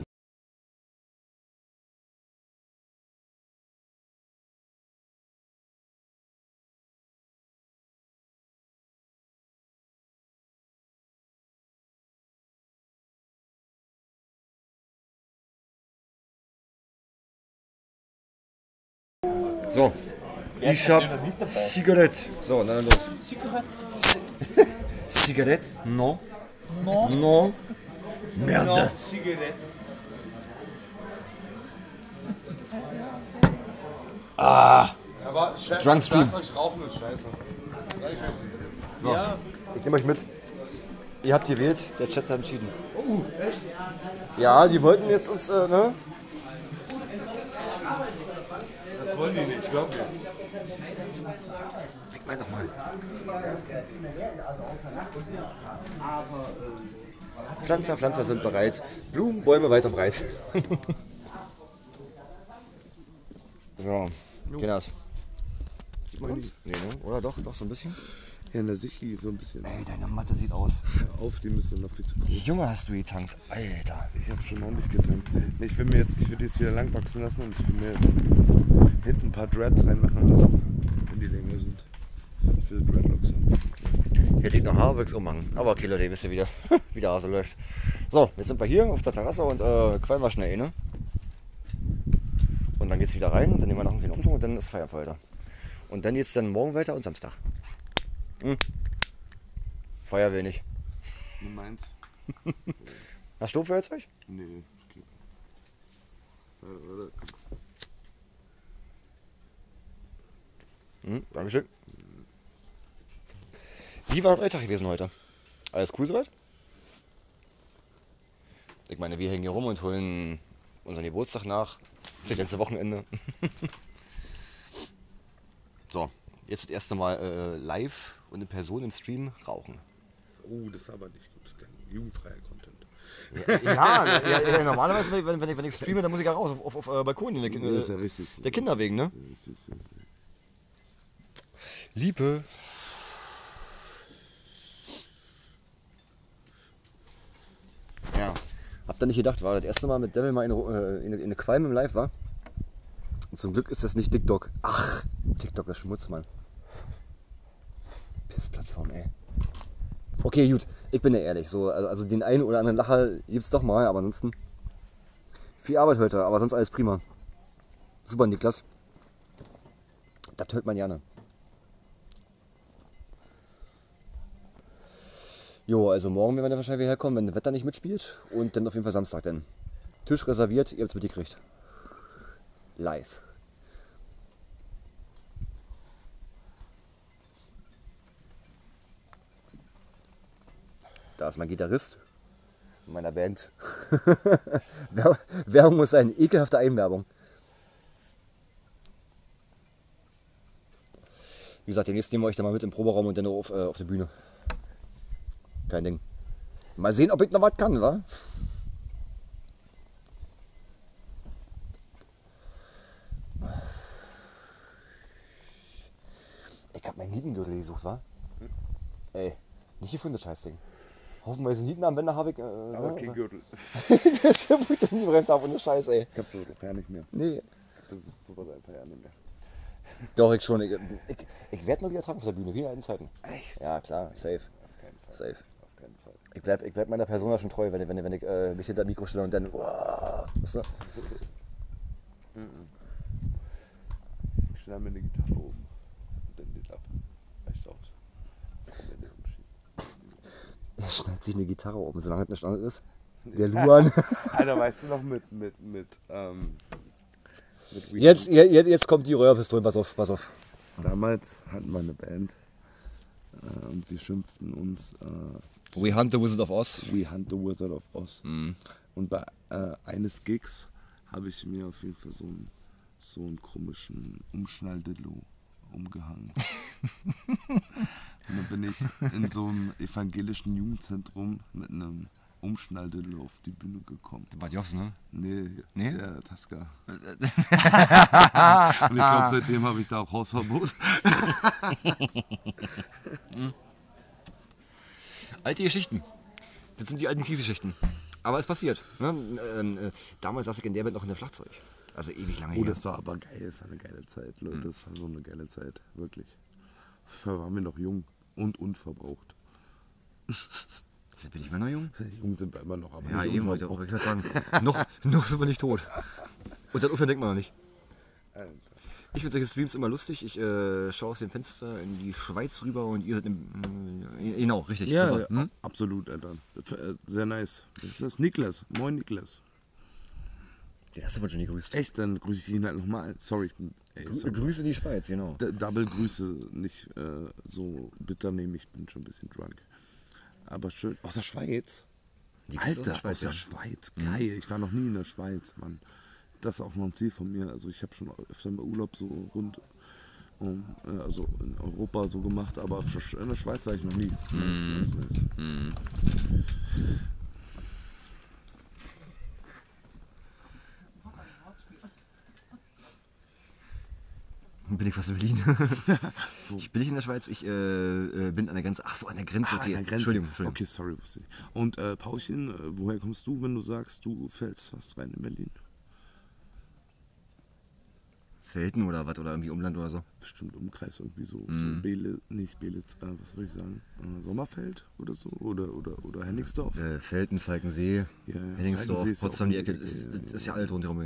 So, ich hab Zigarette. So, und dann los. Zigarette? No. No. Merde. Zigarette. Aber Drunk Stream. euch Rauchen ist scheiße. So, ich nehme euch mit. Ihr habt gewählt, der Chat hat entschieden. Oh, echt? Ja, die wollten jetzt uns, ne? Das wollen die nicht, glaub mir. Krieg mal doch mal. Pflanzer sind bereit. Blumen, Bäume weit und breit. So, Kinders. Sieht man uns? Nee, ne? Oder doch so ein bisschen? Ja, in der Sichi so ein bisschen. Ey, deine Matte sieht aus. Auf, die müssen noch viel zu groß. Junge, hast du getankt. Alter. Ich hab schon ordentlich getankt. Nee, ich will die jetzt wieder lang wachsen lassen und ich will mir hinten ein paar Dreads reinmachen lassen, wenn die länger sind. Ich will Dreadlocks haben. Hier liegt noch Haarwachs umhang. Aber okay, Leute, ihr wisst ja wieder, wie der Hase läuft. So, jetzt sind wir hier auf der Terrasse und qualmen wir schnell, ne? Und dann geht's wieder rein, dann nehmen wir noch einen kleinen Umtrunk und dann ist Feierabend weiter. Und dann geht's dann morgen weiter und Samstag. Feuerwehr nicht. Du meinst? Hast du Feuerzeug? Nee. Okay. Warte. Dankeschön. Wie war euer Tag gewesen heute? Alles cool soweit? Ich meine, wir hängen hier rum und holen unseren Geburtstag nach. Das letzte Wochenende. So, jetzt das erste Mal live und in Person im Stream rauchen. Oh, das ist aber nicht gut. Das ist kein jugendfreier Content. Ja, normalerweise, wenn ich streame, dann muss ich ja raus auf Balkon. Das ist ja richtig. Der Kinder wegen, ne? Liebe. Ja. Habt ihr nicht gedacht, war das erste Mal mit Devil mal in eine Qualm im Live war? Und zum Glück ist das nicht TikTok. Ach, TikTok ist Schmutz, Mann. Pissplattform, ey. Okay, gut, ich bin ja ehrlich. So, also den einen oder anderen Lacher gibt's doch mal, aber ansonsten viel Arbeit heute, aber sonst alles prima. Super, Niklas. Das hört man gerne. Jo, also morgen werden wir dann wahrscheinlich wieder herkommen, wenn das Wetter nicht mitspielt. Und dann auf jeden Fall Samstag dann. Tisch reserviert, ihr habt's mitgekriegt. Live. Da ist mein Gitarrist in meiner Band. Werbung muss sein, ekelhafte Eigenwerbung. Wie gesagt, demnächst nehmen wir euch da mal mit im Proberaum und dann auf der Bühne. Kein Ding. Mal sehen, ob ich noch was kann, wa? Ich hab meinen Nietengürtel gesucht, wa? Ey, nicht gefunden, das Scheißding. Hoffenweise Nieten am Bänder habe ich. Aber kein Gürtel. Das ist ja wirklich der Niebremse ab und Scheiß, ey. Ich hab's doch gar nicht mehr. Nee. Das ist sowas einfach ja nicht mehr. Doch, ich schon. Ich werde mal wieder tragen auf der Bühne, wie in alten Zeiten. Echt? Ja, klar, safe. Safe. Auf keinen Fall. Ich bleib meiner Persona schon treu, wenn ich mich hinter Mikro stelle und dann. Weißt du? Ich schneide mir eine Gitarre um und dann geht ab. Reicht aus. Kann mir nicht umschieben. Er schneidet sich eine Gitarre um, solange es eine Stange ist. Der Luan. Alter, weißt du noch mit Jetzt kommt die Röhrpistolen, pass auf. Damals hatten wir eine Band und wir schimpften uns We Hunt the Wizard of Oz. We Hunt the Wizard of Oz. Und bei eines Gigs habe ich mir auf jeden Fall so einen komischen Umschnalldillo umgehangen. Und dann bin ich in so einem evangelischen Jugendzentrum mit einem Umschnalldillo auf die Bühne gekommen. War Joss, ne? Nee? Der Tasca. Und ich glaube, seitdem habe ich da auch Hausverbot. Alte Geschichten. Das sind die alten Kriegsgeschichten. Aber es passiert. Ne? Damals saß ich in der Band noch in der Schlagzeug. Also ewig lange her. Das war aber geil. Das war eine geile Zeit, Leute. Das war so eine geile Zeit. Wirklich. Da waren wir noch jung und unverbraucht. Bin ich immer noch jung? Jung sind wir immer noch, aber Ja, nicht eben, wollte unverbraucht. ich gerade sagen. noch sind wir nicht tot. Und dann denkt man noch nicht. Ich finde solche Streams immer lustig. Ich schaue aus dem Fenster in die Schweiz rüber und ihr seid genau, richtig. Ja, super. ja, absolut, Alter. Sehr nice. Das ist Niklas. Moin, Niklas. Den hast du wohl schon nie gegrüßt. Echt, dann grüße ich ihn halt nochmal. Sorry. Sorry. Grüße in die Schweiz, genau. Double Grüße, nicht so bitter nehmen, ich bin schon ein bisschen drunk. Aber schön. Aus der Schweiz? Alter, aus der Schweiz. Geil. Ich war noch nie in der Schweiz, Mann. Das ist auch noch ein Ziel von mir. Also ich habe schon öfter mal Urlaub so also in Europa so gemacht, aber in der Schweiz war ich noch nie. Nice. Bin ich fast in Berlin. Ich bin nicht in der Schweiz, ich bin an der Grenze. Ach so, an der Grenze, okay. An der Grenze. Entschuldigung. Okay, sorry. Und Paulchen, woher kommst du, wenn du sagst, du fällst fast rein in Berlin? Felten oder was? Oder irgendwie Umland oder so? Bestimmt Umkreis irgendwie so. So nicht Belitz, was würde ich sagen? Sommerfeld oder so? Oder Hennigsdorf? Felten, Falkensee, Ja, Hennigsdorf, Falkensee ist Potsdam, auch die Ecke. um die Ecke, Ist ja alt rundherum.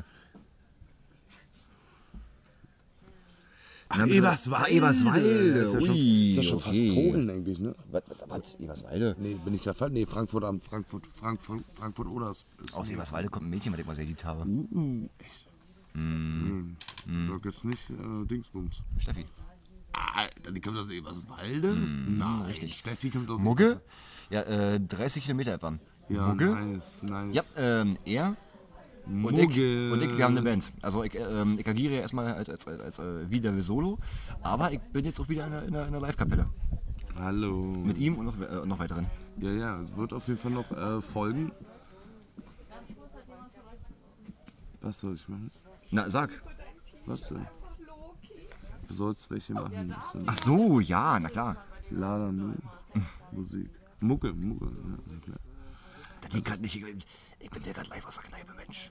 Ach, Eberswalde. Eberswalde. Das ist ja schon fast Polen eigentlich, ne? Was? Eberswalde? Nee, bin ich gerade falsch? Nee, Frankfurt Oders. Aus Eberswalde kommt ein Mädchen, was ich mal sehr geliebt habe. Echt? Sag jetzt nicht Dingsbums. Steffi. Alter, die kommt aus Eberswalde? Nein, richtig. Steffi kommt aus Mugge? Ja, 30 Kilometer etwa. Ja, Mugge? nice. Ja, er und ich, wir haben eine Band. Also ich agiere ja erstmal als wieder Solo, aber ich bin jetzt auch wieder in einer Live-Kapelle. Hallo. Mit ihm und noch weiteren. Ja, es wird auf jeden Fall noch folgen. Was soll ich machen? Na, sag. Was denn? Du sollst welche machen. Was denn? Ach so, ja, na klar. Lala, Musik. Mucke, ja, na klar. Das liegt grad nicht, ich bin der gerade live aus der Kneipe, Mensch.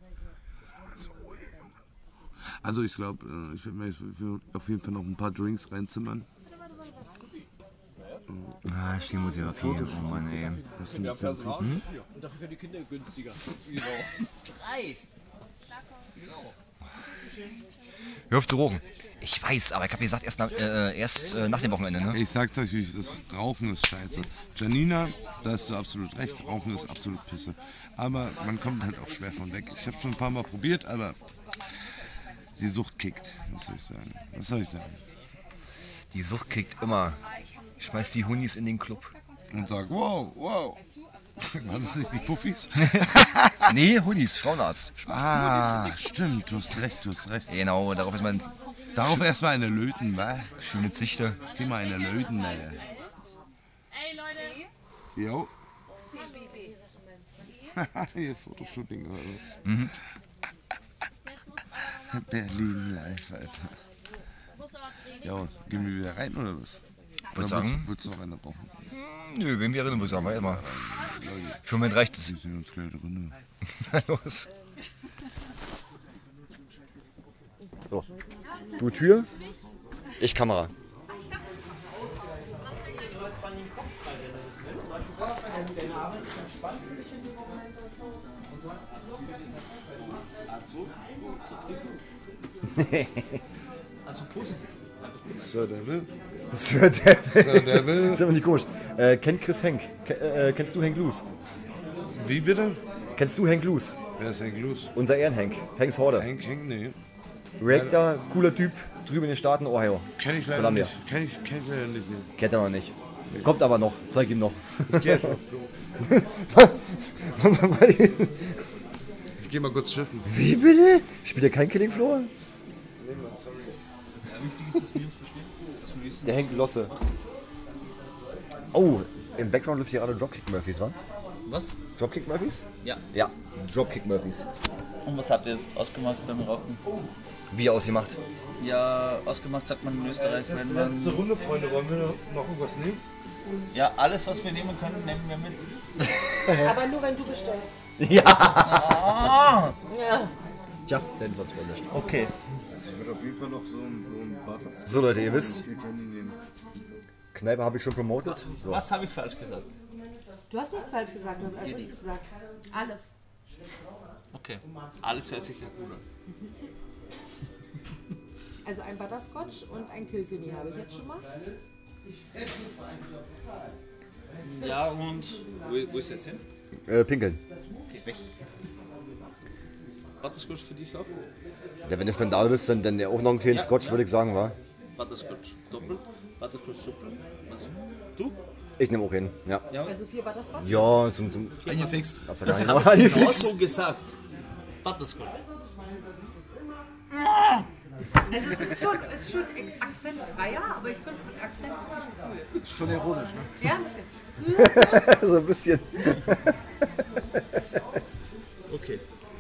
Also ich glaube, ich werde mir auf jeden Fall noch ein paar Drinks reinzimmern. Ah, Chemotherapie, oh Mann, ey. Was denn für ein Und dafür können die Kinder günstiger. Hör auf zu rauchen. Ich weiß, aber ich habe gesagt, erst nach dem Wochenende, ne? Ich sag's euch, das Rauchen ist scheiße. Janina, da hast du absolut recht, Rauchen ist absolut Pisse. Aber man kommt halt auch schwer von weg. Ich habe schon ein paar Mal probiert, aber die Sucht kickt, was soll ich sagen? Die Sucht kickt immer. Schmeiß die Hunis in den Club. Und sag, wow. Waren das nicht die Fuffis? Nee, Hunis, Frauenarzt. Stimmt, du hast recht. Genau, darauf ist man Darauf erstmal eine Löten, wa? schöne Zichte. Geh mal eine Löten, Alter. Ey Leute, Jo. Hier ist Fotoshooting oder was? Berlin live, Alter. Ja, gehen wir wieder rein oder was? Würd sagen? Würdest du noch eine brauchen? Nö, wen wir erinnern, muss ich sagen, immer. Für mich reicht es. Wir sind uns gleich drin. Los. So. Du Tür, ich Kamera. Also positiv. Sir Devil. Sir Devil. Sir Devil. Das ist aber nicht komisch. Kennt Chris Henk? Kennst du Henk Loose? Wie bitte? Kennst du Henk Loose? Wer ist Hank Loose? Unser Ehrenhenk. Hanks Horde. Hank, nee. Reactor, cooler Typ, drüben in den Staaten, Ohio. Kenn ich leider Columbia. nicht. Kenn ich leider nicht. Nee. Kennt er noch nicht. Kommt aber noch. Zeig ihm noch. Ich geh mal kurz schiffen. Wie bitte? Spielt er kein Killing Floor? Wichtig ist, dass wir uns verstehen. Dass wir wissen, Der hängt Losse. Oh, im Background läuft hier gerade Dropkick Murphys, wa? was? Dropkick Murphys? Ja. Ja, Dropkick Murphys. Und was habt ihr jetzt ausgemacht beim Rauchen? Wie ausgemacht? Ja, ausgemacht sagt man in Österreich, wenn man... Letzte Runde, Freunde. Wollen wir noch irgendwas nehmen? Ja, alles was wir nehmen können, nehmen wir mit. Aber nur wenn du bestellst. Ah, Ja. Tja, dann wird's wohl nicht. okay. Also ich würde auf jeden Fall noch so ein Butter. So Leute, ihr wisst, Wir können die nehmen. Kneipe habe ich schon promotet. So. Was habe ich falsch gesagt? Du hast nichts falsch gesagt, du hast alles richtig gesagt. Alles. Okay, alles hört sich ja gut an. Also ein Butterscotch und ein Kilkenny habe ich jetzt schon mal. Ja, und wo ist jetzt hin? Pinkeln. Okay, weg. Butterscotch für dich auch? Ja, wenn du spendabel bist, dann auch noch einen kleinen Scotch, würde ich sagen, wa? Butterscotch doppelt, Butterscotch doppelt. Also, du? Ich nehme auch hin, ja. Also 4 Butterscotch. Ja, zum Angefixt. Hab's ja Das gar habe nicht ich genau angefixt. so gesagt. Butterscotch. Also ist schon akzentfreier, aber ich finde es mit Akzent wirklich cool. Ist schon ironisch, ne? Ja, ein bisschen. So ein bisschen. Okay.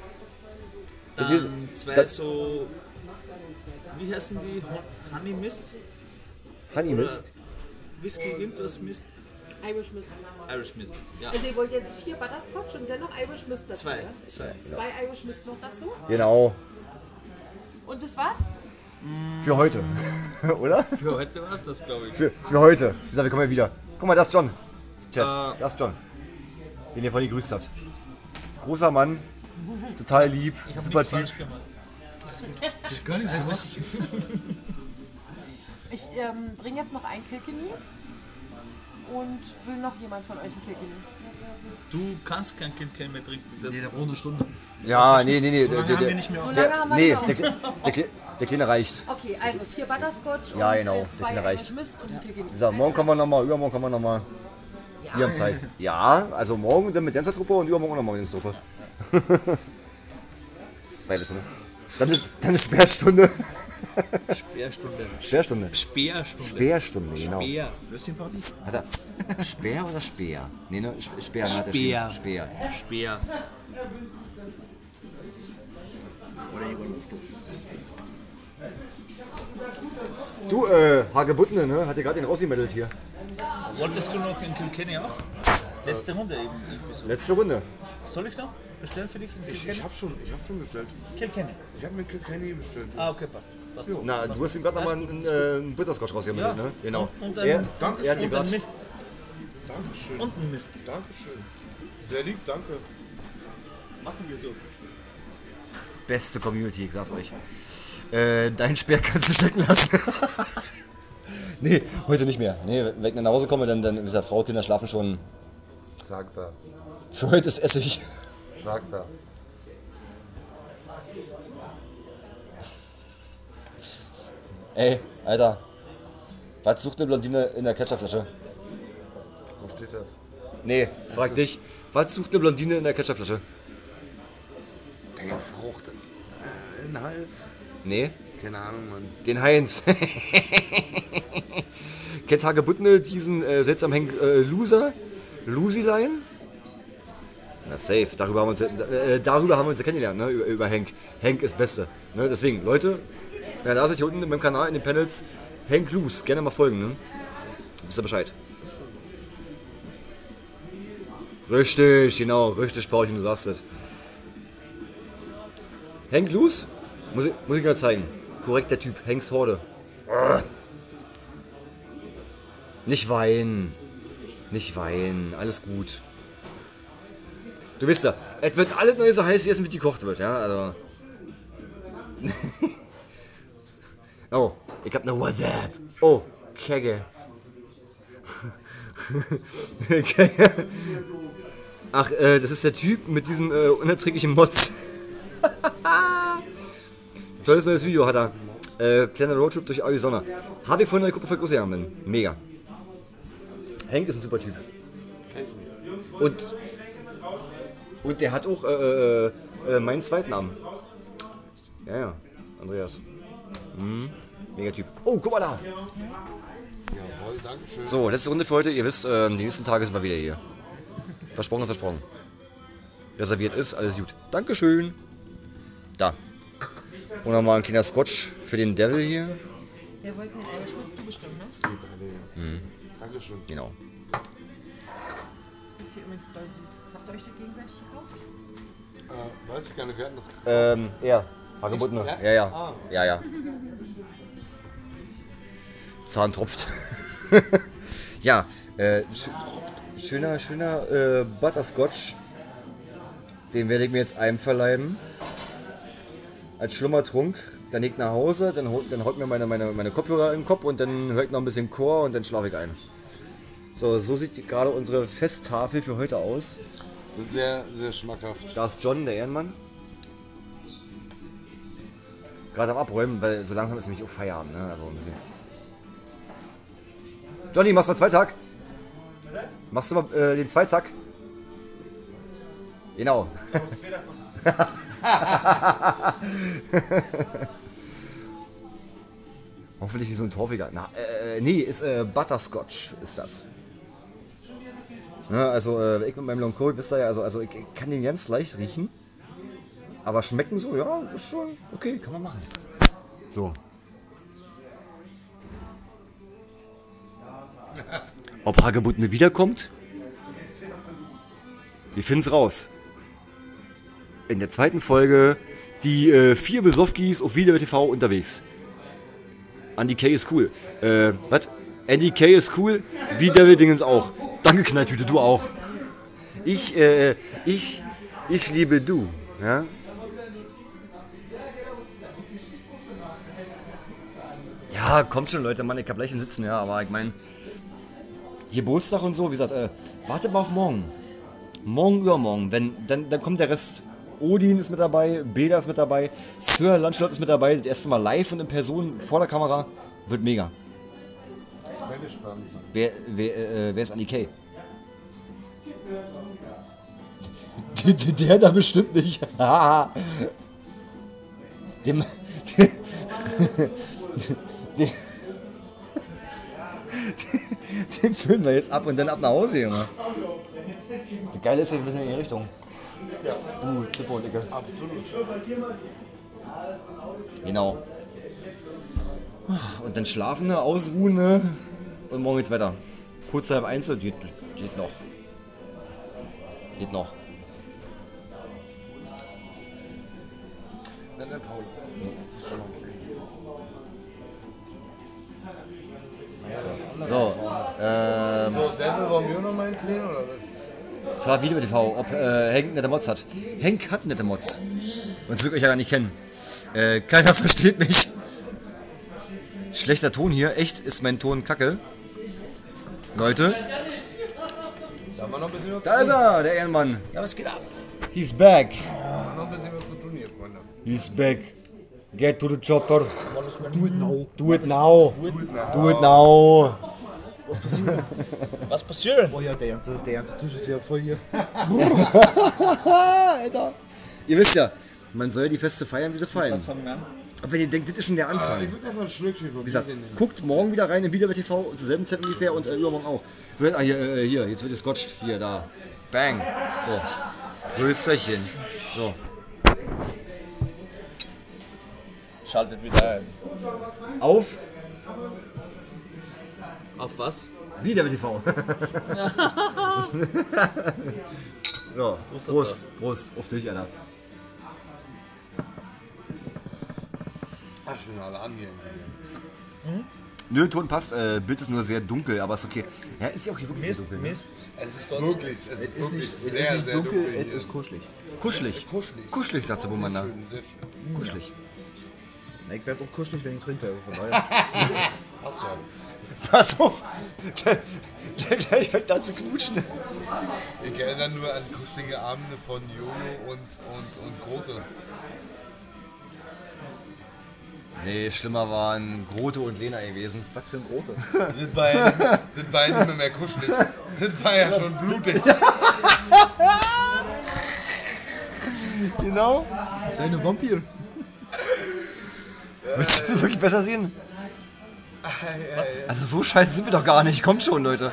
Dann zwei so... Wie heißen die? Honey Mist? Honey Mist. Whisky irgendwas Mist? Irish Mist. Irish Mist. Ja. Also ihr wollt jetzt 4 Butterscotch und dann noch Irish Mist dazu, Zwei. oder? Zwei. 2 Irish Mist noch dazu. Genau. Und das war's? Für heute. Oder? Für heute war es das, glaube ich. Für heute. Wie gesagt, wir kommen ja wieder. Guck mal, das ist John. Chat, das ist John. Den ihr vorhin gegrüßt habt. Großer Mann. Total lieb. Ich habe Super nichts Typ. falsch gemacht. Gar nichts gemacht. Ich bringe jetzt noch ein Kilkenny. Und will noch jemand von euch ein Kilkenny? Du kannst kein Kind mehr trinken. Das Nee, der braucht eine Stunde. Ja, nee. So lange haben wir nicht mehr So auf lange haben wir Nee, noch. der Kleine reicht. Okay, also 4 Butterscotch Ja, und genau, der 2 Kleine reicht. Irish Mist und ein Kilkenny. Wie gesagt, morgen kommen wir nochmal, übermorgen kommen wir nochmal. Wir haben Zeit. Ja, also morgen dann mit Dancer-Truppe und übermorgen auch nochmal mit Dancer-Truppe. Beides, ne? Dann ist Sperrstunde. Sperrstunde. Sperrstunde. Sperrstunde. Sperrstunde, genau. Speer. Würstchenparty? Hat er Speer oder Speer? Nee, ne? Speer. Ne, hat er Speer. schon. Speer. Speer. Du, Hagebuttene, ne? Hat dir gerade den rausgemeldet hier. Wolltest du noch in Kilkenny auch? Letzte Runde eben. Letzte Runde. Soll ich noch bestellen für dich in Ich Kilkenny? hab schon bestellt. Kilkenny. Ich habe mir Kilkenny bestellt. Ah, okay, passt. passt. Na, du hast ihm gerade nochmal einen Bitterscotch rausgemeldet, ne? Genau. Und Er ein, hat dir und ein gerade... Mist. Dankeschön. Und ein Mist. Dankeschön. Sehr lieb, danke. Machen wir so. Beste Community, ich sag's euch. Deinen Speer kannst du stecken lassen. Nee, heute nicht mehr. Nee, wenn ich nach Hause komme, dann wie gesagt, Frau, Kinder schlafen schon. Sagt er. Für heute ist Essig. Sagt er. Ey, Alter. Was sucht eine Blondine in der Ketchupflasche? Wo steht das? Nee, frag dich. Was sucht eine Blondine in der Ketchupflasche? Den Frucht. In Hals. Nee, Keine Ahnung, Mann. den Heinz. Kennt Hagebuttene diesen seltsam Henk Loser? Lusilein? Na safe, darüber haben wir uns ja kennengelernt, ne? Über Henk. Henk ist Beste. Ne? Deswegen, Leute, wenn ihr da seid hier unten in meinem Kanal in den Panels, Henk Lus, gerne mal folgen, ne? Wisst ihr Bescheid. Richtig, genau, richtig, Paulchen, du sagst es. Henk Lus? Muss ich mal zeigen. Korrekter Typ, Henks Horde. Nicht weinen. Nicht weinen, alles gut. Du wisst ja, es wird alles neu so heiß essen, wie die gekocht wird, ja, also. Oh, ich hab ne WhatsApp. Oh, Kegge. Kegge. Ach, das ist der Typ mit diesem unerträglichen Mods. Tolles neues Video hat er. Kleiner Roadtrip durch Arizona. Habe ich vorhin geguckt, bevor ich losgegangen bin. Mega. Hank ist ein super Typ. Und der hat auch meinen Zweitnamen. Ja, Andreas. Mega Typ. Oh, guck mal da. Jawohl, danke schön. So, letzte Runde für heute. Ihr wisst, die nächsten Tage sind wir wieder hier. Versprochen ist versprochen. Reserviert ist, alles gut. Dankeschön. Da. Und nochmal ein kleiner Scotch für den Devil hier. Wir wollten den Irish Whisk, du bestimmt, ne? Dankeschön. Genau. Das ist hier übrigens doll süß. Habt ihr euch das gegenseitig gekauft? Weiß ich gar nicht, wir hatten das Ja. Hagebuttene. Ja. Ah. Ja. Zahn tropft. Ja, schöner Butterscotch. Den werde ich mir jetzt einverleiben. Als Schlummertrunk. Dann gehe ich nach Hause, dann haut mir meine Kopfhörer in den Kopf und dann höre ich noch ein bisschen Chor und dann schlafe ich ein. So sieht gerade unsere Festtafel für heute aus. Sehr, sehr schmackhaft. Da ist John, der Ehrenmann. Gerade am Abräumen, weil so langsam ist nämlich auch Feierabend, ne? Also ein bisschen. Johnny, machst du mal Zweitag? Machst du mal den Zweizack? Genau. Hoffentlich wie so ein Torfiger. Nee, ist Butterscotch ist das. Ja, also ich mit meinem Long Cold, wisst ihr ja, also ich kann den ganz leicht riechen. Aber schmecken so, ja, ist schon okay, kann man machen. So. Ob Hagebuttene wiederkommt? Wir finden's raus. In der zweiten Folge die 4 Besowkis auf Video TV unterwegs. Andy K ist cool. Was? Andy K ist cool, wie Devil Dingens auch. Danke, Knalltüte, du auch. Ich liebe du. Ja? Ja, kommt schon, Leute, Mann, ich hab gleich einen Sitzen, ja, aber ich meine, Geburtstag und so, wie gesagt, wartet mal auf morgen. Morgen, übermorgen, dann kommt der Rest. Odin ist mit dabei, Beda ist mit dabei, Sir Lancelot ist mit dabei, das erste Mal live und in Person vor der Kamera, wird mega. Wer ist Andy K? Der da bestimmt nicht. Den füllen wir jetzt ab und dann ab nach Hause, Junge. Das Geile ist, wir sind in die Richtung. Ja. Du, Zippo und Icke. Absolut. Genau. Und dann schlafen, ausruhen, ne? Und morgen geht's weiter. Kurz halb 1, geht noch. Geht noch. Dann der Paul. Das ist schon okay. So, So, Devil, wollen wir noch mal einen Clean oder was? fragt Video TV, ob Henk nette Mods hat. Henk hat nette Mods. Sonst will ich euch ja gar nicht kennen. Keiner versteht mich. Schlechter Ton hier, echt ist mein Ton kacke. Leute, Da war noch ein bisschen was da ist er, der Ehrenmann. Ja, was geht ab? He's back. Noch ein bisschen was zu tun hier, Freunde. He's back. Get to the chopper. Do it now. Do it now. Do it now. Was passiert? Oh ja, der ganze Tisch ist ja voll hier. Alter. Ihr wisst ja, man soll die Feste feiern, wie sie fallen. Aber wenn ihr denkt, das ist schon der Anfang. Ich würde einfach ein Schlückchen von Wie gesagt, guckt morgen wieder rein in Video TV zur selben Zeit ungefähr und übermorgen auch. So, hier, jetzt wird gescotcht. Hier, da. Bang. So. Größerchen. So. Schaltet wieder ein. Auf Auf was? Video TV. So, Prost auf dich, Alter. Ach, schon alle an hier. Nö, Ton passt. Bild ist nur sehr dunkel, aber ist okay. Ja, ist ja auch hier wirklich sehr dunkel. Ne? Mist. Es ist wirklich, Es ist nicht dunkel, es ist kuschelig. Kuschelig. Kuschelig, sagt der Bummanda. Kuschelig. Na, ich werde auch kuschelig, wenn ich trinke. Also von daher. Pass auf! Gleich fängt an zu knutschen. Ich erinnere nur an kuschelige Abende von Jojo und Grote. Nee, schlimmer waren Grote und Lena gewesen. Was für ein Rote. Das war ja nicht mehr kuschelig. Das war ja schon blutig. Genau. Seine Vampir. Willst du wirklich besser sehen? Also so scheiße sind wir doch gar nicht. Kommt schon, Leute.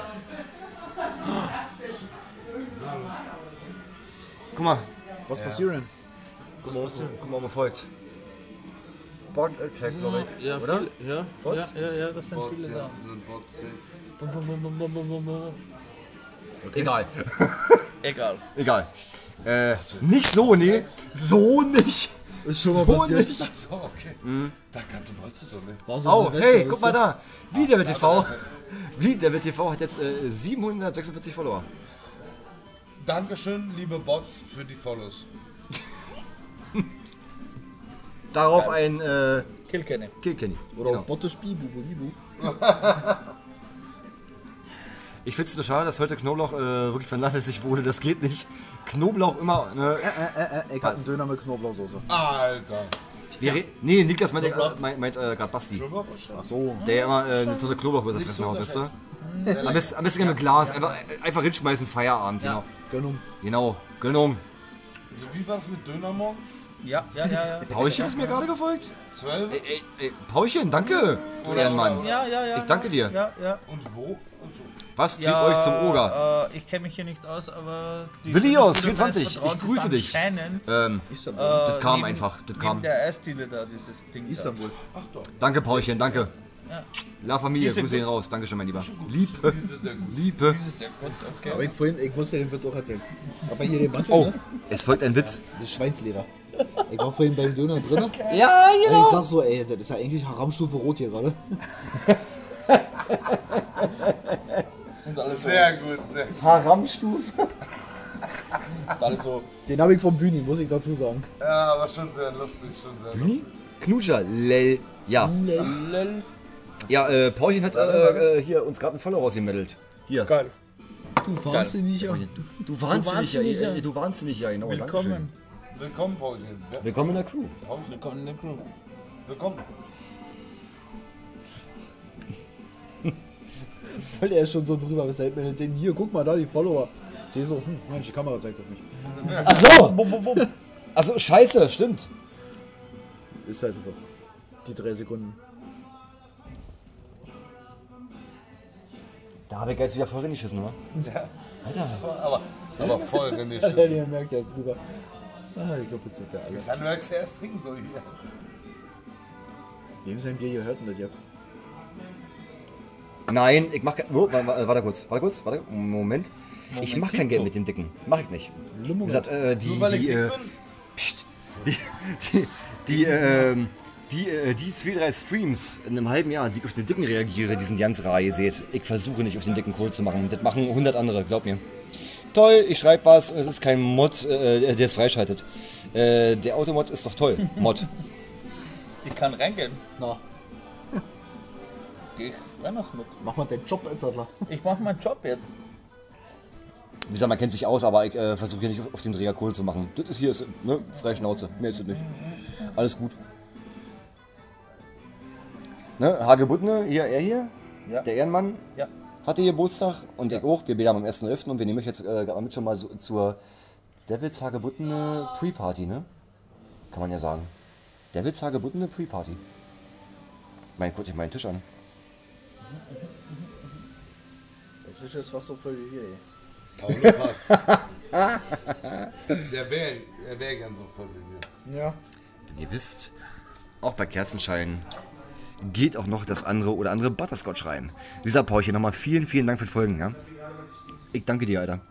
Guck mal. Was passiert denn? Guck mal, ob man folgt. Bot Attack, glaube ich. Ja, oder? viel, ja. Bots? Ja, das sind Bots, viele ja, da. sind Bots safe. Egal. Egal. Egal. Nicht so, nee. So nicht. Ist schon mal So passiert. nicht. So, okay. Da kannte wolltest du doch nicht. War so Oh, Silvester, hey, weißt guck du? mal da. Wieder TV. Der WTV hat jetzt 746 Follower. Dankeschön, liebe Bots, für die Follows. Darauf ein Kilkenny. Kilkenny. Oder auf Bottespiel, Bubu Bibu. Ich finde es so schade, dass heute Knoblauch wirklich vernachlässigt wurde. Das geht nicht. Knoblauch immer. Ich hatte einen Döner mit Knoblauchsoße. Alter. Nee, Niklas meint gerade Basti. Ach so. Der immer so eine Knoblauchbisse fressen haut, weißt du? Am besten gerne mit Glas. Einfach hinschmeißen, Feierabend. Ja. Genau. Gönnung. So, wie war das mit Döner morgen? Ja. Paulchen ist mir gerade gefolgt. 12? Ey, Paulchen, danke, du Ehrenmann. Ja. Ich danke dir. Ja. Und wo? Was trieb euch zum Oger? Ich kenne mich hier nicht aus, aber... Willios, 24, ich grüße dich. Anscheinend Das kam einfach, das neben kam. der Eisdiele da, dieses Ding Istanbul. Danke, Paulchen, danke. Ja. La Familie, Die sind Grüße ihn raus. Dankeschön, mein Lieber. Liebe. Da. Das ist sehr gut, okay. Aber ich muss dir den Witz auch erzählen. Aber hier den Mantel, Oh, ne? es folgt ein Witz. Das ist Schweinsleder. Ich war vorhin beim Döner drin. Ja, Und ich sag so, ey, das ist ja eigentlich Haramstufe Rot hier gerade. Und alles so, Sehr gut, sehr gut. Haramstufe. alles so. Den habe ich vom Bühni, muss ich dazu sagen. Ja, aber schon sehr lustig, schon sehr lustig. Bühni? Knutscher, lel. Ja. Ja, Paulchen hat hier uns gerade einen Follower rausgemeldet. Hier. Geil. Du Wahnsinniger. Du Wahnsinniger. Du Wahnsinniger, genau. Willkommen. Willkommen, Paulchen. Ja, Willkommen in der Crew. Willkommen in der Crew. willkommen. Weil der ist schon so drüber, weshalb mir den hier, guck mal da, die Follower. Ich sehe so, Mensch, die Kamera zeigt auf mich. Ach so. Also scheiße, stimmt. Ist halt so. Die 3 Sekunden. Da habe ich jetzt wieder voll reingeschissen, oder? Alter. Aber voll remischt. Ja, der merkt, der ist drüber. Ah, ich glaube, jetzt sind wir alle. Das haben wir als erst trinken soll hier. Wem sein Bier gehört denn das jetzt? Nein, ich mach kein... Oh, warte kurz. Moment. Ich mach kein Geld mit dem Dicken. Mach ich nicht. Wie gesagt, die 2-3 Streams in einem halben Jahr, die ich auf den Dicken reagiere, die sind ganz rar gesät. Ich versuche nicht auf den Dicken Kohl zu machen. Das machen 100 andere, glaub mir. Toll, ich schreibe was, es ist kein Mod, der es freischaltet. Der Automod ist doch toll. Mod. Ich kann reingehen. Na, Geh ich Weihnachtsmut. mach mal deinen Job als Adler. Ich mache meinen Job jetzt. Wie gesagt, man kennt sich aus, aber ich versuche hier nicht auf dem Dreher Kohl zu machen. Das ist hier, ne, freie Schnauze. Mehr ist es nicht. Alles gut. Ne, Hagebuttne, hier, er hier, Ja. der Ehrenmann, Ja. hatte Geburtstag und ich auch. Wir beide am 1.11. und wir nehmen euch jetzt gerade mit schon mal so, zur Devils Hagebuttene Pre-Party, ne? Kann man ja sagen. Devils Hagebuttene Pre-Party. Guck dir meinen Tisch an. Der Tisch ist fast so voll wie hier, ey. Aber nur fast. Der wär gern so voll wie wir. Ja. Denn ihr wisst, auch bei Kerzenschein geht auch noch das andere oder andere Butterscotch rein. Lisa Paulchen, nochmal vielen, vielen Dank für das Folgen, ja? Ich danke dir, Alter.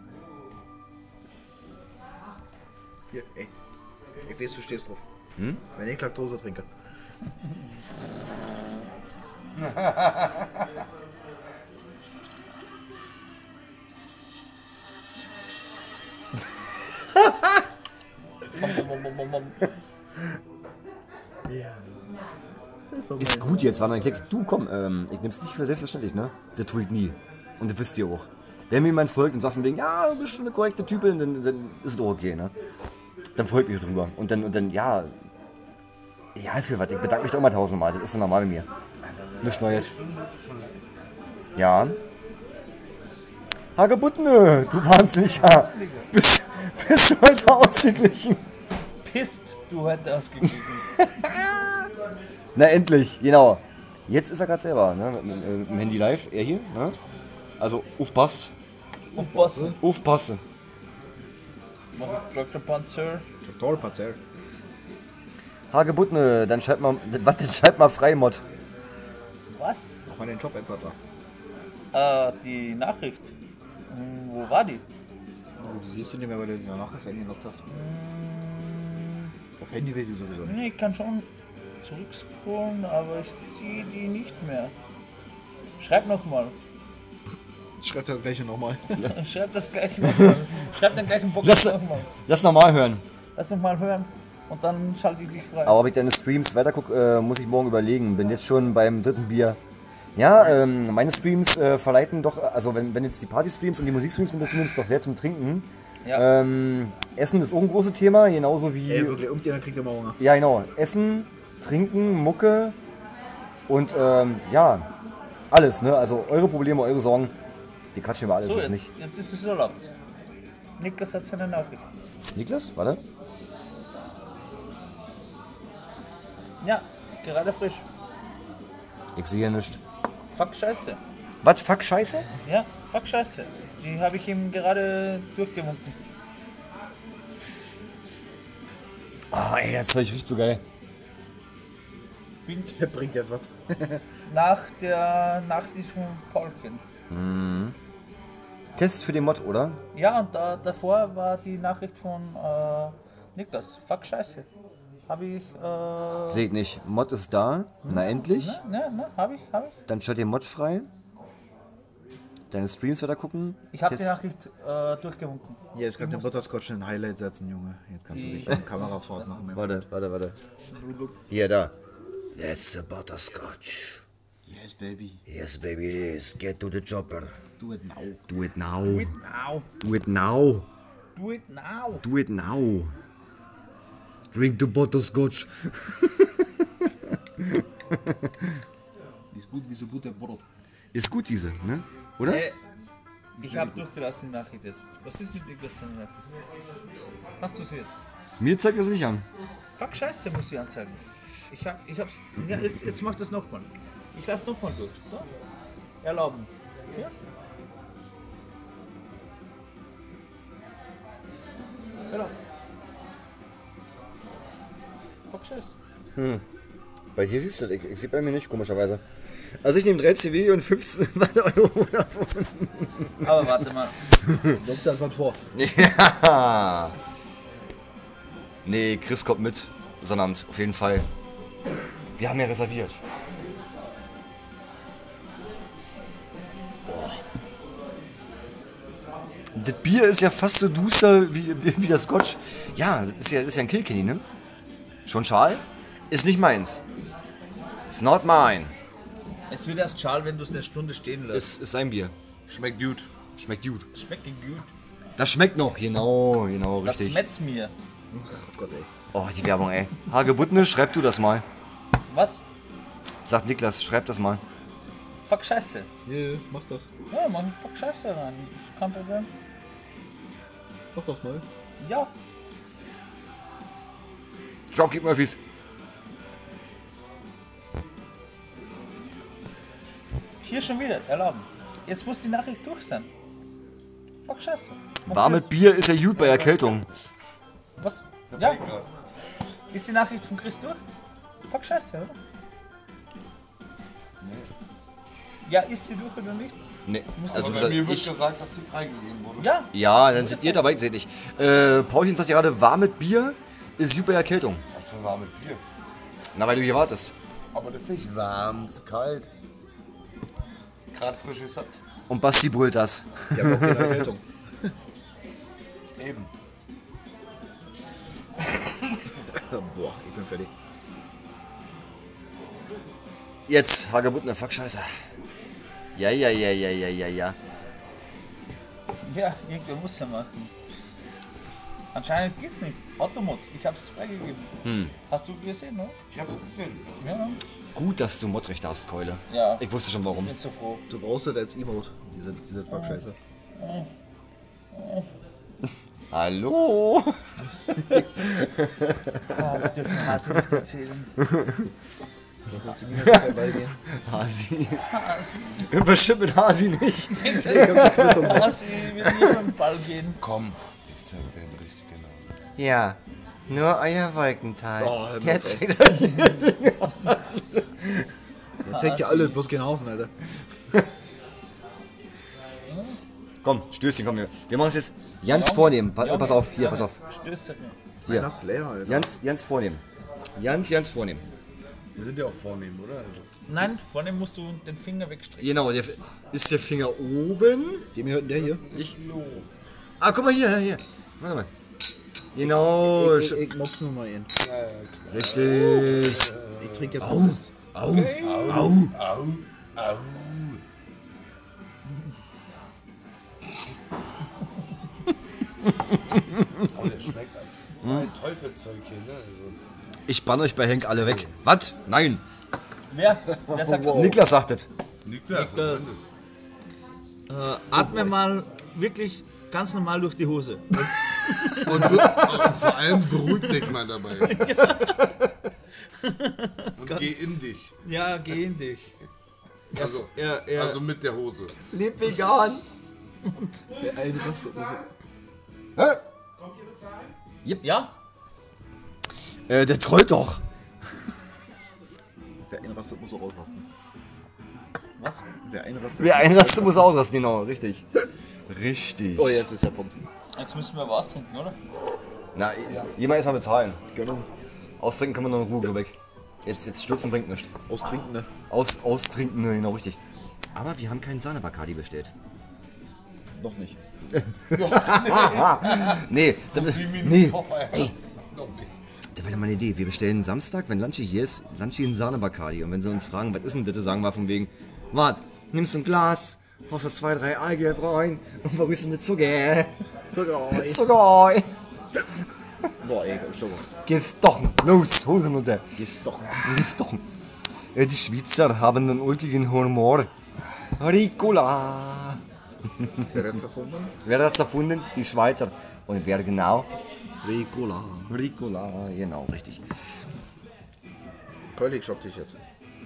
Hier, ey. Ich weiß, du stehst drauf. Wenn ich Laktose trinke. Ist gut jetzt, war noch ein Klick. Du komm, ich nehm's nicht für selbstverständlich, ne? Das tue ich nie. Und das wisst ihr auch. Wenn mir jemand folgt und sagt von wegen, ja, du bist schon eine korrekte Typin, dann ist es doch okay, ne? Dann folgt mich drüber. Und dann, ja. Ja, für was? Ich bedanke mich doch mal tausendmal. Das ist doch normal bei mir. Nicht Neues. Ja. Hagebuttene, du Wahnsinniger. Bist du heute ausgeglichen? Pisst, du heute ausgeglichen. Na endlich, genau. Jetzt ist er gerade selber, ne? Mit dem Handy live, er hier, ne? Also aufpasst. Aufpassen. Aufpassen. Dr. Panzer. Torpazer. Hagebuttene, dann schreibt mal, was denn schreibt mal Freimod. Was? Mach mal den Job etc. Die Nachricht. Wo war die? Du siehst du nicht mehr, weil du die Nachricht eingeloggt hast. Auf Handy weiß ich sowieso nicht. Nee, ich kann schon zurückscrollen, aber ich sehe die nicht mehr. Schreib nochmal. Schreib das gleiche nochmal. Schreib das gleiche nochmal. Schreib den gleichen Box nochmal. Lass nochmal hören. Lass nochmal hören und dann schalte ich dich frei. Aber ob ich deine Streams weitergucke, muss ich morgen überlegen. Bin jetzt schon beim dritten Bier. Ja, meine Streams verleiten doch, also wenn jetzt die Party-Streams und die Musikstreams mit dazu nimmst, doch sehr zum Trinken. Ja. Essen ist auch ein großes Thema, genauso wie... Ey, wirklich, irgendjemand kriegt immer Hunger. Ja, genau. Essen, Trinken, Mucke und ja, alles, ne? Also eure Probleme, eure Sorgen, die quatschen über alles, So, was jetzt, nicht. jetzt ist es erlaubt. Niklas hat seine Nachricht. Niklas, warte. Ja, gerade frisch. Ich sehe hier nichts. Fuck Scheiße. Was, fuck Scheiße? Ja, fuck Scheiße. Die habe ich ihm gerade durchgewunken. Ah, ey, das Zeug riecht so geil. Der bringt jetzt was. Nach diesem Paulchen. Test für den Mod, oder? Ja, und davor war die Nachricht von Niklas. Fuck Scheiße. Habe ich. Seht nicht. Mod ist da. Na endlich. Ne, habe ich. Dann schaut ihr Mod frei. Deine Streams weiter gucken. Ich habe die Test. Nachricht durchgewunken. Hier, jetzt kannst du den Butterscotch in ein Highlight setzen, Junge. Jetzt kannst du dich in Kamerafahrt machen. Warte. Hier, da. That's the butterscotch. Yes, baby. Yes, baby, it is. Get to the chopper. Do it now. Do it now. Now. Do it now. Do it now. Do it now. Drink the butterscotch. Die ist gut wie so guter Brot. Ist gut, diese, ne? Oder? Ich habe durchgelassen die Nachricht jetzt. Was ist mit Niklas seiner Nachricht? Hast du sie jetzt? Mir zeigt es nicht an. Fuck Scheiße muss ich anzeigen. Ich hab's. Ja, jetzt mach das nochmal. Ich lass nochmal durch. Da? Erlauben. Ja? Erlauben. Fuck Scheiße. Bei dir siehst du, ich sehe bei mir nicht, komischerweise. Also ich nehme 3 CV und 15 Euro davon. Aber warte mal. Sonst das was vor. Ja. Nee, Chris kommt mit. Sonnabend, auf jeden Fall. Wir haben ja reserviert. Oh. Das Bier ist ja fast so duster wie das Scotch. Ja, das ist ja ein Kilkenny, ne? Schon schal? Ist nicht meins. It's not mine. Es wird erst schal, wenn du es eine Stunde stehen lässt. Ist sein Bier. Schmeckt gut. Schmeckt gut. Schmeckt gut. Das schmeckt noch, genau, Das richtig. schmeckt mir. Oh Gott, ey. Oh, die Werbung, ey. Hagebuttene, schreib du das mal. Was? Sagt Niklas, schreib das mal. Fuck Scheiße. Yeah, mach das. Ja, mach Fuck Scheiße rein. Ist kein Problem. Mach das mal. Ja. Dropkick Murphys. Hier schon wieder. Erlauben. Jetzt muss die Nachricht durch sein. Fuck Scheiße. Mach Warmes das. Bier ist ja gut bei Erkältung. Was? Ja. Ist die Nachricht von Chris durch? Fuck Scheiße, oder? Ja, ist sie durch oder nicht? Nee, Musst also du- wie gesagt, Mir wird ich, gesagt, dass sie freigegeben wurde. Ja. ja, dann seht ihr dabei, seht ich. Paulchen sagt gerade, warmes Bier ist gut bei Erkältung. Was für warmes Bier. Na, weil du hier wartest. Aber das ist nicht warm, das ist kalt. gerade frisch gesagt. Und Basti brüllt das. Ich habe auch keine Erkältung. Eben. Boah, ich bin fertig. Jetzt, Hagebuttner Fuck-Scheiße. Ja. Ja, irgendwer muss ja machen. Anscheinend geht's nicht. Automod, ich hab's freigegeben. Hast du gesehen, ne? Ich hab's gesehen. Ja. Gut, dass du Modrecht hast, Keule. Ja. Ich wusste schon warum. Bin so froh. Du brauchst das als Emote, diese Fuck-Scheiße. Hallo? Das dürfen Hase nicht erzählen. Hasi. Hasi, Bestimmt mit Hasi nicht. Hasi, wir sind hier beim Ball gehen. Komm, ich zeig dir eine richtige Nase. Ja, nur euer Wolkenteil. Oh, hör mir Der auf, zeigt euch Jetzt zeigt ja alle, bloß kein Hausen, Alter. Komm, Stößchen, komm. Wir machen es jetzt ganz vornehm. Pass auf, hier, pass auf. Stöße. Hier. Das ist leer, Alter. Ganz vornehm. Ganz vornehm. Wir sind ja auch vornehm, oder? Also, Nein, vorne musst du den Finger wegstrecken. Genau, ist der Finger oben. Dem hört denn der hier? Ah, guck mal hier. Warte mal. Genau. Ich mob's nur mal in. Richtig. Ich trinke jetzt Au. Au. oh, der schmeckt an. So ein Teufelzeug hier, ne? Also, Ich bann euch bei Henk alle weg. Was? Nein. Wer? Wer sagt das? Niklas sagt es. Niklas, was ist das? Atme mal wirklich ganz normal durch die Hose. Und vor allem beruhig dich mal dabei. Und geh in dich. Ja, geh in dich. Also, Er- also mit der Hose. Leb vegan. Der eine rastet nur so. Ja? Der trollt doch. Wer einrastet, muss auch ausrasten. Was? Wer einrastet. Wer einrastet, muss ausrasten, genau, richtig. Richtig. Oh, jetzt ist der Punkt. Jetzt müssen wir was trinken, oder? Na, jemand erstmal bezahlen. Gönnung. Austrinken kann man noch in Ruhe, glaub ich. Jetzt stürzen bringt nichts. Austrinken, ne? Austrinken, ne, genau, richtig. Aber wir haben keinen Sahne-Bacardi bestellt. Noch nicht. Nee, das ist, nee. Noch nicht. Das wäre mal eine Idee. Wir bestellen Samstag, wenn Lunchi hier ist, Lunchi einen Sahne-Bacardi. Und wenn sie uns fragen, was ist denn das, sagen wir von wegen, wart, nimmst du ein Glas, haust da 2, 3 Eigelb rein und verrührst mit Zucker. Zucker. Zucker. Boah, ey, stopp. Geht's doch, los, Hosen runter. Geht's doch. Geht's doch. Die Schweizer haben einen ulkigen Humor. Ricola. Wer hat's erfunden? Wer hat's erfunden? Die Schweizer. Und wer genau? Ricola. Ricola, genau, richtig. Keule, ich schock dich jetzt.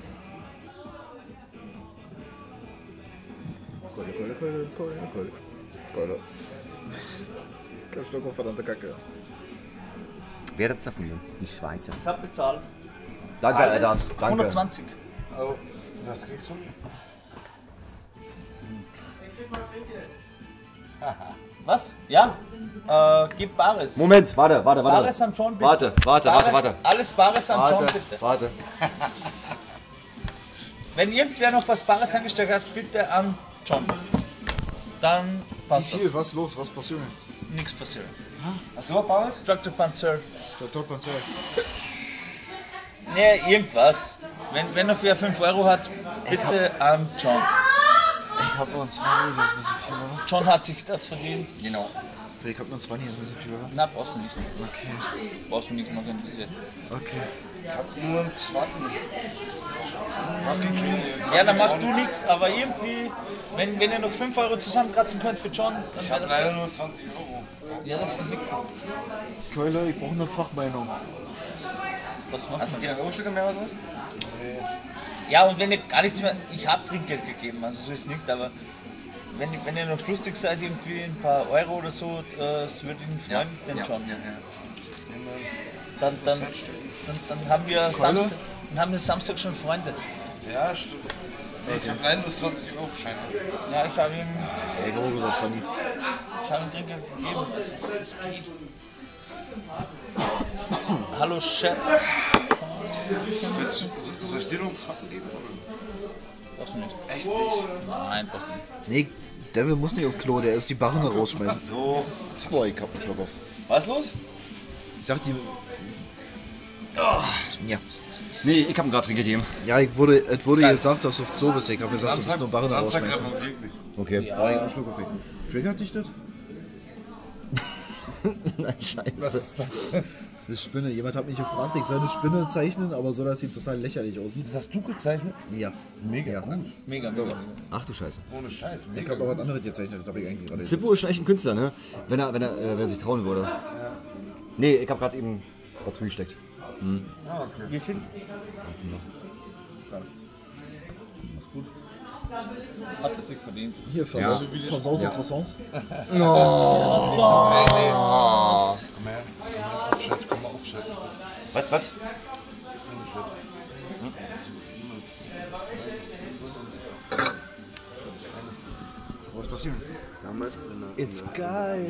Keule. Kein Stock auf verdammte Kacke. Wer hat's erfunden? Die Schweizer. Ich hab bezahlt. Danke, Alter. Danke. 120. Oh, was kriegst du? Was? Ja? Gib Bares. Moment, warte. Bares an John, bitte. Warte. Alles Bares an John, bitte. Warte. Wenn irgendwer noch was Bares angestellt hat, bitte an John. Dann passt Wie viel? Was los? Was passiert? das. Nichts passiert. Hast du was? Dr. Panzer. Der Toppanzer. Nee, irgendwas. Wenn noch wer 5 Euro hat, bitte an John. Ich hab nur 20, das ist ein bisschen viel, oder? John hat sich das verdient. Genau. Ich hab nur 20, das ist ein bisschen viel, oder? Na, brauchst du nicht. Okay. Brauchst du nicht noch in diese. Okay. Ich hab nur einen Zwacken. Ja, dann machst du nichts, aber irgendwie, wenn ihr noch 5 Euro zusammenkratzen könnt für John, dann Ich wäre hab das leider geil. nur 20 Euro. Ja, das ist Keule, ich brauche eine Fachmeinung. was macht Hast du man? keine Euro-Stücke mehr oder so? Ja, und wenn ihr gar nichts mehr. Ich habe Trinkgeld gegeben, also so ist nicht, aber wenn ihr noch lustig seid, irgendwie ein paar Euro oder so, das würde Ihnen freuen, den John. Dann haben wir Samstag schon Freunde. Ja, stimmt. Ich hab leider nur 20 Euro Scheine. Ja, ich habe ihm Ey, ich hab auch gesagt 20. Trinkgeld gegeben. Das geht. Hallo Chat. Soll ich dir noch einen Zwacken geben? Oder? Was brauchst du nicht. Echt nicht? Nein, brauchst du nicht. Nee, Devil muss nicht auf Klo, der ist die Barren rausschmeißen. So. Boah, ich hab einen Schluck auf. Was los? Ich sag die. Oh, ja. Nee, ich hab ihn gerade gegeben. Ja, es wurde gesagt, dass du auf Klo bist. Ich hab gesagt, du musst nur Barren rausschmeißen. Okay. Ja, ich hab einen Schluck auf. Triggert dich das? Nein, scheiße. Was ist das? Das ist eine Spinne. Jemand hat mich gefragt, ich soll eine Spinne zeichnen, aber so, dass sie total lächerlich aussieht. Das hast du gezeichnet? Ja. Mega gut. Mega gut. Ach du Scheiße. Ohne Scheiß. Ich habe aber was anderes gezeichnet, das habe ich eigentlich gerade. Zippo ist schon echt ein Künstler, ne? Wenn er sich trauen würde. Nee, ich hab gerade eben was zugesteckt. Wie viel? Hat es sich verdient. Hier, versaute Croissants. Komm mal auf, Chat. Was? Was passiert? It's guy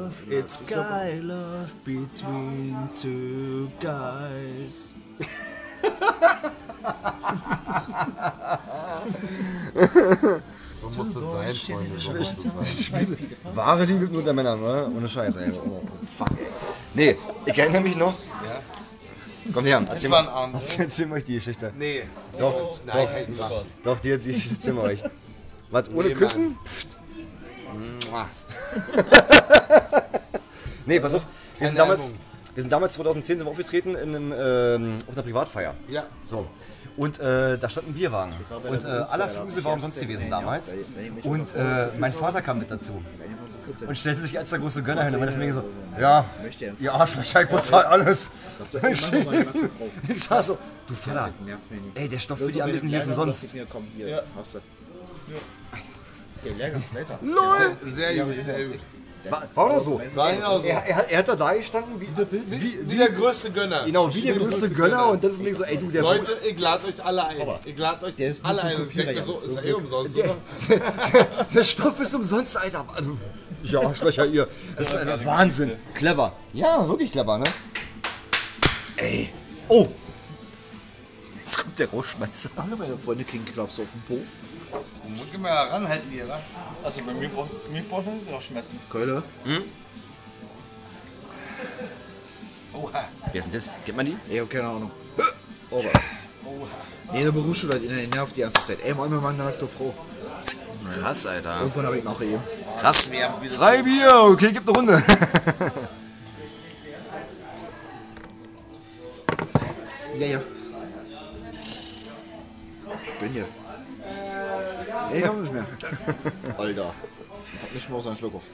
love between two guys. So muss das sein, Freunde. So muss das sein. Wahre Liebe unter Männern, ne? Ohne Scheiß, ey. Oh, fuck, ey. Nee, ich erinnere mich noch. Ja. Kommt her, erzähl war ein mal. Abend. Erzähl mal euch die Geschichte. Nee. Doch, die erzählen wir euch. Was, ohne Küssen? Pfft. Nee, pass auf. Wir sind damals 2010 sind wir aufgetreten in auf einer Privatfeier. Ja. So. Und da stand ein Bierwagen. Und aller Fusel war umsonst gewesen damals. Und mein Vater kam mit dazu. Und stellte sich als der große Gönner hin. Und meine Familie so, ja, ihr Arschlöcher, ich bezahle alles. Ich sag so, du Vater, ey, der Stoff für die Ameisen hier ist umsonst. LOL! Sehr gut, sehr gut. War doch so. War genauso. Er hat da gestanden Wie der größte Gönner. Genau, wie der größte Gönner und dann von mir so, ey du, der Leute, ich lade euch alle ein. Ich lade euch alle ein. Und ich denke so, ist ja eh umsonst, oder? der Stoff ist umsonst, Alter. Also, ja, Arschlöcher, ihr. Das ist einfach Wahnsinn. Clever. Ja, wirklich clever, ne? Ey. Oh. Jetzt kommt der Rauschmeißer. Alle meine Freunde kriegen Klaps auf den Po. Muss ich mal ranhalten hier, wa? Also bei mir braucht man nicht rausschmeißen. Keule? Oha. Wer ist denn das? Kennt man die? Ich hab keine Ahnung. Oh, nee, eine Berufsschule, die nervt die ganze Zeit. Ey, mal eine nackte Frau. Krass, Alter. Irgendwann habe ich nachgegeben. Krass. Freibier, okay, gib eine Runde. Ja. Gönn dir. Ey, ich hab nicht mehr. Alter. Ich hab nicht mehr aus einem Schluck auf.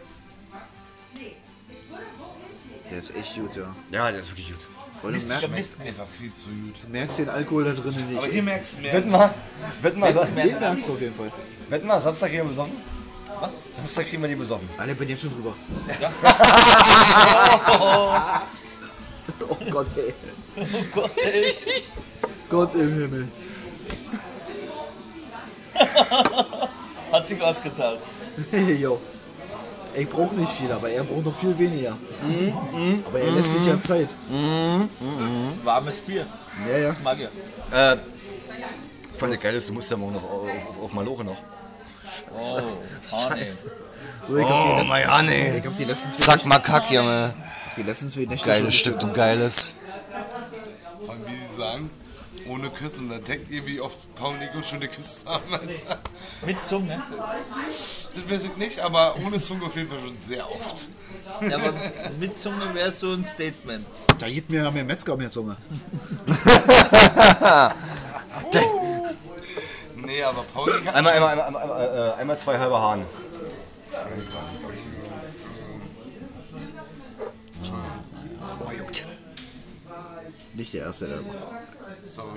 Der ist echt gut, ja. Ja, der ist wirklich gut. Weil du merkst, Ist das viel zu gut. du merkst den Alkohol da drinnen nicht. Aber hier merkst du mehr. Wetten mal, Den merkst du auf jeden Fall. wetten mal, Samstag kriegen wir besoffen? Was? Samstag kriegen wir die besoffen. Alle bin jetzt schon drüber. Oh Gott, ey. Oh Gott, ey. Gott im Himmel. Hat sich ausgezahlt. Jo. Ich brauche nicht viel, aber er braucht noch viel weniger. Aber er lässt sich ja Zeit. Warmes Bier. Ja. Das mag er. Voll der geil ist, du musst ja morgen noch auf Maloche noch. Oh, Hane. So, ich hab nee. die letzten zwei Sag mal Kack, Junge. Nächte schon Geiles Stück, du Geiles. Vor allem, wie sie sagen, ohne Küssen. Da denkt ihr, wie oft Paul und Nico schon geküsst haben, Alter. Mit Zunge. Das weiß ich nicht, aber ohne Zunge auf jeden Fall schon sehr oft. Ja, aber mit Zunge wäre so ein Statement. Da gibt mir mehr Metzger mehr Zunge. Nee, aber Paul hat Einmal zwei halbe Hahn. Nicht der Erste, der macht. Sorry.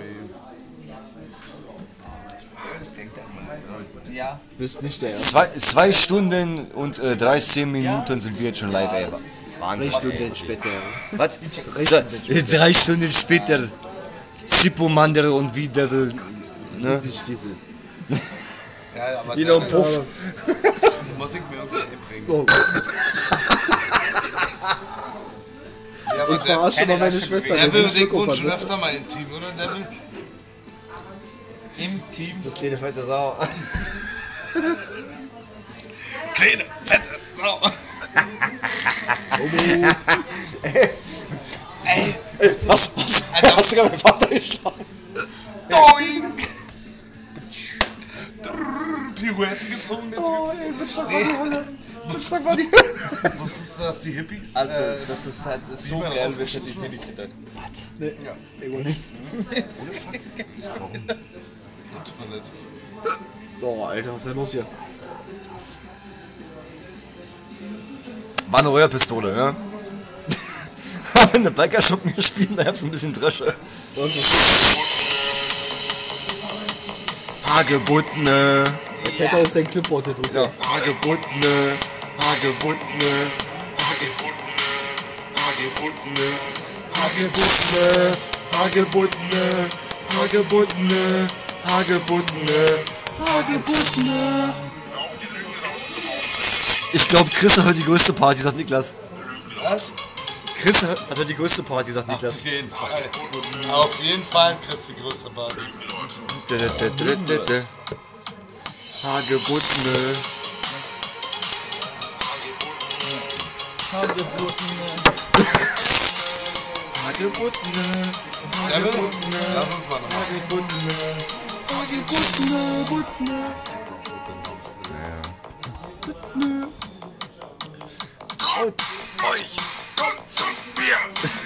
Ich denke das mal. Ja. Bist nicht der Erste. 2 Stunden und 13 Minuten sind wir jetzt schon live, ey. 3 Wahnsinn. Stunden später. Was? 3 Stunden später. Sippo Mandel und wie Devil. Ne? Stiesel. Ja, aber Genau, Puff. muss ich mir irgendwie bringen. Oh Gott. Ja, aber Ich verarsche mal meine Schwester. der Devil den und ich Schluck auf wohnen hat, schon weißt du? öfter mal intim, oder Devil? im Team. Du kleine fette Sau. Kleine, fette Sau. Ey, hast du gerade meinen Vater geschlagen? Doink. Pirouetten gezogen, der Typ. Ey, Schlag mal die Wusstest du, dass die Hippies? Alter, das ist so geil, wer hätte ich nicht gedacht. Irgendwo nicht. Zuverlässig. Oh, Alter, was ist denn los hier? War eine Röhrpistole, ne? Haben in der Biker-Schuppen gespielt, da hab's ein bisschen Dresche. Hagebuttene. Jetzt hätte er auf sein Clipboard gedrückt. Ja, Hagebuttene. Hagebuttene. Hagebuttene. Hagebuttene. Hagebuttene. Hagebuttene. Hagebuttene. Hagebuttene. Ich glaube, Chris hat heute die größte Party, sagt Niklas. Was? Chris hat heute die größte Party, sagt Niklas. Auf jeden Fall. Auf jeden Fall kriegst du die größte Party. Hagebuttene. Hagebuttene. Hagebuttene. Lass uns mal nochmal. Hagebuttene. Hagebuttene. Buttene. Traut euch, kommt zum Bier.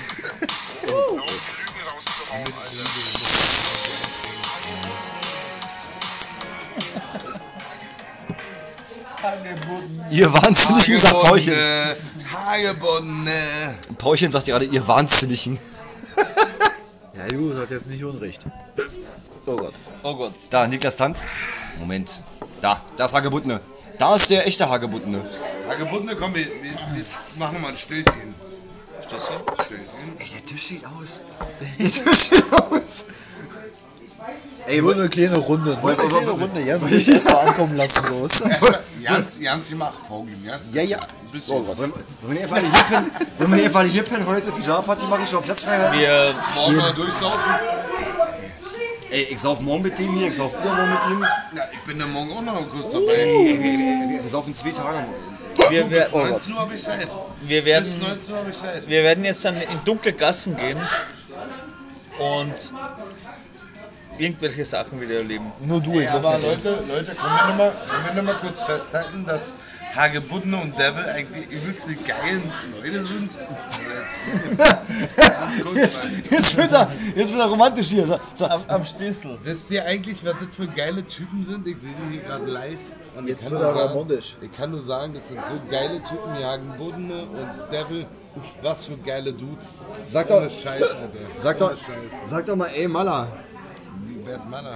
Ihr Wahnsinnigen, sagt Paulchen. Hagebuttene. Paulchen sagt gerade, ihr Wahnsinnigen. Ja, gut, hat jetzt nicht Unrecht. Oh Gott. Oh Gott. Da, Niklas tanzt. Moment. Da ist Hagebuttene. Da ist der echte Hagebuttene. Hagebuttene, komm, wir machen mal ein Stößchen. Stößchen? Ey, der Tisch sieht aus. Der Tisch sieht aus. Ey, Nur eine kleine Runde. Nur eine kleine Runde. Jens will ich erst mal ankommen lassen. So. Jans, mach Vogel, ja? Ja, ja. Ein bisschen. Oh Gott. Wenn wir einfach hier pennen heute, Pyjama-Party machen, schon Platz frei haben. Wir Morgen mal durchsaufen. Ey, ich sauf morgen mit dem hier, ich sauf übermorgen mit ihm. Ja, ich bin da morgen auch noch kurz dabei. Wir saufen 2 Tage. Bis 19 Uhr habe ich Zeit. wir Bis werden 19 Uhr habe ich Zeit. Wir werden jetzt dann in dunkle Gassen gehen und irgendwelche Sachen wieder erleben. Nur du, ich Ja, aber Leute, können wir noch mal kurz festhalten, dass Hagebuttene und Devil eigentlich übelst die geilen Leute sind? Jetzt wird er romantisch hier. Am Schlüssel. Wisst ihr eigentlich, was das für geile Typen sind? Ich sehe die hier gerade live. Und Jetzt ich kann wird nur er sagen- romantisch. Ich kann nur sagen, das sind so geile Typen, die Hagebuttene und Devil. Was für geile Dudes. Sag doch- Ohne Scheiß, Alter. Ohne Scheiß. Sag doch mal, ey Malla. Wer ist Malla?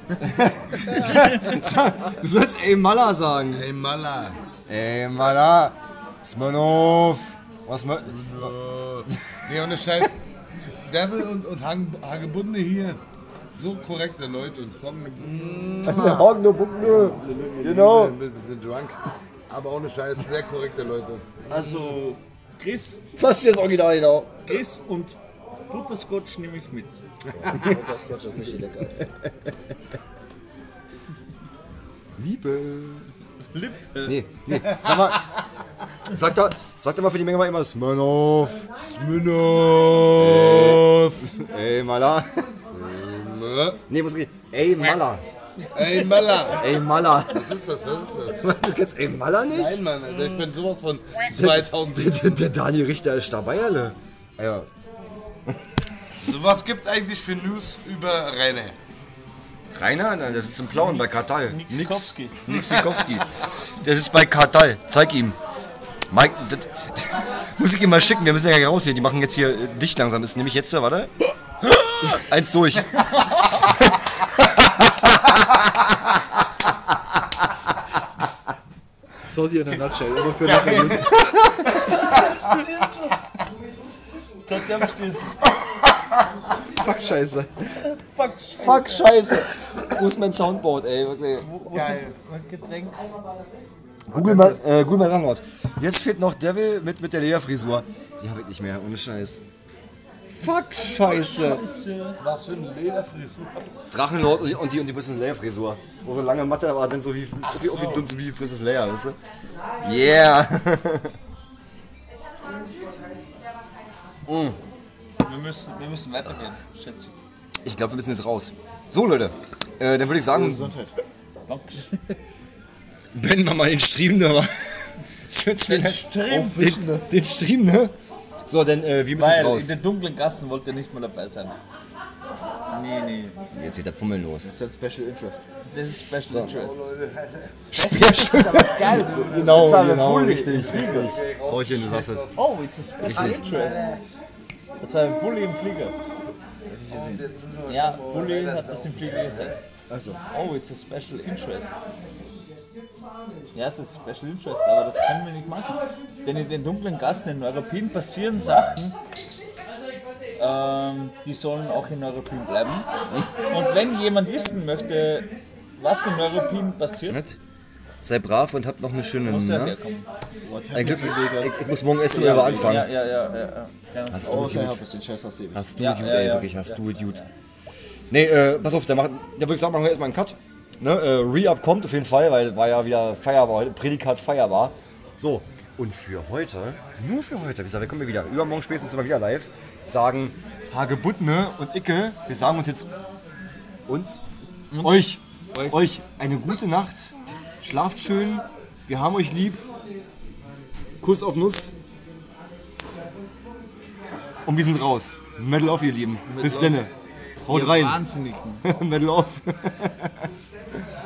Du sollst ey Malla sagen. Hey Malla. Ey Malla. Smirnov. Was mal. Nee, ohne Scheiß. Devil und Hagebuttene hier. So korrekte Leute und kommen Genau. ein bisschen drunk. Aber ohne Scheiß, sehr korrekte Leute. Also Chris Fast wie das Original, genau. und Butterscotch nehme ich mit. Das Gott, das ist nicht lecker. Liebe. Nee. Sag mal. Sag doch mal für die Menge mal immer Smirnov. Smirnov. Ey Malla. Nee, muss ich. Ey Malla. Ey Malla. Ey Malla. Was ist das? Was ist das? Du kennst ey Malla nicht? Nein, Mann, also ich bin sowas von 2017. Der Daniel Richter ist dabei, alle. Ja. So, was gibt's eigentlich für News über Rainer? Rainer? Nein, der sitzt im Blauen bei Kartal. Niksikowski. Niksikowski. Der sitzt bei Kartal. Zeig ihm. Mike, das muss ich ihm mal schicken. Wir müssen ja raus hier. Die machen jetzt hier dicht langsam. Ist nämlich jetzt, warte. Eins durch. Sorry in a nutshell. Immer für nachher. Zeig dir am Schlüssel. Fuck Scheiße. Fuck, scheiße. Wo ist mein Soundboard, ey? Wirklich. Wo sind mein Getränks? Google mal Rangort. Jetzt fehlt noch Devil mit der Lederfrisur. Die habe ich nicht mehr, ohne Scheiß. Fuck, scheiße. Was für ein Lederfrisur. Drachenlord und die Princess Leia Frisur. Wo so lange Matte, aber dann so wie Dunst wie Princess Leia, weißt du? Yeah! Wir müssen weitergehen, schätze Ich glaube, wir müssen jetzt raus. So, Leute. Dann würde ich sagen, Gesundheit. ich. beenden wir mal den Stream, ne? Den Stream, ne? So, dann wir müssen jetzt Weil raus. in den dunklen Gassen wollt ihr nicht mehr dabei sein. Nee. Jetzt geht der Pummel los. Das ist ein Special Interest. Das ist Special Interest. Genau, richtig. Paulchen, du hast es. Oh, it's a Special Interest. Das war ein Bulli im Flieger. Ja, Bulli hat das im Flieger gesagt. Also. Oh, it's a Special Interest. Ja, es ist Special Interest, aber das können wir nicht machen. Denn in den dunklen Gassen in Neuruppin passieren Sachen, die sollen auch in Neuruppin bleiben. Und wenn jemand wissen möchte, was in Neuruppin passiert, Sei brav und habt noch eine schöne muss er Nacht. herkommen. Ein Glück, ich muss morgen essen oder anfangen. Ja. Hast du Außer gut. ich den Scheiß aus Hast du Ja, gut, ja, ey, ja. wirklich, hast du gut. Nee, pass auf, da würde ich sagen, machen wir erstmal einen Cut. Ne, Re-Up kommt auf jeden Fall, weil war ja wieder Feierbar heute, Prädikat Feierbar. So, und für heute, nur für heute, wie gesagt, wir kommen wieder, übermorgen spätestens sind wir wieder live, sagen Hagebuttne und Icke, wir sagen uns jetzt euch eine gute Nacht, schlaft schön, wir haben euch lieb, Kuss auf Nuss und wir sind raus. Metal auf, ihr Lieben. Bis denne. Haut rein. Wahnsinnigen. Metal auf.